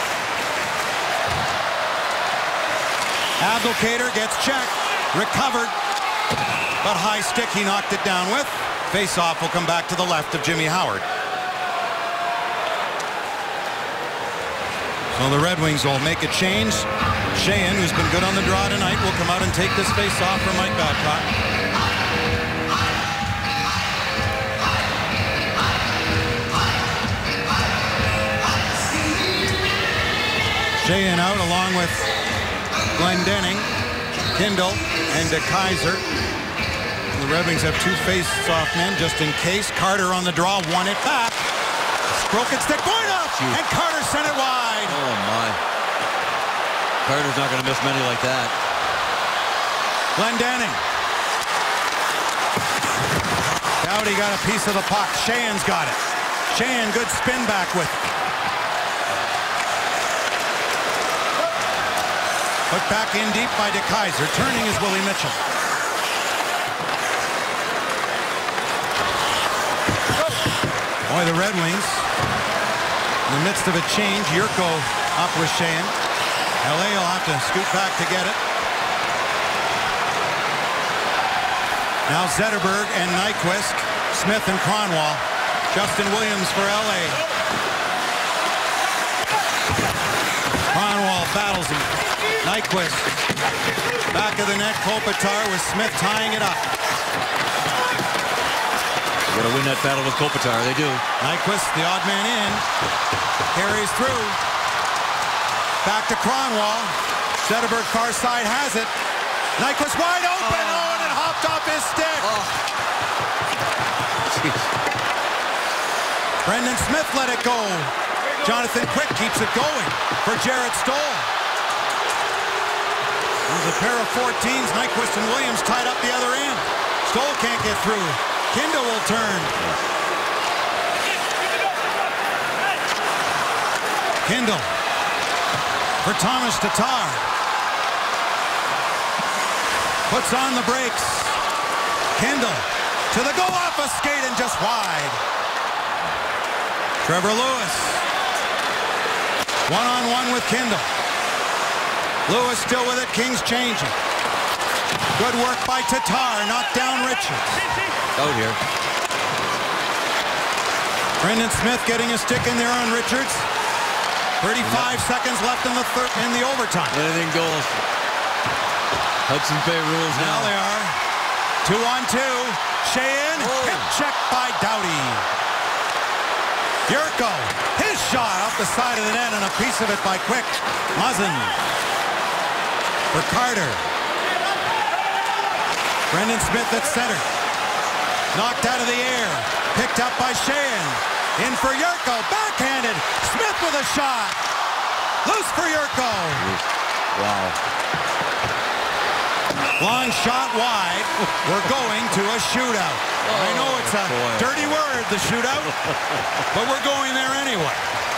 Abdelkader gets checked. Recovered. But high stick he knocked it down with. Face-off will come back to the left of Jimmy Howard. So the Red Wings will make a change. Sheahan, who's been good on the draw tonight, will come out and take this face-off from Mike Babcock. Sheahan out along with Glendening, Kindle, and DeKeyser. The Red Wings have two face-off men just in case. Carter on the draw, won it back. Broken stick, point up, and Carter sent it wide. Oh, my. Carter's not going to miss many like that. Glendening. Doughty got a piece of the puck. Sheahan's got it. Sheahan, good spin back with it. Put back in deep by DeKeyser. Turning is Willie Mitchell. Boy, the Red Wings, in the midst of a change, Yurko up with Sheahan. LA will have to scoot back to get it. Now Zetterberg and Nyquist, Smith and Kronwall. Justin Williams for LA. Kronwall battles him. Nyquist. Back of the net, Kopitar with Smith tying it up. Got to win that battle with Kopitar. They do. Nyquist, the odd man in. Carries through. Back to Kronwall. Zetterberg far side has it. Nyquist wide open. Oh, and it hopped off his stick. Oh. Brendan Smith let it go. Jonathan Quick keeps it going for Jarrett Stoll. There's a pair of 14s. Nyquist and Williams tied up the other end. Stoll can't get through. Kindle will turn. Kindle for Thomas Tatar. Puts on the brakes. Kindle to the goal, off a skate and just wide. Trevor Lewis. One-on-one with Kindle. Lewis still with it. Kings changing. Good work by Tatar. Knocked down Richards. Out here. Brendan Smith getting a stick in there on Richards. 35 seconds left in the overtime. Anything goes. Hudson Bay rules now. Now they are. 2-on-2. Sheahan. Hip check by Doughty. Yurko. His shot off the side of the net and a piece of it by Quick. Muzzin. For Carter. Brendan Smith at center. Knocked out of the air. Picked up by Sheahan. In for Yurko. Backhanded. Smith with a shot. Loose for Yurko. Wow. Long shot wide. We're going to a shootout. I know it's a dirty word, the shootout, but we're going there anyway.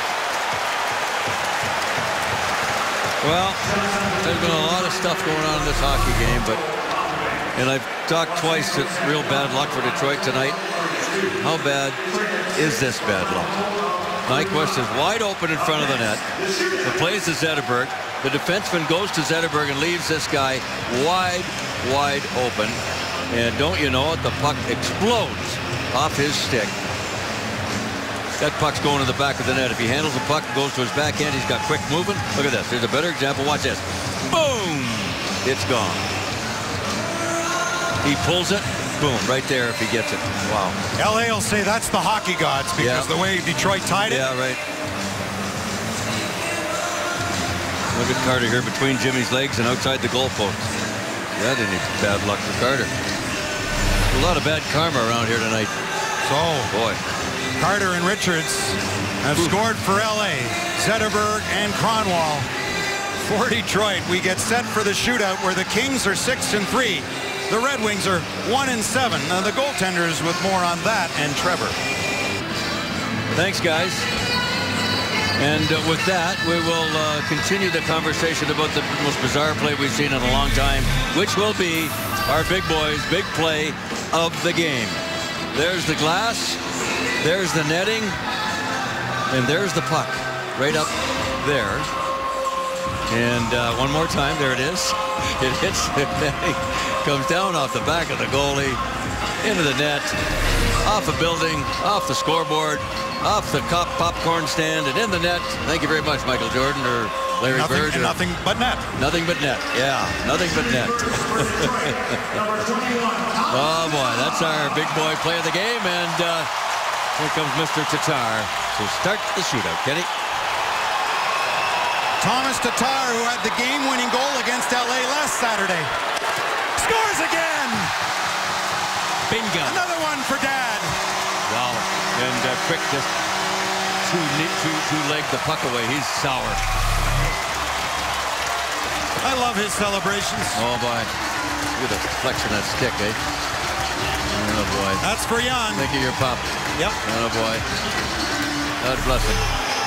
Well, there's been a lot of stuff going on in this hockey game, and I've talked twice that real bad luck for Detroit tonight. How bad is this bad luck? Nyquist is wide open in front of the net. The plays to Zetterberg. The defenseman goes to Zetterberg and leaves this guy wide open. And don't you know it, the puck explodes off his stick. That puck's going to the back of the net. If he handles the puck and goes to his backhand, he's got quick movement. Look at this. Here's a better example. Watch this. Boom! It's gone. He pulls it. Boom, right there if he gets it. Wow. LA will say that's the hockey gods because the way Detroit tied it. Yeah, right. Look at Carter here between Jimmy's legs and outside the goalpost. That isn't bad luck for Carter. A lot of bad karma around here tonight. So, Boy. Carter and Richards have scored for LA. Zetterberg and Kronwall for Detroit. We get set for the shootout where the Kings are 6-3. The Red Wings are 1-7. The goaltenders with more on that and Trevor. Thanks, guys. And with that, we will continue the conversation about the most bizarre play we've seen in a long time, which will be our big boys' big play of the game. There's the glass, there's the netting, and there's the puck right up there. And one more time, there it is. It hits the netting, comes down off the back of the goalie, into the net, off a building, off the scoreboard, off the popcorn stand, and in the net. Thank you very much, Michael Jordan or Larry Bird. Nothing but net. Nothing but net. Yeah, nothing but net. Oh, boy, that's our big boy play of the game. And here comes Mr. Tatar to start the shootout. Kenny? Thomas Tatar, who had the game-winning goal against LA last Saturday, scores again. Bingo. Another one for Dad. Wow. And Quick just two-leg the puck away. He's sour. I love his celebrations. Oh, boy. Look at the flex of that stick, eh? Oh, boy. That's for Jan. Think of your pop. Yep. Oh, boy. God bless him.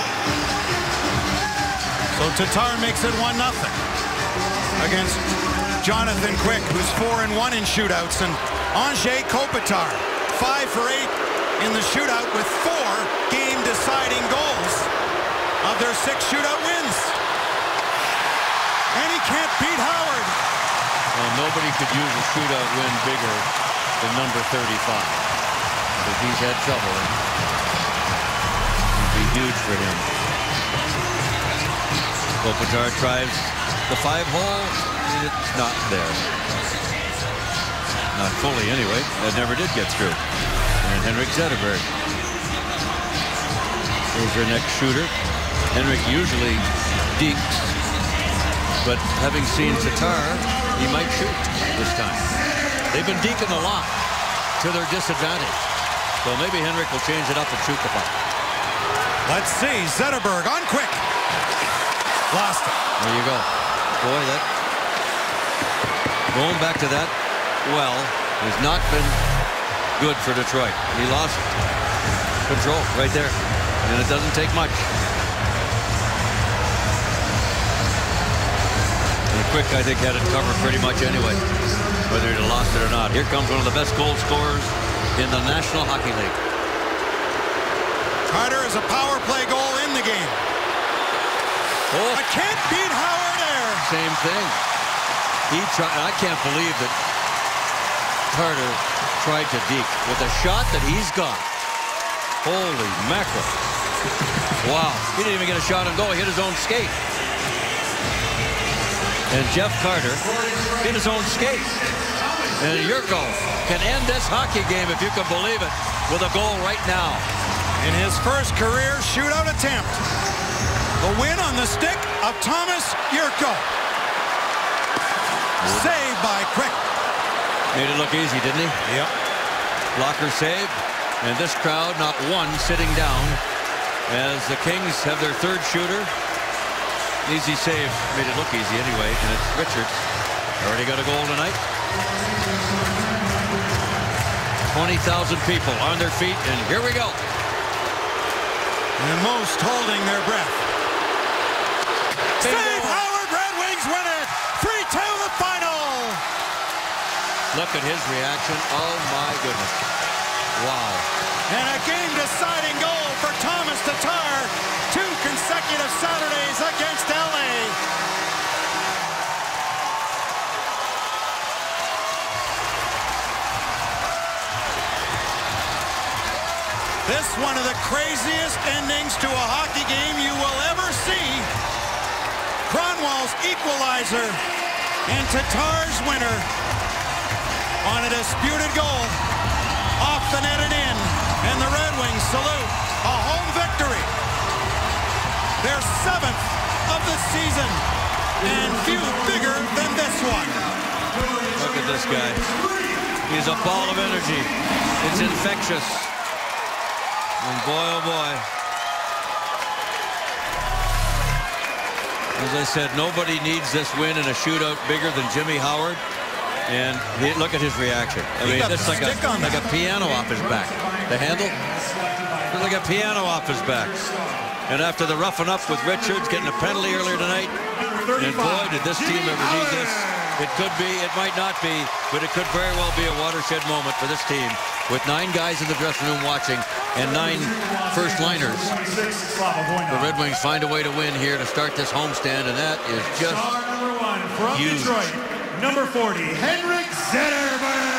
So Tatar makes it 1-0 against Jonathan Quick, who's 4-1 in shootouts, and Anze Kopitar, 5 for 8 in the shootout with 4 game-deciding goals of their 6 shootout wins. And he can't beat Howard. Well, nobody could use a shootout win bigger than number 35. Because he's had trouble. It'd be huge for him. Kopitar tries the 5-hole, and it's not there. Not fully, anyway. That never did get through. And Henrik Zetterberg is their next shooter. Henrik usually dekes, but having seen Tatar, he might shoot this time. They've been deking a lot to their disadvantage. So maybe Henrik will change it up and shoot the puck. Let's see. Zetterberg on Quick. Lost it. There you go. Boy, that going back to that well has not been good for Detroit. He lost control right there. And it doesn't take much. And Quick, I think, had it covered pretty much anyway, whether he'd lost it or not. Here comes one of the best goal scorers in the National Hockey League. Carter is a power play goal in the game. Oh. I can't beat Howard there. Same thing. He tried. I can't believe that Carter tried to deke with a shot that he's got. Holy mackerel. Wow. He didn't even get a shot on goal. He hit his own skate. And Jeff Carter hit his own skate. And Yurko can end this hockey game, if you can believe it, with a goal right now. In his first career shootout attempt. The win on the stick of Thomas Yurko. Saved by Quick. Made it look easy, didn't he? Yep. Blocker save. And this crowd, not one sitting down, as the Kings have their third shooter. Easy save. Made it look easy anyway. And it's Richards. Already got a goal tonight. 20,000 people on their feet. And here we go. And most holding their breath. Save Howard. Red Wings win it. 3-2 the final. Look at his reaction. Oh, my goodness. Wow. And a game-deciding goal for Thomas Tatar. 2 consecutive Saturdays against LA. This one of the craziest endings to a hockey game you will ever see. Kronwall's equalizer and Tatar's winner on a disputed goal. Off the net and in. And the Red Wings salute a home victory. Their 7th of the season. And few bigger than this one. Look at this guy. He's a ball of energy. It's infectious. And boy, oh boy. As I said, nobody needs this win in a shootout bigger than Jimmy Howard. And look at his reaction. I mean, that's like a piano off his back. The handle, it's like a piano off his back. And after the roughing up with Richards, getting a penalty earlier tonight, and boy, did this team ever need this. It could be, it might not be, but it could very well be a watershed moment for this team with 9 guys in the dressing room watching and 9 first-liners. The Red Wings find a way to win here to start this homestand, and that is just Number 1 from huge. Detroit, number 40, Henrik Zetterberg.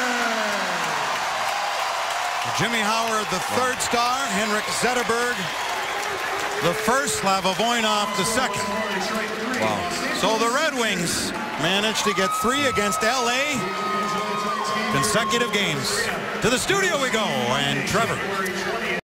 Jimmy Howard, the 3rd star. Henrik Zetterberg, the 1st. Slava Voinov, the 2nd. Wow. So the Red Wings managed to get 3 against LA. Consecutive games. To the studio we go, and Trevor.